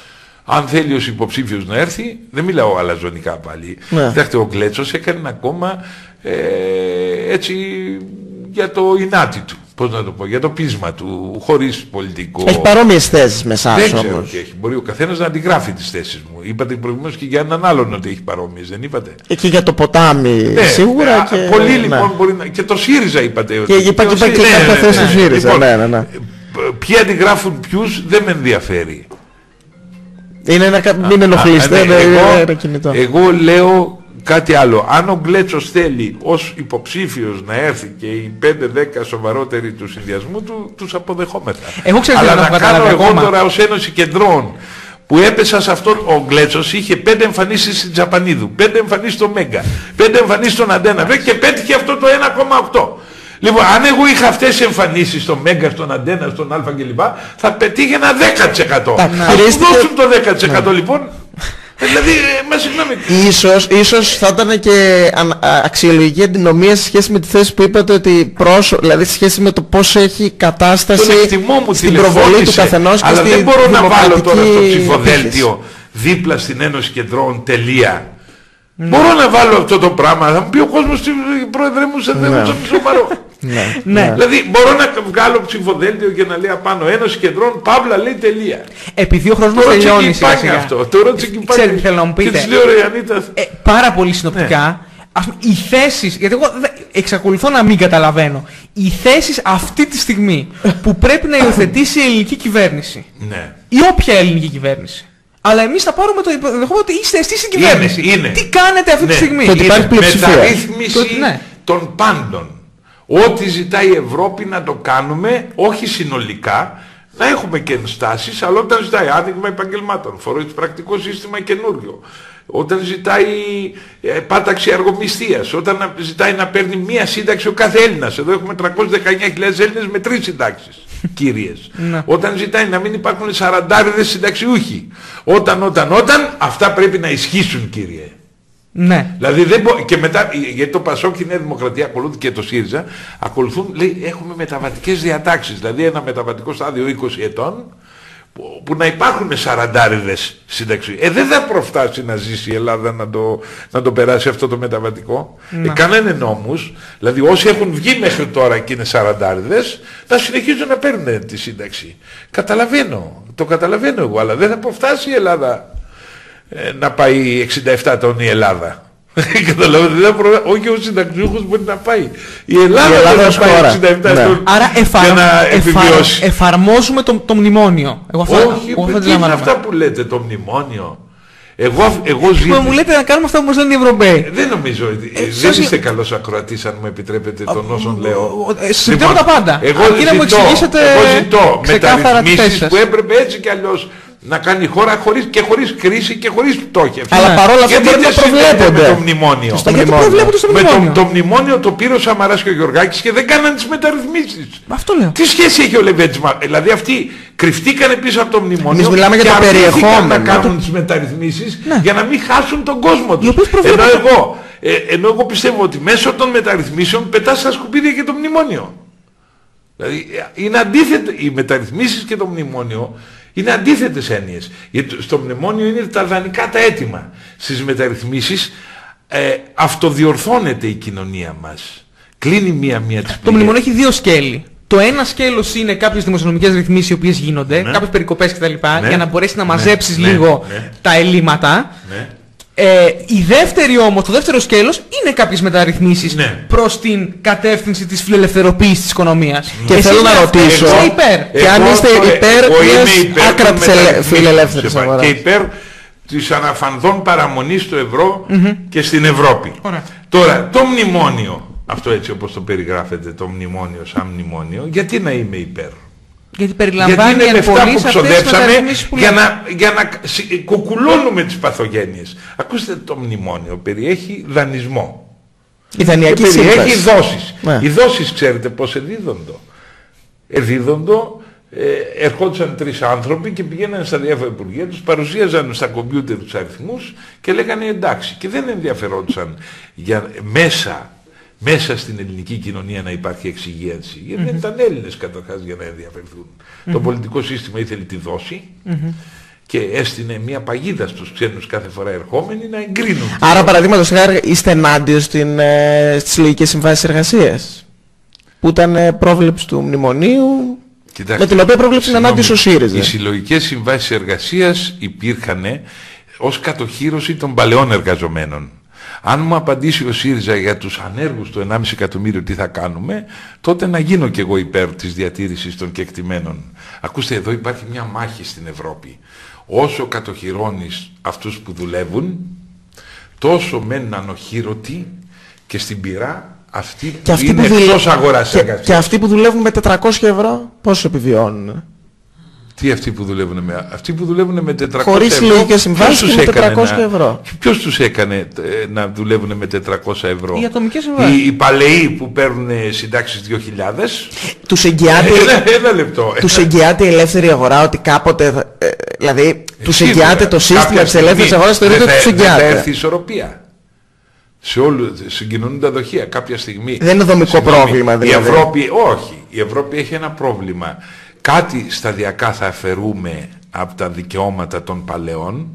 A: Αν θέλει ως υποψήφιος να έρθει, δεν μιλάω αλαζονικά πάλι.
B: Ναι.
A: Κοιτάξτε, ο Γκλέτσος έκανε ένα κόμμα ε, έτσι για το ινάτι του. Πώς να το πω, για το πείσμα του, χωρίς πολιτικό.
B: Έχει παρόμοιες θέσεις με εσάς όμως.
A: Δεν ξέρω τι έχει. Μπορεί ο καθένας να αντιγράφει τις θέσεις μου. Είπατε προηγουμένως και για έναν άλλον ότι έχει παρόμοιες, δεν είπατε?
B: Και για το ποτάμι, ναι, σίγουρα.
A: Α,
B: και...
A: Πολλοί
B: ναι.
A: λοιπόν μπορεί να. Και το ΣΥΡΙΖΑ είπατε.
B: Και είπα και, και, και
A: ναι,
B: κάποια
A: ναι,
B: θέση
A: ναι,
B: του ΣΥΡΙΖΑ.
A: λοιπόν,
B: ναι, ναι, ναι.
A: Ποιοι αντιγράφουν ποιους δεν με ενδιαφέρει.
B: Είναι ένα, μην ενοχλείστε, είναι ένα κινητό.
A: Εγώ λέω κάτι άλλο. Αν ο Γκλέτσος θέλει ως υποψήφιος να έρθει και οι πέντε δέκα σοβαρότεροι του συνδυασμού του, τους αποδεχόμεθα.
C: Εγώ ξέρω,
A: αλλά
C: να
A: να κάνω εγώ
C: ακόμα.
A: τώρα ως Ένωση Κεντρών που έπεσα σε αυτό, ο Γκλέτσος είχε πέντε εμφανίσεις στην Τζαπανίδου, πέντε εμφανίσεις στο Μέγκα, πέντε εμφανίσεις στον Αντένα και πέτυχε αυτό το ένα κόμμα οκτώ. Λοιπόν, αν εγώ είχα αυτές τις εμφανίσεις στο Μέγκα, στον Αντένα, στον Αλφα κλπ, θα πετύχαινα δέκα τοις εκατό. Ας μου δώσουν το δέκα τοις εκατό λοιπόν. Δηλαδή, μα συγγνώμη.
B: Ίσως, ίσως θα ήταν και αξιολογική αντινομία σε σχέση με τη θέση που είπατε ότι πρόσω, δηλαδή σε σχέση με το πώς έχει κατάσταση
A: μου
B: στην προβολή του καθενός και
A: αλλά
B: στη
A: δεν μπορώ να βάλω τώρα στο
B: επίθεση.
A: ψηφοδέλτιο δίπλα στην Ένωση Κεντρών τελεία. Mm. Μπορώ να βάλω αυτό το πράγμα. Θα μου πει ο κόσμος, πρόεδρε μου, σε δεν μου σοβαρό.
B: Ναι.
A: Ναι. Δηλαδή μπορώ να βγάλω ψηφοδέλτιο και να λέει απάνω Ένωση Κεντρών, παύλα λέει τελεία.
C: Επειδή ο χρόνος μας τελειώνει σιγά σιγά.
A: Αυτό. Τώρα
C: Ξέρετε, θέλω να μου πείτε.
A: Και της λέω ρε Ανίτα.
C: Ε, πάρα πολύ συνοπτικά. Ναι. Ας πούμε, οι θέσεις, γιατί εγώ εξακολουθώ να μην καταλαβαίνω, οι θέσεις αυτή τη στιγμή που πρέπει να υιοθετήσει η ελληνική κυβέρνηση,
A: ναι.
C: ή όποια ελληνική κυβέρνηση, αλλά εμείς θα πάρουμε το δεχόμενο ότι είστε εσείς στην κυβέρνηση.
A: Είναι, είναι.
C: Τι κάνετε αυτή
A: ναι.
C: τη στιγμή?
B: Το ότι υπάρχει πλειοψηφία.
A: Μεταρρύθμιση ναι. των πάντων. Ό,τι ζητάει η Ευρώπη να το κάνουμε, όχι συνολικά, να έχουμε και ενστάσεις, αλλά όταν ζητάει άνοιγμα επαγγελμάτων, φοροεισπρακτικό σύστημα καινούριο, όταν ζητάει ε, πάταξη αργομισθίας, όταν ζητάει να παίρνει μία σύνταξη ο κάθε Έλληνας. Εδώ έχουμε τριακόσιες δεκαεννιά χιλιάδες Έλληνες με τρεις συντάξεις, κύριες. Όταν ζητάει να μην υπάρχουν σαραντάριδες συνταξιούχοι. Όταν, όταν, όταν, αυτά πρέπει να ισχύσουν, κύριε.
C: Ναι.
A: Δηλαδή δεν μπο... και μετά, γιατί το Πασόκ και η Νέα Δημοκρατία ακολούθει και το ΣΥΡΙΖΑ, ακολουθούν, λέει, έχουμε μεταβατικές διατάξεις. Δηλαδή ένα μεταβατικό στάδιο είκοσι ετών, που, που να υπάρχουν σαραντάριδες σύνταξη. Ε, δεν θα προφτάσει να ζήσει η Ελλάδα να το, να το περάσει αυτό το μεταβατικό. Ε, κάνανε νόμους, δηλαδή όσοι έχουν βγει μέχρι τώρα και είναι σαραντάριδες, θα συνεχίζουν να παίρνουν τη σύνταξη. Καταλαβαίνω, το καταλαβαίνω εγώ, αλλά δεν θα προφτάσει η Ελλάδα ε, να πάει εξήντα επτά ετών η Ελλάδα. Καταλαβαίνετε, προ... όχι ο συνταξιούχος μπορεί να πάει. Η Ελλάδα, η Ελλάδα μπορεί να πάει εξήντα επτά ετών ναι.
C: Άρα εφαρ...
A: για να επιβιώσει.
C: Εφαρ... εφαρμόζουμε το, το μνημόνιο. Εγώ
A: όχι, εγώ τι είναι αυτά που λέτε, το μνημόνιο. Εγώ, εγώ ζήτησα...
C: Μου λέτε να κάνουμε αυτά που μας λένε οι Ευρωπαίοι.
A: Ε, δεν νομίζω, ε, δεν σας... είστε καλός ακροατής αν μου επιτρέπετε των όσων λέω.
C: Συζητώ τα πάντα.
A: Εγώ
C: αρκεί
A: ζητώ,
C: να μου εξηγήσετε
A: εγώ ζητώ
C: μεταρρυθμίσεις
A: που έπρεπε έτσι κι αλλιώς να κάνει η χώρα χωρίς, και χωρίς κρίση και χωρίς πτώχευση.
B: Αλλά παρόλα αυτά μπορεί να προβλέπονται.
A: Με το μνημόνιο.
B: Στο μνημόνιο.
C: Στο
A: με το, το μνημόνιο το πήρε ο Σαμαράς και ο Γιωργάκης και δεν κάναν τις μεταρρυθμίσεις.
C: Αυτό λέω.
A: Τι σχέση έχει ο Λεβέντσμα? Δηλαδή αυτοί κρυφτήκανε πίσω από το μνημόνιο.
B: Εμείς μιλάμε για το περιεχόμενο.
A: Να κάνουν τις μεταρρυθμίσεις
B: ναι.
A: για να μην χάσουν τον κόσμο τους. Ενώ εγώ, ε, ενώ εγώ πιστεύω ότι μέσω των μεταρρυθμίσεων πετά στα σκουπίδια και το μνημόνιο. Δηλαδή είναι αντίθετο οι μεταρρυθμίσεις και το μνημόνιο. Είναι αντίθετες έννοιες. Γιατί στο μνημόνιο είναι τα δανεικά τα έτοιμα. Στις μεταρρυθμίσεις ε, αυτοδιορθώνεται η κοινωνία μας. Κλείνει μία-μία τις πληγές.
C: Το μνημόνιο έχει δύο σκέλη. Το ένα σκέλος είναι κάποιες δημοσιονομικές ρυθμίσεις οι οποίες γίνονται, ναι. κάποιες περικοπές κτλ. Ναι. Για να μπορέσει να μαζέψεις ναι. λίγο ναι. τα ελλείμματα. Ναι. Ε, η δεύτερη όμως, το δεύτερο σκέλος είναι κάποιες μεταρρυθμίσεις ναι. προς την κατεύθυνση της φιλελευθεροποίησης της οικονομίας.
B: Και εσείς θέλω να ρωτήσω,
C: εγώ, υπέρ.
B: και αν είστε υπέρ μιας άκρα της φιλελεύθερης αγοράς.
A: Και υπέρ της αναφανδών παραμονής στο ευρώ mm-hmm. και στην Ευρώπη.
C: Ωραία.
A: Τώρα, το μνημόνιο, αυτό έτσι όπως το περιγράφεται, το μνημόνιο σαν μνημόνιο, γιατί να είμαι υπέρ?
C: Γιατί περιλαμβάνει
A: γιατί είναι λεφτά που ξοδέψαμε
C: που
A: για να, για να κουκουλώνουμε τις παθογένειες. Ακούστε, το μνημόνιο περιέχει δανεισμό.
B: Η δανειακή
A: και περιέχει δόσεις.
B: Ναι.
A: Οι δόσεις ξέρετε πώς εδίδοντο. Εδίδοντο, ε, ερχόντουσαν τρεις άνθρωποι και πηγαίνανε στα διάφορα υπουργεία, τους παρουσίαζαν στα κομπιούτερ τους αριθμούς και λέγανε εντάξει. Και δεν ενδιαφερόντουσαν για μέσα... μέσα στην ελληνική κοινωνία να υπάρχει εξυγίανση. Γιατί mm-hmm. δεν ήταν Έλληνες καταρχάς για να ενδιαφερθούν. Mm-hmm. Το πολιτικό σύστημα ήθελε τη δόση mm-hmm. και έστεινε μια παγίδα στους ξένους κάθε φορά ερχόμενοι να εγκρίνουν.
B: Άρα παραδείγματος χάρη είστε ενάντια στην, ε, στις συλλογικές συμβάσεις εργασίας, που ήταν ε, πρόβλεψη του μνημονίου. Κοιτάξτε, με την οποία πρόβλεψη είναι ενάντια στο ΣΥΡΙΖΑ.
A: Οι συλλογικές συμβάσεις εργασίας υπήρχαν ως κατοχύρωση των παλαιών εργαζομένων. Αν μου απαντήσει ο ΣΥΡΙΖΑ για τους ανέργους του ενάμιση εκατομμύριο τι θα κάνουμε, τότε να γίνω κι εγώ υπέρ της διατήρησης των κεκτημένων. Ακούστε, εδώ υπάρχει μια μάχη στην Ευρώπη. Όσο κατοχυρώνεις αυτούς που δουλεύουν, τόσο μένουν ανοχήρωτοι και στην πυρά αυτοί που,
B: και αυτοί
A: είναι
B: που
A: εκτός αγοράς εργασίας.
B: Και αυτοί που δουλεύουν με τετρακόσια ευρώ, πόσο επιβιώνουν?
A: Τι αυτοί που δουλεύουν με, αυτοί που δουλεύουν με τετρακόσια
B: χωρίς
A: ευρώ,
B: συλλογικές συμβάσεις με τετρακόσια ευρώ.
A: Ποιος τους έκανε ε, να δουλεύουν με τετρακόσια ευρώ?
C: Οι ατομικές συμβάσεις.
A: Οι, οι παλαιοί που παίρνουν συντάξεις δύο χιλιάδες.
B: Τους εγγυάται,
A: ένα, ένα λεπτό.
B: Τους εγγυάται η ελεύθερη αγορά ότι κάποτε, ε, δηλαδή ε, τους εγγυάται το σύστημα της ελεύθερης αγοράς, στο ίδιο τους εγγυάται.
A: Δεν θα έρθει ισορροπία. Σε όλου συγκοινωνούν τα δοχεία κάποια στιγμή.
B: Δεν είναι δομικό συγγνώμη, πρόβλημα δηλαδή.
A: Η Ευρώπη, όχι. Η Ευρώπη έχει ένα πρόβλημα. Κάτι σταδιακά θα αφαιρούμε από τα δικαιώματα των παλαιών,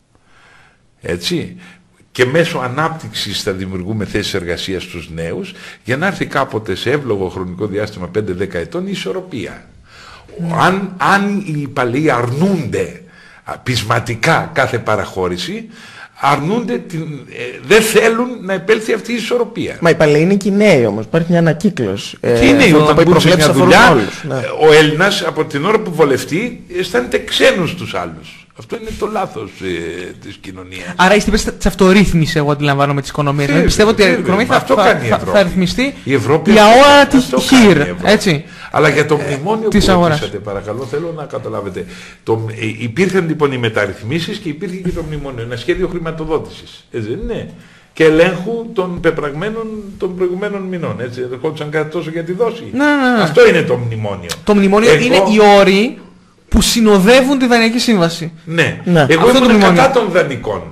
A: έτσι, και μέσω ανάπτυξης θα δημιουργούμε θέσεις εργασίας στους νέους, για να έρθει κάποτε σε εύλογο χρονικό διάστημα πέντε δέκα ετών η ισορροπία. Mm. Αν, αν οι παλαιοί αρνούνται πεισματικά κάθε παραχώρηση, αρνούνται, την, ε, δεν θέλουν να επέλθει αυτή η ισορροπία.
B: Μα οι παλαιοί είναι και οι νέοι όμως, υπάρχει μια ανακύκλωση.
A: Τι ε, είναι, όταν μπουν σε μια δουλειά, όλους, ναι. Ο Έλληνας από την ώρα που βολευτεί αισθάνεται ξένος στους άλλους. Αυτό είναι το λάθος ε, της κοινωνίας.
C: Άρα είστε πες της αυτορύθμισης, εγώ αντιλαμβάνομαι, της οικονομίας. Δηλαδή πιστεύω ότι η οικονομία θα, θα, θα, θα ρυθμιστεί για ώρα τη χείρ, έτσι.
A: Αλλά για το μνημόνιο ε, που ρωτήσατε, παρακαλώ, θέλω να καταλάβετε. Το, ε, υπήρχαν λοιπόν οι μεταρρυθμίσεις και υπήρχε και το μνημόνιο. Ένα σχέδιο χρηματοδότησης. Έτσι δεν είναι? Και ελέγχου των πεπραγμένων των προηγουμένων μηνών. Έτσι, ερχόντουσαν κάτι τόσο για τη δόση.
C: Να, να, να.
A: Αυτό είναι το μνημόνιο.
C: Το μνημόνιο Εγώ... είναι οι όροι που συνοδεύουν τη δανειακή σύμβαση.
A: Ναι.
B: ναι.
A: Εγώ ήμουν κατά των δανεικών.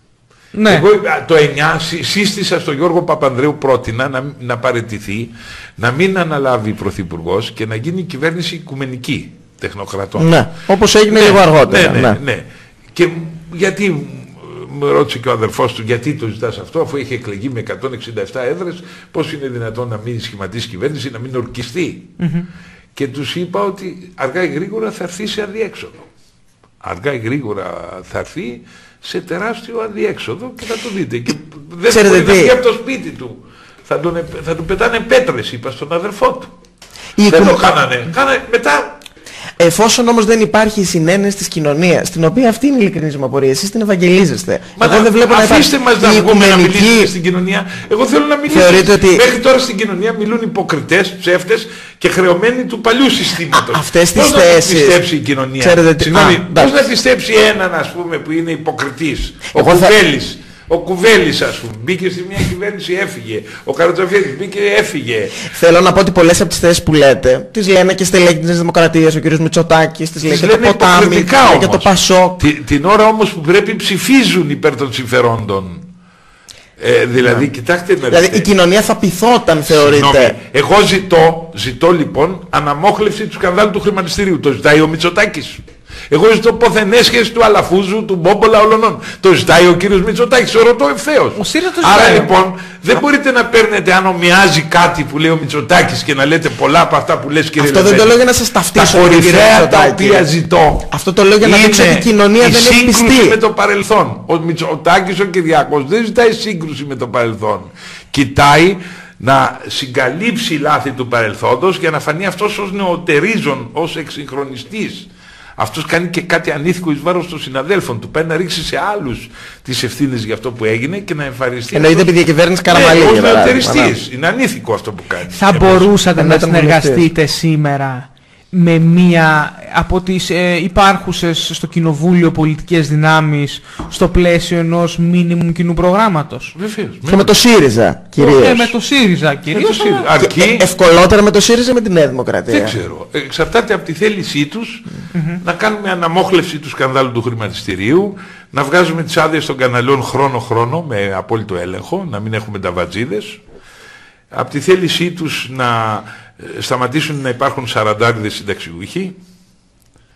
C: Ναι.
A: Εγώ το εννιά σύστησα στον Γιώργο Παπανδρέου, πρότεινα να, να παραιτηθεί, να μην αναλάβει πρωθυπουργός και να γίνει η κυβέρνηση οικουμενική τεχνοκρατών.
B: Ναι, όπως έγινε ναι, λίγο αργότερα.
A: Ναι, ναι, ναι, ναι. Και γιατί, μου ρώτησε και ο αδερφός του, γιατί το ζητάς αυτό, αφού είχε εκλεγεί με εκατόν εξήντα επτά έδρες, πώς είναι δυνατόν να μην σχηματίσει κυβέρνηση, να μην ορκιστεί. Mm-hmm. Και τους είπα ότι αργά ή γρήγορα θα έρθει σε αδιέξοδο. Αργά ή γρήγορα θα έρθει σε τεράστιο αδιέξοδο και θα το δείτε. Και δεν θα μπορεί να βγει από το σπίτι του. Θα, τον, θα του πετάνε πέτρες, είπα στον αδερφό του. Η δεν το κάνανε. Κάνανε μετά.
B: Εφόσον όμως δεν υπάρχει συνένεση της κοινωνίας, στην οποία αυτή είναι η ειλικρινής μου απορία, εσείς την ευαγγελίζεστε.
A: Μα Εγώ να, δεν βλέπω αφήστε να μας να βγούμε να μιλήσουμε στην κοινωνία. Εγώ θέλω να μιλήσω. Ότι... Μέχρι τώρα στην κοινωνία μιλούν υποκριτές, ψεύτες και χρεωμένοι του παλιού συστήματος.
B: Αυτές τις
A: πώς
B: θέσεις...
A: να πιστέψει η κοινωνία?
B: Ξέρετε...
A: Συγγνώμη,
B: Α,
A: πώς να πιστέψει έναν, ας πούμε, που είναι υποκριτής? Ο Κουβέλης. Θα... Ο Κουβέλης, ας πούμε, μπήκε στη μια κυβέρνηση, έφυγε. Ο Καρατζαφέρης μπήκε, έφυγε.
B: Θέλω να πω ότι πολλές από τις θέσεις που λέτε, τις λένε και στελέχη της Δημοκρατίας, ο κ. Μητσοτάκης, τις, τις λένε και το Ποτάμι, και το Πασόκ.
A: Την, την ώρα όμως που πρέπει ψηφίζουν υπέρ των συμφερόντων. Ε, δηλαδή, yeah. κοιτάξτε να
B: Δηλαδή, η κοινωνία θα πειθόταν, θεωρείτε.
A: Συγνώμη, εγώ ζητώ, ζητώ λοιπόν αναμόχλευση του σκανδάλου του χρηματιστηρίου. Το ζητάει ο Μητσοτάκης. Εγώ ζητώ πόθεν έσχεση του Αλαφούζου, του Μπόμπολα, όλων. Το ζητάει ο κύριος Μητσοτάκης, το ρωτώ ευθέως. Άρα λοιπόν δεν μπορείτε να παίρνετε αν ομοιάζει κάτι που λέει ο Μητσοτάκης και να λέτε πολλά από αυτά που λες, κύριε
B: Αυτό
A: Λεβέντη.
B: δεν το λέω για να σας ταυτίσω.
A: Τα κορυφαία τα οποία ζητώ.
B: Αυτό το λέω για να δείξω ότι η κοινωνία δεν έχει πιστεί.
A: Σύγκρουση με το παρελθόν. Ο Μητσοτάκης ο Κυριάκος δεν ζητάει σύγκρουση με το παρελθόν. Κοιτάει να συγκαλύψει λάθη του παρελθόντος για να φανεί αυτός ως νεοτερίζων, ως εξυγχρονιστής. Αυτός κάνει και κάτι ανήθικο εις βάρος των συναδέλφων του. Πάει να ρίξει σε άλλους τις ευθύνες για αυτό που έγινε και να εμφανιστεί.
B: Εννοείται επειδή η κυβέρνηση Καραμαλή.
A: Ναι, ως νεοτεριστής. Είναι ανήθικο αυτό που κάνει.
C: Θα μπορούσατε να συνεργαστείτε σήμερα με μία από τις ε, υπάρχουσες στο κοινοβούλιο πολιτικές δυνάμεις στο πλαίσιο ενός μίνιμουμ κοινού προγράμματος?
A: Βεβαίως.
B: Και με το ΣΥΡΙΖΑ κυρίως.
C: Ε, με το ΣΥΡΙΖΑ κυρίως.
A: Το ΣΥΡΙΖΑ. Αρκεί...
B: Ε, ευκολότερα με το ΣΥΡΙΖΑ με τη Νέα Δημοκρατία.
A: Δεν ξέρω. Εξαρτάται από τη θέλησή τους mm-hmm. να κάνουμε αναμόχλευση του σκανδάλου του χρηματιστηρίου, να βγάζουμε τις άδειες των καναλιών χρόνο-χρόνο με απόλυτο έλεγχο, να μην έχουμε ταβατζίδες. Από τη θέλησή τους να σταματήσουν να υπάρχουν σαραντάριδες συνταξιούχοι,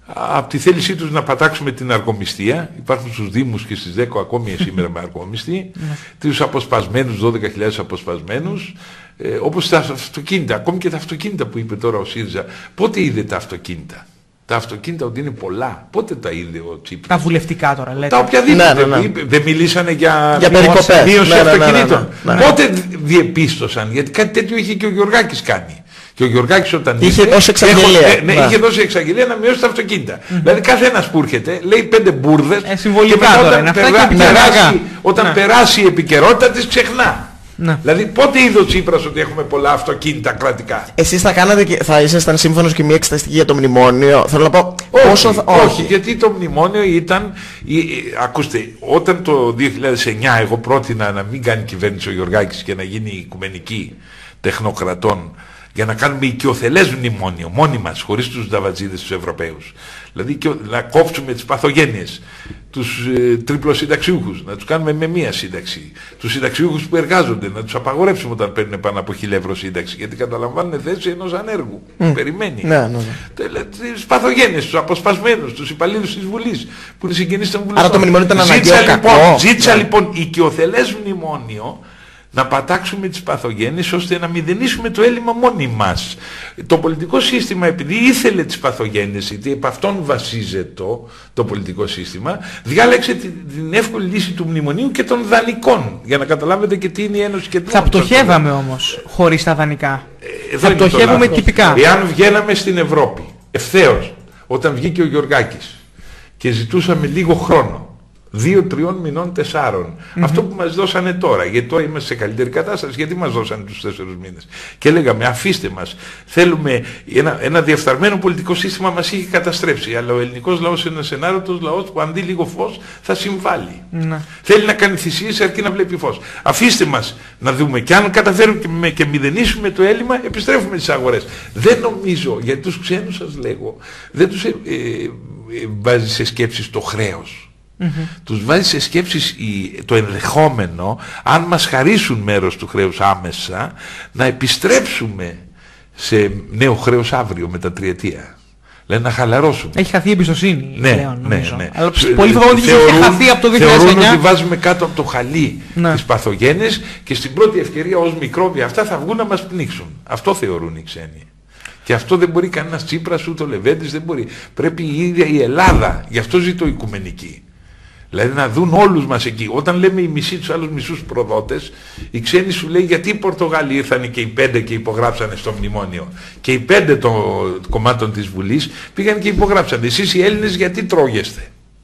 A: από τη θέλησή τους να πατάξουμε την αργομιστία. Υπάρχουν στους Δήμους και στις ΔΕΚΟ ακόμη σήμερα με αργομιστή, τους αποσπασμένους, δώδεκα χιλιάδες αποσπασμένους, ε, όπως τα αυτοκίνητα, ακόμη και τα αυτοκίνητα που είπε τώρα ο ΣΥΡΙΖΑ. Πότε είδε τα αυτοκίνητα? Τα αυτοκίνητα ότι είναι πολλά. Πότε τα είδε ο Τσίπρας?
C: Τα βουλευτικά τώρα λέτε.
A: Τα οποιαδήποτε.
B: Ναι, ναι, ναι.
A: Δεν μιλήσανε για,
B: για περικοπές.
A: Μείωση
B: ναι,
A: αυτοκινήτων.
B: Ναι, ναι, ναι.
A: Πότε διεπίστωσαν? Γιατί κάτι τέτοιο είχε και ο Γεωργάκης κάνει. Και ο Γεωργάκης όταν
B: είχε
A: ήρθε,
B: δώσει εξαγγελία.
A: Έχω, ναι, ναι, είχε δώσει εξαγγελία να μειώσει τα αυτοκίνητα. Mm. Δηλαδή κάθε ένας που έρχεται λέει πέντε μπουρδες
C: ε, συμβολικά
A: και μετά
C: τώρα,
A: όταν,
C: αυτά
A: περά,
C: και
A: περάσει, όταν
C: ναι.
A: περάσει η επικαιρότητα της ξεχνά.
C: Ναι.
A: Δηλαδή πότε είδε ο Τσίπρας ότι έχουμε πολλά αυτοκίνητα κρατικά?
B: Εσείς θα κάνατε και θα ήσασταν σύμφωνος και μια εξεταστική για το μνημόνιο? Θέλω να πω
A: όχι,
B: πόσο θα...
A: όχι,
B: όχι,
A: γιατί το μνημόνιο ήταν... Ε, ε, ακούστε, όταν το δύο χιλιάδες εννιά εγώ πρότεινα να μην κάνει κυβέρνηση ο Γεωργάκης και να γίνει οικουμενική τεχνοκρατών, για να κάνουμε οικειοθελές μνημόνιο, μόνοι μας, χωρίς τους νταβατζίδες τους Ευρωπαίους. Δηλαδή και, να κόψουμε τις παθογένειες, τους ε, τριπλοσυνταξιούχους, να τους κάνουμε με μία σύνταξη. Τους συνταξιούχους που εργάζονται, να τους απαγορεύσουμε όταν παίρνουν πάνω από χίλια ευρώ σύνταξη, γιατί καταλαμβάνουν θέση ενός ανέργου. Mm. Περιμένει.
B: Ναι, ναι, ναι.
A: Τις παθογένειες, τους αποσπασμένους, τους υπαλλήλους της Βουλής, που είναι συγγενείς των βουλευτών.
B: Άρα το μνημόνιο ήταν αναγκαίο κακό.
A: Λοιπόν, ζήτησα λοιπόν οικειοθελές μνημόνιο, να πατάξουμε τις παθογένειες ώστε να μηδενίσουμε το έλλειμμα μόνοι μας. Το πολιτικό σύστημα, επειδή ήθελε τις παθογένειες, γιατί επ' αυτόν βασίζεται το, το πολιτικό σύστημα, διάλεξε την, την εύκολη λύση του μνημονίου και των δανεικών, για να καταλάβετε και τι είναι η Ένωση και τι.
C: Θα πτωχεύαμε όμως χωρίς τα δανεικά.
A: Ε,
C: θα πτωχεύουμε τυπικά.
A: Εάν βγαίναμε στην Ευρώπη ευθέως, όταν βγήκε ο Γεωργάκης και ζητούσαμε λίγο χρόνο, δύο, τριών μηνών, τεσσάρων. Mm-hmm. Αυτό που μας δώσανε τώρα, γιατί τώρα είμαστε σε καλύτερη κατάσταση, γιατί μας δώσανε τους τέσσερους μήνες. Και λέγαμε, αφήστε μας, θέλουμε ένα, ένα διεφθαρμένο πολιτικό σύστημα μας είχε καταστρέψει, αλλά ο ελληνικός λαός είναι ένας ενάρρωτος λαός που αν δει λίγο φως θα συμβάλλει. Mm-hmm. Θέλει να κάνει θυσίες αρκεί να βλέπει φως. Αφήστε μας να δούμε, και αν καταφέρουμε και, με, και μηδενίσουμε το έλλειμμα, επιστρέφουμε τις αγορές. Δεν νομίζω, γιατί τους ξένους σας λέγω, δεν τους ε, ε, ε, βάζει σε σκέψεις το χρέος. Mm-hmm. Τους βάζει σε σκέψεις το ενδεχόμενο, αν μας χαρίσουν μέρος του χρέους άμεσα, να επιστρέψουμε σε νέο χρέος αύριο με τα τριετία. Δηλαδή να χαλαρώσουμε.
C: Έχει χαθεί η εμπιστοσύνη
A: ναι,
C: πλέον, νομίζω.
A: Ναι, ναι.
C: Αλλά πολύ φοβάμαι ότι έχει χαθεί από το δύο χιλιάδες εννιά.
A: Θεωρούν ότι βάζουμε κάτω από το χαλί
C: ναι.
A: τις παθογένειες και στην πρώτη ευκαιρία ως μικρόβια αυτά θα βγουν να μας πνίξουν. Αυτό θεωρούν οι ξένοι. Και αυτό δεν μπορεί κανένας Τσίπρας ούτε ο Λεβέντης, δεν μπορεί. Πρέπει η ίδια η Ελλάδα, γι' αυτό ζητώ οικουμενική. Δηλαδή να δουν όλους μας εκεί. Όταν λέμε οι μισοί τους άλλους μισούς προδότες, οι ξένοι σου λέει γιατί οι Πορτογάλοι ήρθαν και οι πέντε και υπογράψανε στο μνημόνιο. Και οι πέντε των κομμάτων της Βουλής πήγαν και υπογράψανε. Εσείς οι Έλληνες γιατί τρώγεστε?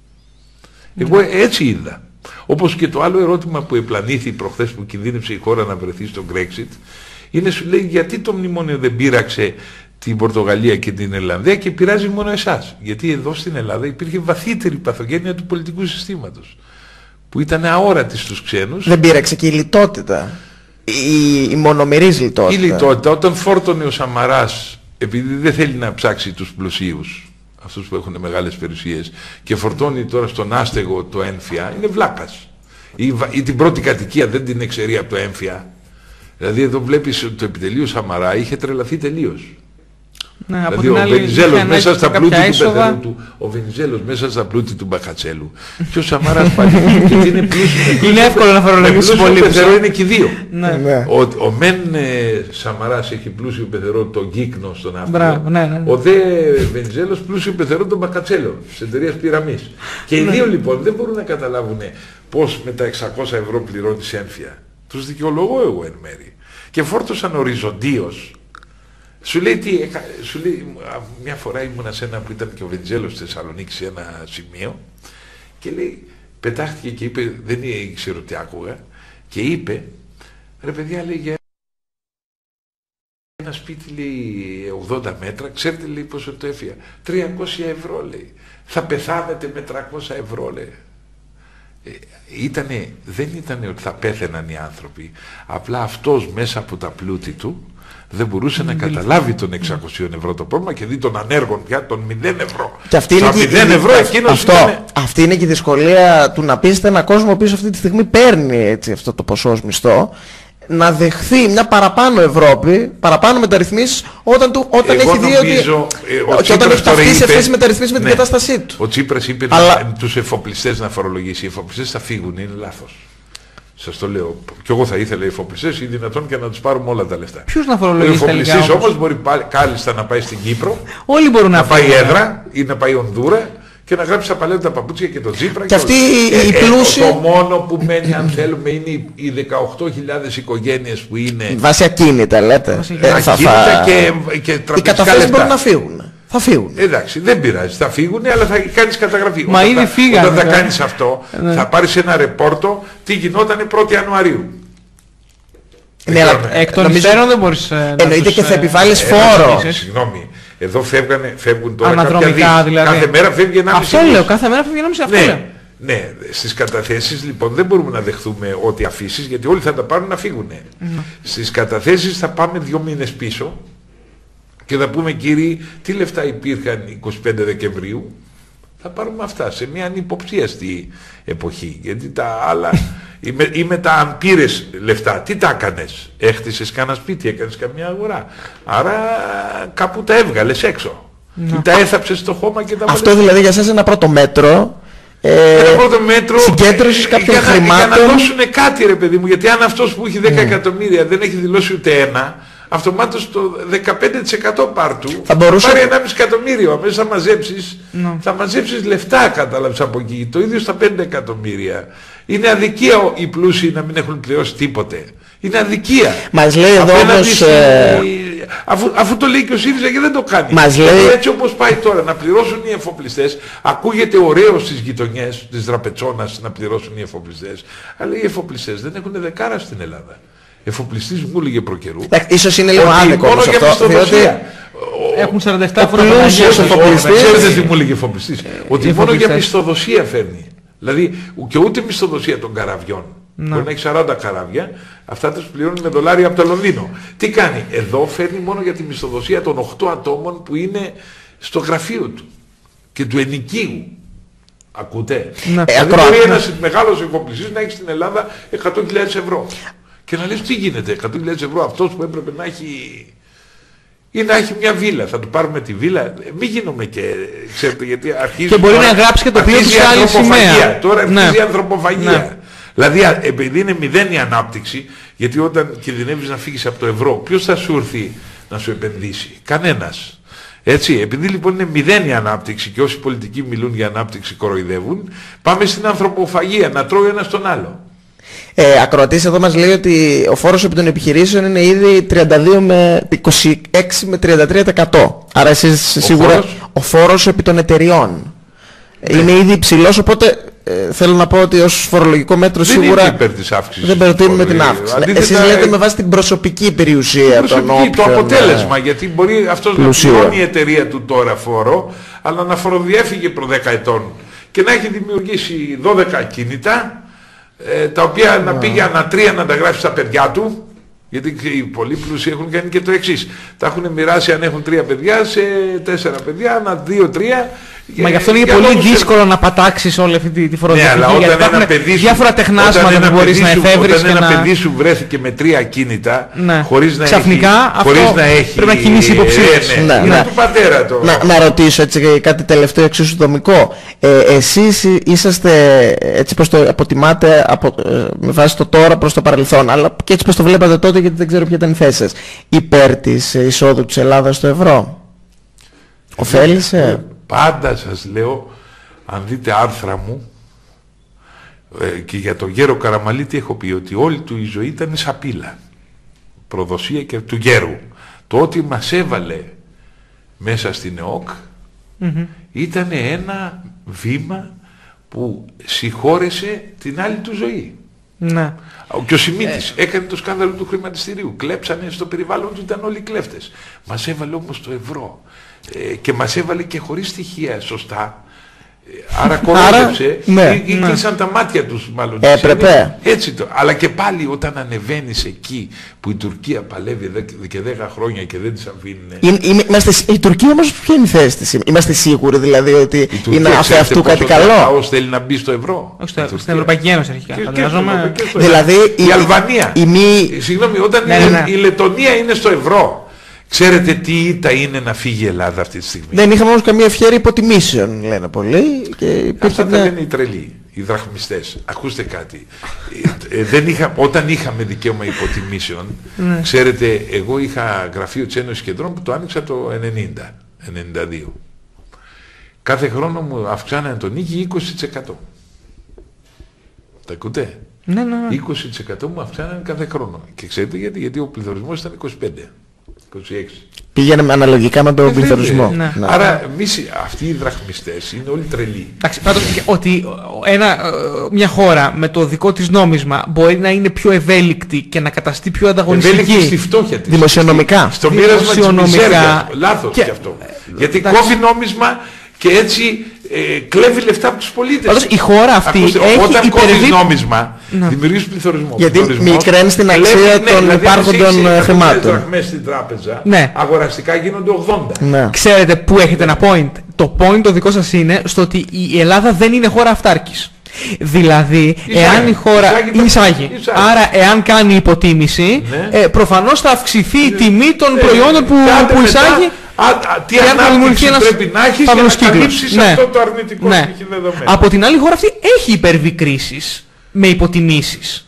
A: Εγώ έτσι είδα. Όπως και το άλλο ερώτημα που επλανήθη προχθές που κινδύνεψε η χώρα να βρεθεί στο Brexit, είναι σου λέει γιατί το μνημόνιο δεν πείραξε την Πορτογαλία και την Ιρλανδία και πειράζει μόνο εσάς. Γιατί εδώ στην Ελλάδα υπήρχε βαθύτερη παθογένεια του πολιτικού συστήματος, που ήταν αόρατη στους ξένους.
B: Δεν πείραξε και η λιτότητα, η, η μονομερής λιτότητα.
A: Η λιτότητα, όταν φόρτωνε ο Σαμαράς, επειδή δεν θέλει να ψάξει τους πλουσίους, αυτούς που έχουν μεγάλες περιουσίες, και φορτώνει τώρα στον άστεγο το έμφυα, είναι βλάκας. Ή, ή την πρώτη κατοικία δεν την εξαιρεί από το έμφυα. Δηλαδή εδώ βλέπεις ότι το επιτελείο Σαμαρά είχε τρελαθεί τελείως.
C: Ναι,
A: δηλαδή ο Βενιζέλος μέσα στα πλούτη του πεθερού του, ο Βενιζέλος μέσα στα πλούτη του Μπακατσέλου και ο Σαμαράς πάλι, γιατί είναι πλούσιο.
C: Είναι εύκολο να φορολογήσει πολύ.
A: Ο πεθερό είναι και οι δύο.
C: Ναι. Ναι.
A: Ο, ο μεν ε, Σαμαράς έχει πλούσιο πεθερό τον Κύκνο στον Αύριο.
C: Ναι, ναι.
A: Ο δε Βενιζέλος πλούσιο πεθερό τον Μπακατσέλο της εταιρείας Πυραμής. Και οι ναι. δύο λοιπόν δεν μπορούν να καταλάβουν πώς με τα εξακόσια ευρώ πληρώνεις έμφυα. Τους δικαιολογώ εγώ εν μέρη. Και φόρτωσαν οριζοντίως. Σου λέει, τι, σου λέει, μια φορά ήμουνα σε ένα που ήταν και ο Βενιζέλος στη Θεσσαλονίκη σε ένα σημείο και λέει, πετάχτηκε και είπε, δεν ήξερα τι άκουγα, και είπε, ρε παιδιά, λέει, για ένα σπίτι, λέει, ογδόντα μέτρα, ξέρετε, λέει, πόσο το έφυγα, τριακόσια ευρώ, λέει, θα πεθάνετε με τριακόσια ευρώ, λέει. Ε, ήτανε, δεν ήταν ότι θα πέθαιναν οι άνθρωποι, απλά αυτός μέσα από τα πλούτη του δεν μπορούσε να καταλάβει τον εξακόσια ευρώ το πρόβλημα και δει τον ανέργων πια των μηδέν ευρώ.
B: Και αυτή είναι,
A: μηδέν ευρώ,
B: αυτό, ήταν... αυτή είναι και η δυσκολία του να πείσετε έναν κόσμο ο οποίος αυτή τη στιγμή παίρνει έτσι, αυτό το ποσό ως μισθό, να δεχθεί μια παραπάνω Ευρώπη, παραπάνω μεταρρυθμίσεις, όταν, του, όταν έχει δει ότι. Ε, και όταν έχει ταυτίσει αυτές τις μεταρρυθμίσεις με την ναι, κατάστασή του.
A: Ο Τσίπρας είπε Αλλά... τους εφοπλιστές να φορολογήσει. Οι εφοπλιστές θα φύγουν, είναι λάθος. Σας το λέω. Κι εγώ θα ήθελα οι εφοπλιστές ή δυνατόν και να τους πάρουμε όλα τα λεφτά.
C: Ποιος να φορολογήσει.
A: Ο εφοπλιστής όμως μπορεί πάλι, κάλλιστα να πάει στην Κύπρο.
C: Όλοι μπορούν να,
A: να πάει έδρα ή να πάει Ονδούρα. Και να γράψει τα παλαιότερα παπούτσια και το Τσίπρα.
B: Και αυτή η πλούσια.
A: Το μόνο που μένει, αν θέλουμε, είναι οι δεκαοκτώ χιλιάδες οικογένειες που είναι.
B: Βάσει ακίνητα, λέτε.
A: Ακίνητα θα... και, και τραπεζικά. Οι
B: καταθέσεις μπορούν να φύγουν. Θα φύγουν.
A: Εντάξει, δεν πειράζει. Θα φύγουν, αλλά θα κάνεις καταγραφή.
C: Μα
A: όταν
C: ήδη
A: θα,
C: φύγανε.
A: Όταν θα κάνεις αυτό, ναι. θα πάρεις ένα ρεπόρτο τι γινόταν πρώτη Ιανουαρίου.
C: Ναι, αλλά εκ των υστέρων δεν μπορείς να.
B: Εννοείται και θα επιβάλλεις φόρο.
A: Συγγνώμη. Εδώ φεύγανε, φεύγουν τώρα
C: αναδρομικά δηλαδή.
A: Κάθε μέρα φεύγει ένα μισή.
C: Αυτό λέω, κάθε μέρα φεύγει ένα μισή. Αυτό
A: ναι,
C: λέω.
A: Ναι, στις καταθέσεις λοιπόν δεν μπορούμε να δεχθούμε ότι αφήσεις, γιατί όλοι θα τα πάρουν να φύγουν. Mm. Στις καταθέσεις θα πάμε δύο μήνες πίσω και θα πούμε κύριοι τι λεφτά υπήρχαν εικοστή πέμπτη Δεκεμβρίου. Θα πάρουμε αυτά σε μια ανυποψίαστη εποχή, γιατί τα άλλα ή, με, ή μετά αν πήρες λεφτά τι τα έκανες, έχτισες κανένα σπίτι, έκανες καμιά αγορά, άρα κάπου τα έβγαλες έξω ή τα έθαψες στο χώμα και τα
B: αυτό
A: βάλες.
B: Δηλαδή για σας είναι ένα πρώτο μέτρο ε,
A: ένα πρώτο μέτρο
B: συγκέντρωσης κάποιων
A: για να,
B: χρημάτων
A: για να δώσουν κάτι ρε παιδί μου, γιατί αν αυτός που έχει δέκα mm. εκατομμύρια δεν έχει δηλώσει ούτε ένα, αυτομάτως το δεκαπέντε τοις εκατό πάρτου θα μπορούσε... πάρει ενάμιση εκατομμύριο. Αμέσως θα μαζέψεις, no. θα μαζέψεις λεφτά, κατάλαβες από εκεί. Το ίδιο στα πέντε εκατομμύρια. Είναι αδικία οι πλούσιοι να μην έχουν πληρώσει τίποτε. Είναι αδικία.
B: Μας λέει εδώ όμως...
A: Ε... Αφού, αφού το λέει και ο ΣΥΡΙΖΑ και δεν το κάνει.
B: Μας λέει...
A: Έτσι όπως πάει τώρα να πληρώσουν οι εφοπλιστές, ακούγεται ωραίο στις γειτονιές της Δραπετσόνας να πληρώσουν οι εφοπλιστές. Αλλά οι εφοπλιστές δεν έχουν δεκάρα στην Ελλάδα. Εφοπλιστής μου έλεγε προκαιρού.
B: Ίσως είναι λίγο άδικο όμως αυτό, διότι
C: έχουν σαράντα επτά χρόνια
A: εφοπλιστής. Ξέρετε τι μου έλεγε εφοπλιστής. Ότι μόνο για μισθοδοσία φέρνει. Δηλαδή και ούτε μισθοδοσία των καραβιών. Μπορεί να έχει σαράντα καράβια, αυτά τους πληρώνει με δολάρια από το Λονδίνο. Τι κάνει, εδώ φέρνει μόνο για τη μισθοδοσία των οκτώ ατόμων που είναι στο γραφείο του και του ενοικίου. Ακούτε.
B: Ναι.
A: Δηλαδή μπορεί ένας μεγάλος εφοπλιστής να έχει στην Ελλάδα εκατό χιλιάδες ευρώ. Και να λες τι γίνεται, εκατό χιλιάδες ευρώ αυτός που έπρεπε να έχει ή να έχει μια βίλα. Θα του πάρουμε τη βίλα. Μην γίνουμε και ξέρετε γιατί αρχίζει.
C: Και μπορεί τώρα, να γράψει και το πλοίο του σε άλλη σημαία.
A: Τώρα αρχίζει ναι. η ανθρωποφαγία. Ναι. Δηλαδή επειδή είναι μηδέν η ανάπτυξη, γιατί όταν κινδυνεύεις να φύγεις από το ευρώ, ποιος θα σου έρθει να σου επενδύσει? Κανένας. Έτσι, επειδή λοιπόν είναι μηδέν η ανάπτυξη και όσοι πολιτικοί μιλούν για ανάπτυξη κοροϊδεύουν, πάμε στην ανθρωποφαγία, να τρώει ένας τον άλλο.
B: Ε, ακροατής εδώ μας λέει ότι ο φόρος επί των επιχειρήσεων είναι ήδη τριάντα δύο με είκοσι έξι με τριάντα τρία τοις εκατό. Άρα εσείς ο σίγουρα φόρος... ο φόρος επί των εταιριών ναι. είναι ήδη υψηλός, οπότε ε, θέλω να πω ότι ως φορολογικό μέτρο
A: δεν
B: σίγουρα
A: υπέρ της αύξησης
B: δεν προτείνουμε την αύξηση.
A: Αντίθετα,
B: εσείς λέτε με βάση την προσωπική περιουσία.
A: Την προσωπική, όποιον, το αποτέλεσμα, ε, γιατί μπορεί αυτός πλουσία. να πληρώνει η εταιρεία του τώρα φόρο, αλλά να φοροδιέφυγε προ δέκα ετών και να έχει δημιουργήσει δώδεκα ακίνητα, Ε, τα οποία yeah. να πήγε ανά τρία να τα γράφει στα παιδιά του, γιατί οι πολύ πλούσιοι έχουν κάνει και το εξής. Τα έχουν μοιράσει αν έχουν τρία παιδιά σε τέσσερα παιδιά, ανά δύο τρία.
C: Μα γι' αυτό είναι πολύ δύσκολο να πατάξεις όλη αυτή τη, τη φοροδιαφυγή.
A: Ναι, αλλά όταν ένα παιδί σου,
C: διάφορα τεχνάσματα που μπορείς να εφεύρεις.
A: Όταν ένα να... παιδί σου βρέθηκε με τρία ακίνητα,
C: ναι.
A: χωρίς να
C: ξαφνικά,
A: έχει, χωρίς να έχει,
C: πρέπει να κινήσει υποψήφιες.
B: Ε, ναι, ναι,
A: είναι
B: ναι.
A: του πατέρα το.
B: Να, να ρωτήσω έτσι κάτι τελευταίο εξίσου δομικό. Ε, εσείς είσαστε, έτσι πως το αποτιμάτε από, με βάση το τώρα προς το παρελθόν, αλλά και έτσι πως το βλέπατε τότε, γιατί δεν ξέρω ποια ήταν η θέση σας, υπέρ της εισόδου της Ελλάδας στο ευρώ? Οφέλησε?
A: Πάντα σας λέω, αν δείτε άρθρα μου ε, και για τον Γέρο Καραμαλή τι έχω πει, ότι όλη του η ζωή ήταν σαπίλα, προδοσία και του Γέρου. Το ότι μας έβαλε μέσα στην ΕΟΚ mm-hmm. ήταν ένα βήμα που συγχώρεσε την άλλη του ζωή.
C: Ναι.
A: Και ο Σιμίτης ε... έκανε το σκάνδαλο του χρηματιστηρίου, κλέψανε στο περιβάλλον του, ήταν όλοι κλέφτες. Μας έβαλε όμως το ευρώ. Ε, και μας έβαλε και χωρίς στοιχεία σωστά Άρα κορόδεψε,
B: ναι,
A: ή, ή
B: ναι.
A: κλείσαν τα μάτια τους μάλλον.
B: Έπρεπε.
A: Έτσι το. Αλλά και πάλι όταν ανεβαίνεις εκεί που η Τουρκία παλεύει εδώ και δέκα χρόνια και δεν τις αφήνουν.
B: Είμαστε, η Τουρκία όμως ποια είναι η θέση της? Είμαστε σίγουροι δηλαδή ότι είναι αφ' αυτού κάτι καλό?
A: Ο λαός θέλει να μπει στο ευρώ.
C: Στο, στην Ευρωπαϊκή Ένωση αρχικά.
A: Και,
C: Φαντάζομαι...
A: και στο
B: δηλαδή
A: η, η Αλβανία.
B: Η μη...
A: Συγγνώμη, όταν
C: ναι,
A: η,
C: ναι, ναι.
A: η Λετωνία είναι στο ευρώ. Ξέρετε τι ήττα είναι να φύγει η Ελλάδα αυτή τη στιγμή?
B: Δεν είχαμε όμως καμία ευχέρεια υποτιμήσεων, λένε πολλοί. Και
A: αυτά
B: μια...
A: τα λένε οι τρελοί, οι δραχμιστές. Ακούστε κάτι. ε, δεν είχα, όταν είχαμε δικαίωμα υποτιμήσεων,
C: ναι.
A: ξέρετε, εγώ είχα γραφείο της Ένωσης Κεντρών που το άνοιξα το ενενήντα, ενενήντα δύο. Κάθε χρόνο μου αυξάνανε τον νίκη είκοσι τοις εκατό. Τα ακούτε?
C: Ναι, ναι, ναι.
A: είκοσι τοις εκατό μου αυξάνανε κάθε χρόνο. Και ξέρετε γιατί? Γιατί ο πληθωρισμός ήταν είκοσι πέντε. είκοσι έξι.
B: Πήγαινε αναλογικά με τον ε, πληθωρισμό.
C: Ναι.
A: Ναι. Άρα εμείς αυτοί οι δραχμιστές είναι όλοι τρελοί.
C: Εντάξει, πάντως ότι ένα, μια χώρα με το δικό της νόμισμα μπορεί να είναι πιο ευέλικτη και να καταστεί πιο ανταγωνιστική.
A: Ευέλικτη στη φτώχεια της.
B: Δημοσιονομικά.
A: Στο μοίρασμα της μιζέριας. Λάθος και... κι αυτό. Γιατί εντάξει. Κόβει νόμισμα και έτσι ε, κλέβει λεφτά από τους πολίτες.
C: Πάντως η χώρα αυτή ακούστε, έχει
A: όταν
C: υπερβεί...
A: κόβεις νόμισμα, να. δημιουργείς πληθωρισμό.
B: Γιατί μικραίνει την αξία κλέβει, των ναι, δηλαδή υπάρχοντων χρημάτων.
A: Αν έχεις στην τράπεζα,
C: ναι.
A: αγοραστικά γίνονται ογδόντα.
C: Ναι. Ξέρετε πού έχετε ένα point? Το point το δικό σας είναι στο ότι η Ελλάδα δεν είναι χώρα αυτάρκης. Δηλαδή, εισάγει, εάν η χώρα εισάγει, εισάγει, εισάγει. Άρα εάν κάνει υποτίμηση, ναι. ε, προφανώς θα αυξηθεί η τιμή των ναι. προϊόντων που, που εισάγει.
A: Α, α, τι ανάπτυξη πρέπει να έχεις για να καλύψεις ναι. αυτό το αρνητικό
C: ναι.
A: στοιχείο δεδομένο.
C: Από την άλλη, η χώρα αυτή έχει υπερβεί κρίσεις με υποτιμήσεις.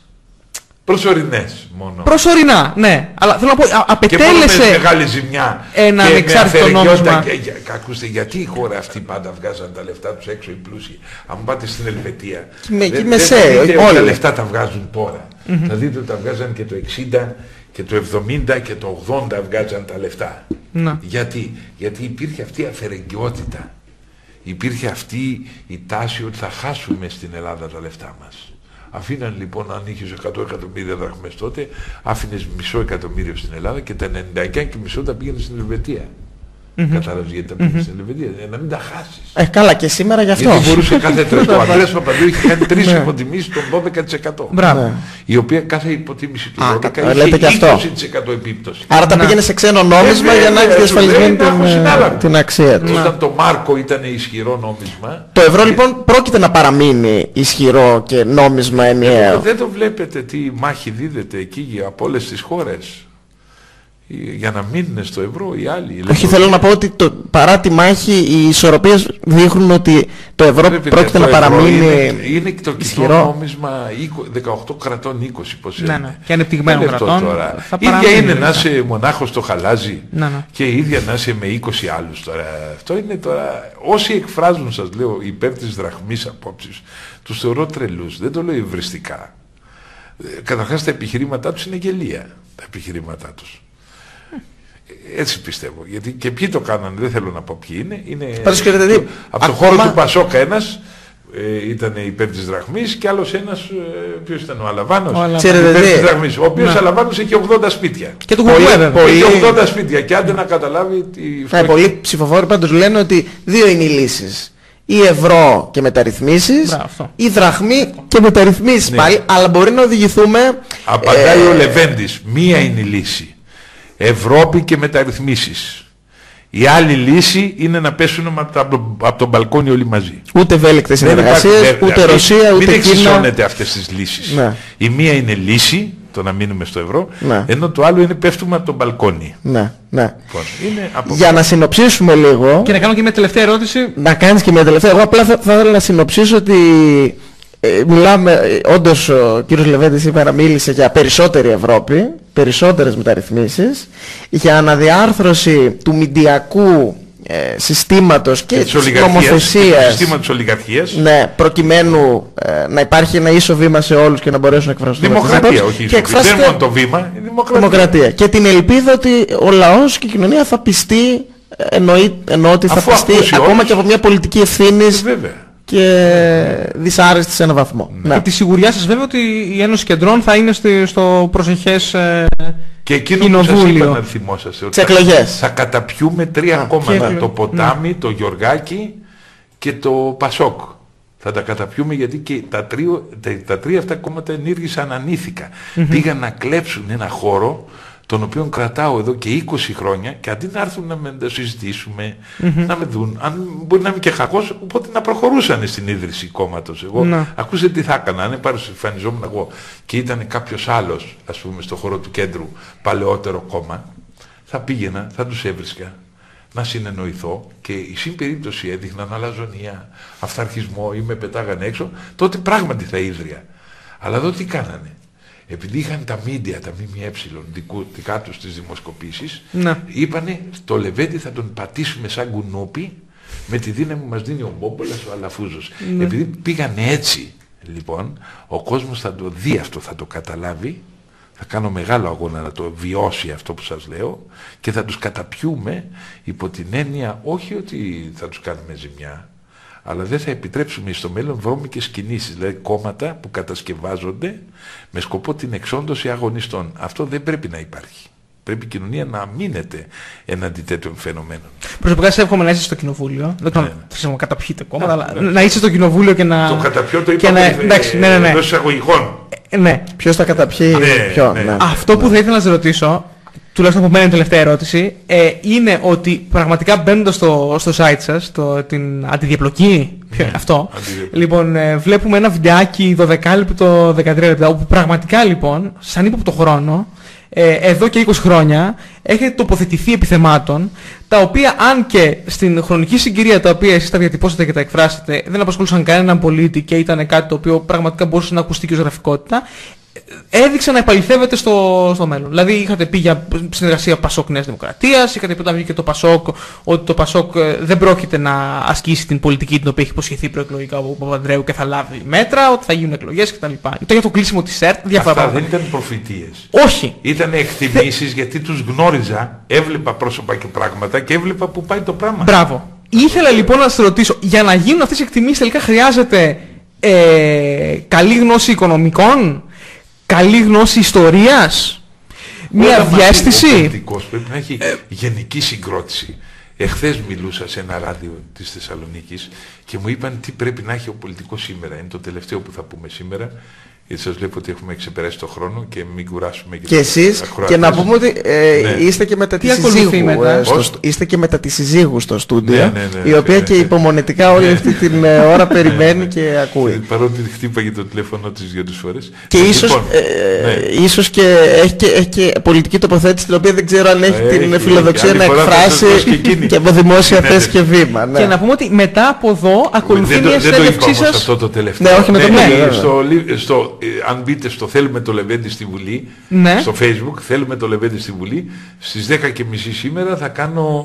A: Προσωρινές μόνο.
C: Προσωρινά, ναι. Αλλά θέλω να πω, α, απετέλεσε
A: και μεγάλη ζημιά
C: ένα ανεξάρτητο νόμισμα.
A: Και, και, και, ακούστε, γιατί η χώρα αυτή πάντα βγάζαν τα λεφτά τους έξω οι πλούσιοι? Αν πάτε στην Ελβετία,
B: με,
A: δεν,
B: δεν
A: θα δείτε ότι τα λεφτά τα βγάζουν τώρα. Mm-hmm. Θα δείτε ότι τα βγάζαν και το εξήντα και το εβδομήντα και το ογδόντα βγάζαν τα λεφτά.
C: Να.
A: Γιατί? Γιατί υπήρχε αυτή η αφαιρεγγιότητα. Υπήρχε αυτή η τάση ότι θα χάσουμε στην Ελλάδα τα λεφτά μας. Αφήναν λοιπόν, αν είχες εκατό εκατομμύρια δραχμές τότε, άφηνες μισό εκατομμύριο στην Ελλάδα και τα ενενήντα εννέα και μισό τα πήγαινε στην Ελβετία. Mm-hmm. Κατάλαβες γιατί τα πήγαινε mm-hmm. στην Ελβετία, να μην τα χάσεις.
B: Ε, καλά και σήμερα γι' αυτό.
A: Γιατί μπορούσε κάθε τρίτο. Ο Ανδρέας Παπανδρέου είχε κάνει τρεις υποτιμήσεις των δώδεκα τοις εκατό.
C: Μπράβο.
A: Η οποία κάθε υποτίμηση του δώδεκα
B: είχε
A: είκοσι τοις εκατό επίπτωση.
B: Άρα τα πήγαινε σε ξένο νόμισμα για να έχει διασφαλισμένη την αξία του.
A: Όταν το Μάρκο ήταν ισχυρό νόμισμα.
B: Το ευρώ λοιπόν πρόκειται να παραμείνει ισχυρό και νόμισμα ενιαίο.
A: Δεν το βλέπετε τι μάχη δίδεται εκεί από όλες τις χώρες για να μείνουν στο ευρώ οι άλλοι?
B: Όχι, θέλω να πω ότι το, παρά τη μάχη οι ισορροπίες δείχνουν ότι το ευρώ Πρέπει πρόκειται να παραμείνει
A: είναι, είναι το κοινό νόμισμα δεκαοκτώ κρατών είκοσι πως είναι.
C: Ναι, ναι. Και ανεπτυγμένων κρατών.
A: Η ίδια είναι να είσαι μονάχος στο χαλάζι
C: ναι, ναι.
A: και η ίδια να είσαι με είκοσι άλλους τώρα. Αυτό είναι τώρα, όσοι εκφράζουν σας λέω υπέρ της δραχμής απόψης, τους θεωρώ τρελούς, δεν το λέω υβριστικά. Καταρχάς τα επιχειρήματά τους είναι γελία, τα επιχειρήματά τους. Έτσι πιστεύω. Γιατί και ποιοι το κάνανε, δεν θέλω να πω ποιοι είναι. είναι
B: δηλαδή,
A: από το χώρο του Πασόκα ένας ε, ήταν υπέρ της δραχμής και άλλος ένας, ε, ποιος ήταν ο Αλαβάνος, ο υπέρ της δραχμής. Ο οποίος Αλαβάνος έχει ογδόντα σπίτια.
C: Και του Κουκουέ
A: πολύ... ογδόντα σπίτια και άντε να καταλάβει τι...
B: Ναι, πολλοί ψηφοφόροι πάντως λένε ότι δύο είναι οι λύσεις. Ή ευρώ και μεταρρυθμίσεις, ή δραχμή και μεταρρυθμίσεις ναι. πάλι, αλλά μπορεί να οδηγηθούμε...
A: Απαντάει ε... ο Λεβέντης, μία είναι η λύση. Ευρώπη και μεταρρυθμίσεις. Η άλλη λύση είναι να πέσουν από το, από το μπαλκόνι όλοι μαζί.
B: Ούτε ευέλικτες συνεργασίες, ούτε μην, Ρωσία, ούτε
A: μην
B: Κίνα.
A: Μην εξισώνετε αυτές τις λύσεις. Ναι. Η μία είναι λύση, το να μείνουμε στο ευρώ, ναι. ενώ το άλλο είναι πέφτουμε από το μπαλκόνι.
B: Ναι, ναι.
A: Λοιπόν, είναι από...
B: Για να συνοψίσουμε λίγο...
C: Και να κάνω και μια τελευταία ερώτηση.
B: Να κάνεις και μια τελευταία. Εγώ απλά θα, θα ήθελα να συνοψίσω ότι... Ε, μιλάμε, όντως ο κύριος Λεβέντης σήμερα μίλησε για περισσότερη Ευρώπη, περισσότερες μεταρρυθμίσεις, για αναδιάρθρωση του μηντιακού ε, συστήματος και, και της νομοθεσίας,
A: συστήματος ολιγαρχίας,
B: ναι, προκειμένου ε, να υπάρχει ένα ίσο βήμα σε όλους και να μπορέσουν να εκφραστούν.
A: Δημοκρατία, όχι ίσο βήμα. Δεν μόνο το βήμα, είναι δημοκρατία.
B: δημοκρατία. Και την ελπίδα ότι ο λαός και η κοινωνία θα πιστεί, εννοεί, εννοώ ότι θα
A: Αφού
B: πιστεί ακόμα όλους, και από μια πολιτική ευθύνης.
A: Βέβαια.
B: Και δυσάρεστη σε έναν βαθμό.
C: Ναι. Και τη σιγουριά σας βέβαια ότι η Ένωση Κεντρών θα είναι στη, στο προσεχές ε,
A: και εκείνο που σας είπα να θυμόσαστε ότι
B: εκλογές.
A: Θα καταπιούμε τρία Α, κόμματα. Το Ποτάμι, ναι. το Γιωργάκη και το Πασόκ. Θα τα καταπιούμε γιατί και τα, τρίο, τα, τα τρία αυτά κόμματα ενήργησαν ανήθικα. Mm-hmm. Πήγαν να κλέψουν ένα χώρο τον οποίο κρατάω εδώ και είκοσι χρόνια και αντί να έρθουν να με το συζητήσουμε, mm-hmm. να με δουν, αν μπορεί να είμαι και χακός, οπότε να προχωρούσαν στην ίδρυση κόμματος. Εγώ, mm-hmm. ακούσετε τι θα έκανα, αν εμφανιζόμουν εγώ και ήταν κάποιος άλλος, ας πούμε, στο χώρο του κέντρου, παλαιότερο κόμμα, θα πήγαινα, θα τους έβρισκα, να συνεννοηθώ και η συμπερίπτωση έδειχναν αλαζονία, αυθαρχισμό ή με πετάγανε έξω, τότε πράγματι θα ίδρυα. Αλλά εδώ τι κάνανε. Επειδή είχαν τα μίντια, τα ΜΜΕ, δικά τους τις δημοσκοπήσεις, να. είπανε το Λεβέντη θα τον πατήσουμε σαν κουνούπι με τη δύναμη που μας δίνει ο Μπόμπολας, ο Αλαφούζος. Ναι. Επειδή πήγανε έτσι, λοιπόν, ο κόσμος θα το δει αυτό, θα το καταλάβει, θα κάνω μεγάλο αγώνα να το βιώσει αυτό που σας λέω και θα τους καταπιούμε υπό την έννοια όχι ότι θα τους κάνουμε ζημιά, αλλά δεν θα επιτρέψουμε στο μέλλον βρώμικες κινήσεις, δηλαδή κόμματα που κατασκευάζονται με σκοπό την εξόντωση αγωνιστών. Αυτό δεν πρέπει να υπάρχει. Πρέπει η κοινωνία να αμήνεται εναντί τέτοιων φαινομένων.
C: Προσωπικά σε εύχομαι να είσαι στο κοινοβούλιο. Δεν ξέρω να καταπιείτε κόμματα, αλλά να είσαι στο κοινοβούλιο και να.
A: Το καταπιώ το είπαμε εντός εισαγωγικών.
B: Ναι. Ποιος θα καταπιεί ποιον.
C: Αυτό που θα ήθελα να σας ρωτήσω, τουλάχιστον από μένα είναι η τελευταία ερώτηση, ε, είναι ότι πραγματικά μπαίνοντας στο, στο site σας, το, την αντιδιαπλοκή, ναι, αυτό, λοιπόν, ε, βλέπουμε ένα βιντεάκι δώδεκα λεπτό, δεκατρία λεπτά, όπου πραγματικά λοιπόν, σαν ύποπτο χρόνο, ε, εδώ και είκοσι χρόνια, έχετε τοποθετηθεί επιθεμάτων, τα οποία αν και στην χρονική συγκυρία τα οποία εσείς τα διατυπώσατε και τα εκφράσετε, δεν απασχολούσαν κανέναν πολίτη και ήταν κάτι το οποίο πραγματικά μπορούσε να ακουστεί και ως γραφικότητα, έδειξε να επαληθεύεται στο, στο μέλλον. Δηλαδή είχατε πει για συνεργασία Πασόκ Νέας Δημοκρατίας, είχατε πει όταν βγήκε το Πασόκ ότι το Πασόκ δεν πρόκειται να ασκήσει την πολιτική την οποία έχει υποσχεθεί προεκλογικά ο Παπανδρέου και θα λάβει μέτρα, ότι θα γίνουν εκλογές κτλ. Το για το κλείσιμο της ΣΕΡΤ, διάφορα
A: πράγματα. Αυτά δεν ήταν προφητείες.
C: Όχι.
A: Ήταν εκτιμήσεις Θε... γιατί τους γνώριζα, έβλεπα πρόσωπα και πράγματα και έβλεπα που πάει το πράγμα.
C: Μπράβο. Ήθελα λοιπόν να σας ρωτήσω, για να γίνουν αυτές οι εκτιμήσεις τελικά χρειάζεται ε, καλή γνώση οικονομικών, καλή γνώση ιστορίας, μια διαίσθηση.
A: Ο πολιτικός πρέπει να έχει ε... γενική συγκρότηση. Εχθές μιλούσα σε ένα ράδιο της Θεσσαλονίκης και μου είπαν τι πρέπει να έχει ο πολιτικός σήμερα. Είναι το τελευταίο που θα πούμε σήμερα, γιατί σας βλέπω ότι έχουμε ξεπεράσει το χρόνο και μην κουράσουμε και,
B: και εσείς. Και να πούμε ότι ε, ναι. είστε και μετά τη συζύγου μετά? Στο, είστε και μετά τη συζύγου στο στούντιο, ναι, ναι, ναι, η οποία ναι, ναι, και υπομονετικά όλη αυτή την ώρα περιμένει και ακούει.
A: Παρότι χτύπαγε το τηλέφωνο της δύο-τρεις φορές.
B: Και ίσως, λοιπόν, ε, ναι. ίσως και, έχει και έχει και πολιτική τοποθέτηση την οποία δεν ξέρω αν έχει ε, την έχει, φιλοδοξία έχει, να εκφράσει και, και από δημόσια ναι, θέση και βήμα.
C: Ναι. Και να πούμε ότι μετά από εδώ ακολουθεί μια συνέντευξή σας.
A: Αυτό το τελευταίο.
B: Ναι, όχι με το
A: αν μπείτε στο Θέλουμε το Λεβέντη στη Βουλή, ναι. στο Facebook, Θέλουμε το Λεβέντη στη Βουλή, στις δέκα και μισή σήμερα θα κάνω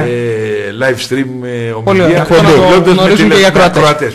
A: ε, live stream ε, ομιλία με τηλεθεατές.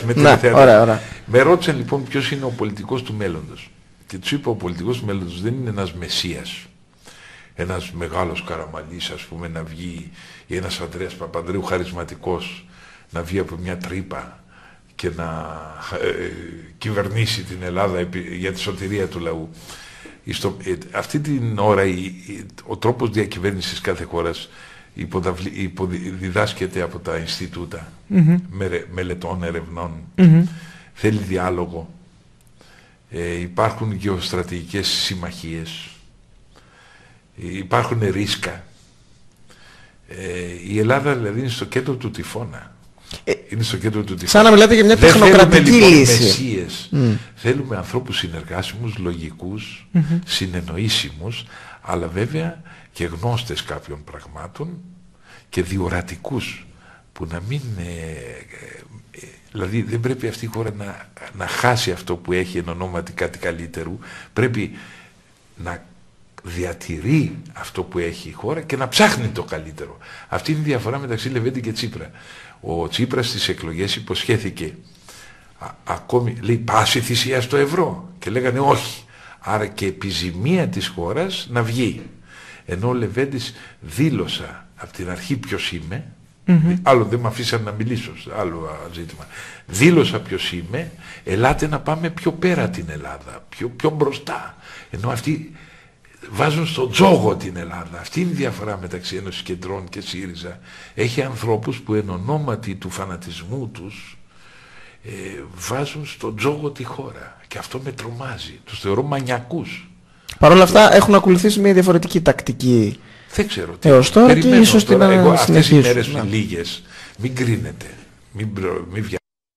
A: Με ρώτησαν λοιπόν ποιος είναι ο πολιτικός του μέλλοντος. Και τους είπα ο πολιτικός του μέλλοντος δεν είναι ένας μεσσίας, ένας μεγάλος Καραμανλής ας πούμε να βγει, ή ένας Ανδρέας Παπανδρέου χαρισματικός να βγει από μια τρύπα και να ε, κυβερνήσει την Ελλάδα επί, για τη σωτηρία του λαού. Στο, ε, αυτή την ώρα η, η, ο τρόπος διακυβέρνησης κάθε χώρας υποδαβλη, υποδιδάσκεται από τα Ινστιτούτα mm-hmm. με, μελετών, ερευνών. Mm-hmm. Θέλει διάλογο. Ε, υπάρχουν γεωστρατηγικές συμμαχίες. Ε, υπάρχουν ρίσκα. Ε, η Ελλάδα δηλαδή είναι στο κέντρο του τυφώνα. Ε, είναι στο κέντρο του τυφώνα.
B: Σαν να μιλάτε για μια τεχνοκρατική
A: θέλουμε, λοιπόν,
B: λύση.
A: Μεσίες. Mm. Θέλουμε ανθρώπους συνεργάσιμους, λογικούς, mm-hmm. συνεννοήσιμους, αλλά βέβαια και γνώστες κάποιων πραγμάτων και διορατικούς που να μην... Ε, ε, δηλαδή δεν πρέπει αυτή η χώρα να, να χάσει αυτό που έχει εν ονόματι κάτι καλύτερου. Πρέπει να διατηρεί αυτό που έχει η χώρα και να ψάχνει το καλύτερο. Αυτή είναι η διαφορά μεταξύ Λεβέντη και Τσίπρα. Ο Τσίπρας στις εκλογές υποσχέθηκε α, ακόμη, λέει, πάση θυσία στο ευρώ. Και λέγανε όχι. Άρα και επιζημία της χώρας να βγει. Ενώ ο Λεβέντης δήλωσα από την αρχή ποιος είμαι, mm-hmm. άλλο δεν με αφήσαν να μιλήσω, άλλο ζήτημα. Δήλωσα ποιος είμαι, ελάτε να πάμε πιο πέρα την Ελλάδα, πιο, πιο μπροστά. Ενώ αυτοί βάζουν στο τζόγο την Ελλάδα. Αυτή είναι η διαφορά μεταξύ Ένωσης Κεντρών και ΣΥΡΙΖΑ. Έχει ανθρώπους που εν ονόματι του φανατισμού τους ε, βάζουν στο τζόγο τη χώρα. Και αυτό με τρομάζει. Τους θεωρώ μανιακούς.
B: Παρ' όλα αυτά έχουν ακολουθήσει μια διαφορετική τακτική.
A: Δεν ξέρω τι.
B: Έως τώρα και ίσως την
A: εγώ αυτές οι μέρες
B: ναι.
A: λίγες, μην κρίνετε, μην, προ, μην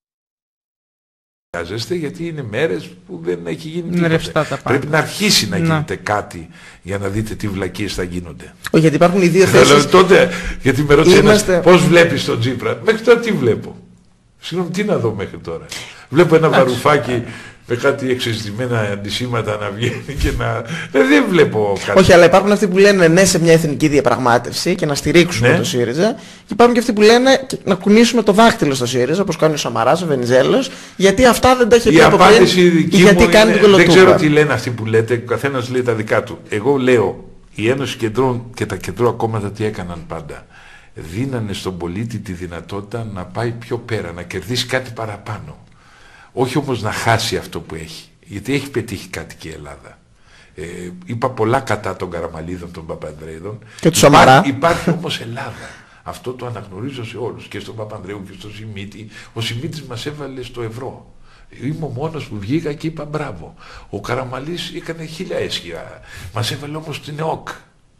A: βιάζεστε, γιατί είναι μέρες που δεν έχει γίνει τίποτα.
C: Ρευστά τα
A: Πρέπει να αρχίσει να, να γίνεται κάτι για να δείτε τι βλακίες θα γίνονται.
B: Όχι, γιατί υπάρχουν οι δύο θέσεις.
A: Δηλαδή, τότε, γιατί με ρώτησε
B: Είμαστε...
A: ένας, πώς βλέπεις τον Τσίπρα. Μέχρι τώρα τι βλέπω. Συγγνώμη, τι να δω μέχρι τώρα. Βλέπω ένα βαρουφάκι με κάτι εξεζητημένα αντισήματα να βγαίνει και να... Δεν βλέπω κάτι.
B: Όχι, αλλά υπάρχουν αυτοί που λένε ναι σε μια εθνική διαπραγμάτευση και να στηρίξουμε ναι. το ΣΥΡΙΖΑ. Και υπάρχουν και αυτοί που λένε να κουνήσουμε το δάχτυλο στο ΣΥΡΙΖΑ, όπως κάνει ο Σαμαράς, ο Βενιζέλος, γιατί αυτά δεν τα έχει πει από πριν. Γιατί κάνει την κολοτούμπα.
A: Δεν ξέρω τι λένε αυτοί που λέτε, ο καθένας λέει τα δικά του. Εγώ λέω, η Ένωση Κεντρών και τα κεντρώα κόμματα τι έκαναν πάντα. Δίνανε στον πολίτη τη δυνατότητα να πάει πιο πέρα, να κερδίσει κάτι παραπάνω. Όχι όμως να χάσει αυτό που έχει. Γιατί έχει πετύχει κάτι και η Ελλάδα. Ε, είπα πολλά κατά των Καραμαλίδων, των Παπανδρέιδων.
B: Και του Σαμαρά.
A: Υπάρχει, υπάρχει όμως Ελλάδα. Αυτό το αναγνωρίζω σε όλους. Και στον Παπανδρέου και στον Σιμίτη. Ο Σιμίτης μας έβαλε στο ευρώ. Είμαι ο μόνος που βγήκα και είπα μπράβο. Ο Καραμαλής έκανε χίλια έσχυρα. Μας έβαλε όμως την ΕΟΚ.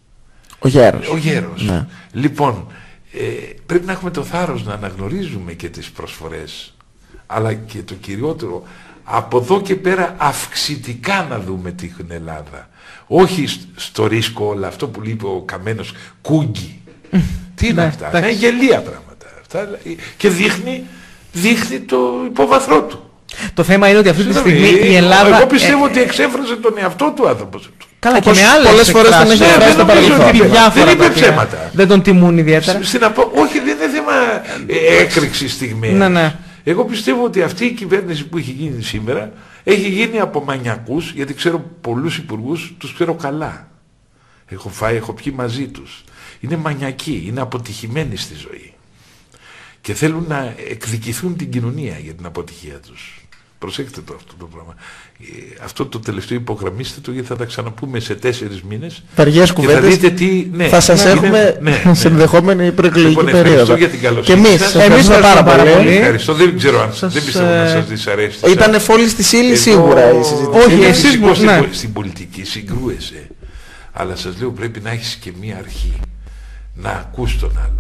B: Ο Γέρος.
A: Ο Γέρος.
B: Ναι.
A: Λοιπόν, ε, πρέπει να έχουμε το θάρρος να αναγνωρίζουμε και τις προσφορές. Αλλά και το κυριότερο, από εδώ και πέρα αυξητικά να δούμε την Ελλάδα. Όχι στο ρίσκο όλο αυτό που λέει ο Καμένος, κούγκι. Τι είναι αυτά, είναι γελία πράγματα. Αυτά, και δείχνει, δείχνει το υποβαθρό του.
C: Το θέμα είναι ότι αυτή τη στιγμή η Ελλάδα...
A: Εγώ πιστεύω ότι εξέφρασε τον εαυτό του άνθρωπος.
C: Καλά, και με άλλες
B: πολλές φορές τον έχει εκφράσει στο παρελθόν.
A: Δεν είπε ψέματα.
C: Δεν τον τιμούν ιδιαίτερα.
A: Όχι, δεν είναι θέμα έκρηξη στιγμή.
C: Ναι, ναι.
A: Εγώ πιστεύω ότι αυτή η κυβέρνηση που έχει γίνει σήμερα έχει γίνει από μανιακούς, γιατί ξέρω πολλούς υπουργούς, τους ξέρω καλά. Έχω φάει, έχω πιει μαζί τους. Είναι μανιακοί, είναι αποτυχημένοι στη ζωή. Και θέλουν να εκδικηθούν την κοινωνία για την αποτυχία τους. Προσέξτε το αυτό το πράγμα. Αυτό το τελευταίο υπογραμμίστε το, γιατί θα τα ξαναπούμε σε τέσσερις μήνες.
B: Βαριές κουβέντες.
A: Θα δείτε τι... Ναι,
B: θα σας
A: ναι,
B: έχουμε
A: ναι, ναι,
B: σε ενδεχόμενη προεκλογική
A: λοιπόν,
B: περίοδο.
A: Για την καλοσύνη.
B: Και εμείς σας ευχαριστούμε πάρα πολύ.
A: Ευχαριστώ. Δεν ξέρω αν σας, δεν πιστεύω ε... να σας δυσαρέσει.
B: Ήταν φόλη στη ύλη σίγουρα η συζήτηση.
C: Όχι, εσείς
A: που ναι. στην πολιτική συγκρούεσαι. Αλλά σας λέω πρέπει να έχεις και μία αρχή. Να ακούς τον άλλον.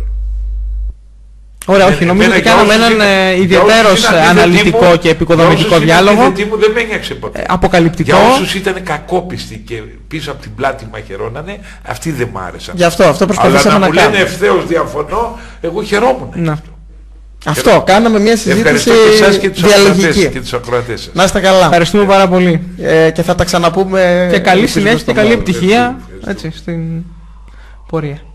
C: Ωραία, όχι, νομίζω ότι κάναμε έναν ε, ιδιαίτερος αναλυτικό μου, και επικοδομητικό διάλογο.
A: Μου δεν με ένιωξε ποτέ.
C: Ε, αποκαλυπτικό.
A: Για όσους ήταν κακόπιστοι και πίσω από την πλάτη μαχαιρώνανε, αυτοί δεν μ' άρεσαν.
B: Γι' αυτό, αυτό προσπαθήσαμε να κάνουμε.
A: Αλλά να μου λένε ευθέως διαφωνώ, εγώ χαιρόμουν.
B: Να. Αυτό. Αυτό, κάναμε μια συζήτηση διαλογική.
A: Και τους ακροατές σας.
B: Να είστε καλά.
C: Ευχαριστούμε πάρα πολύ.
B: Ε, και θα τα ξαναπούμε.
C: Και καλή συνέχεια και καλή επιτυχία έτσι, στην πορεία.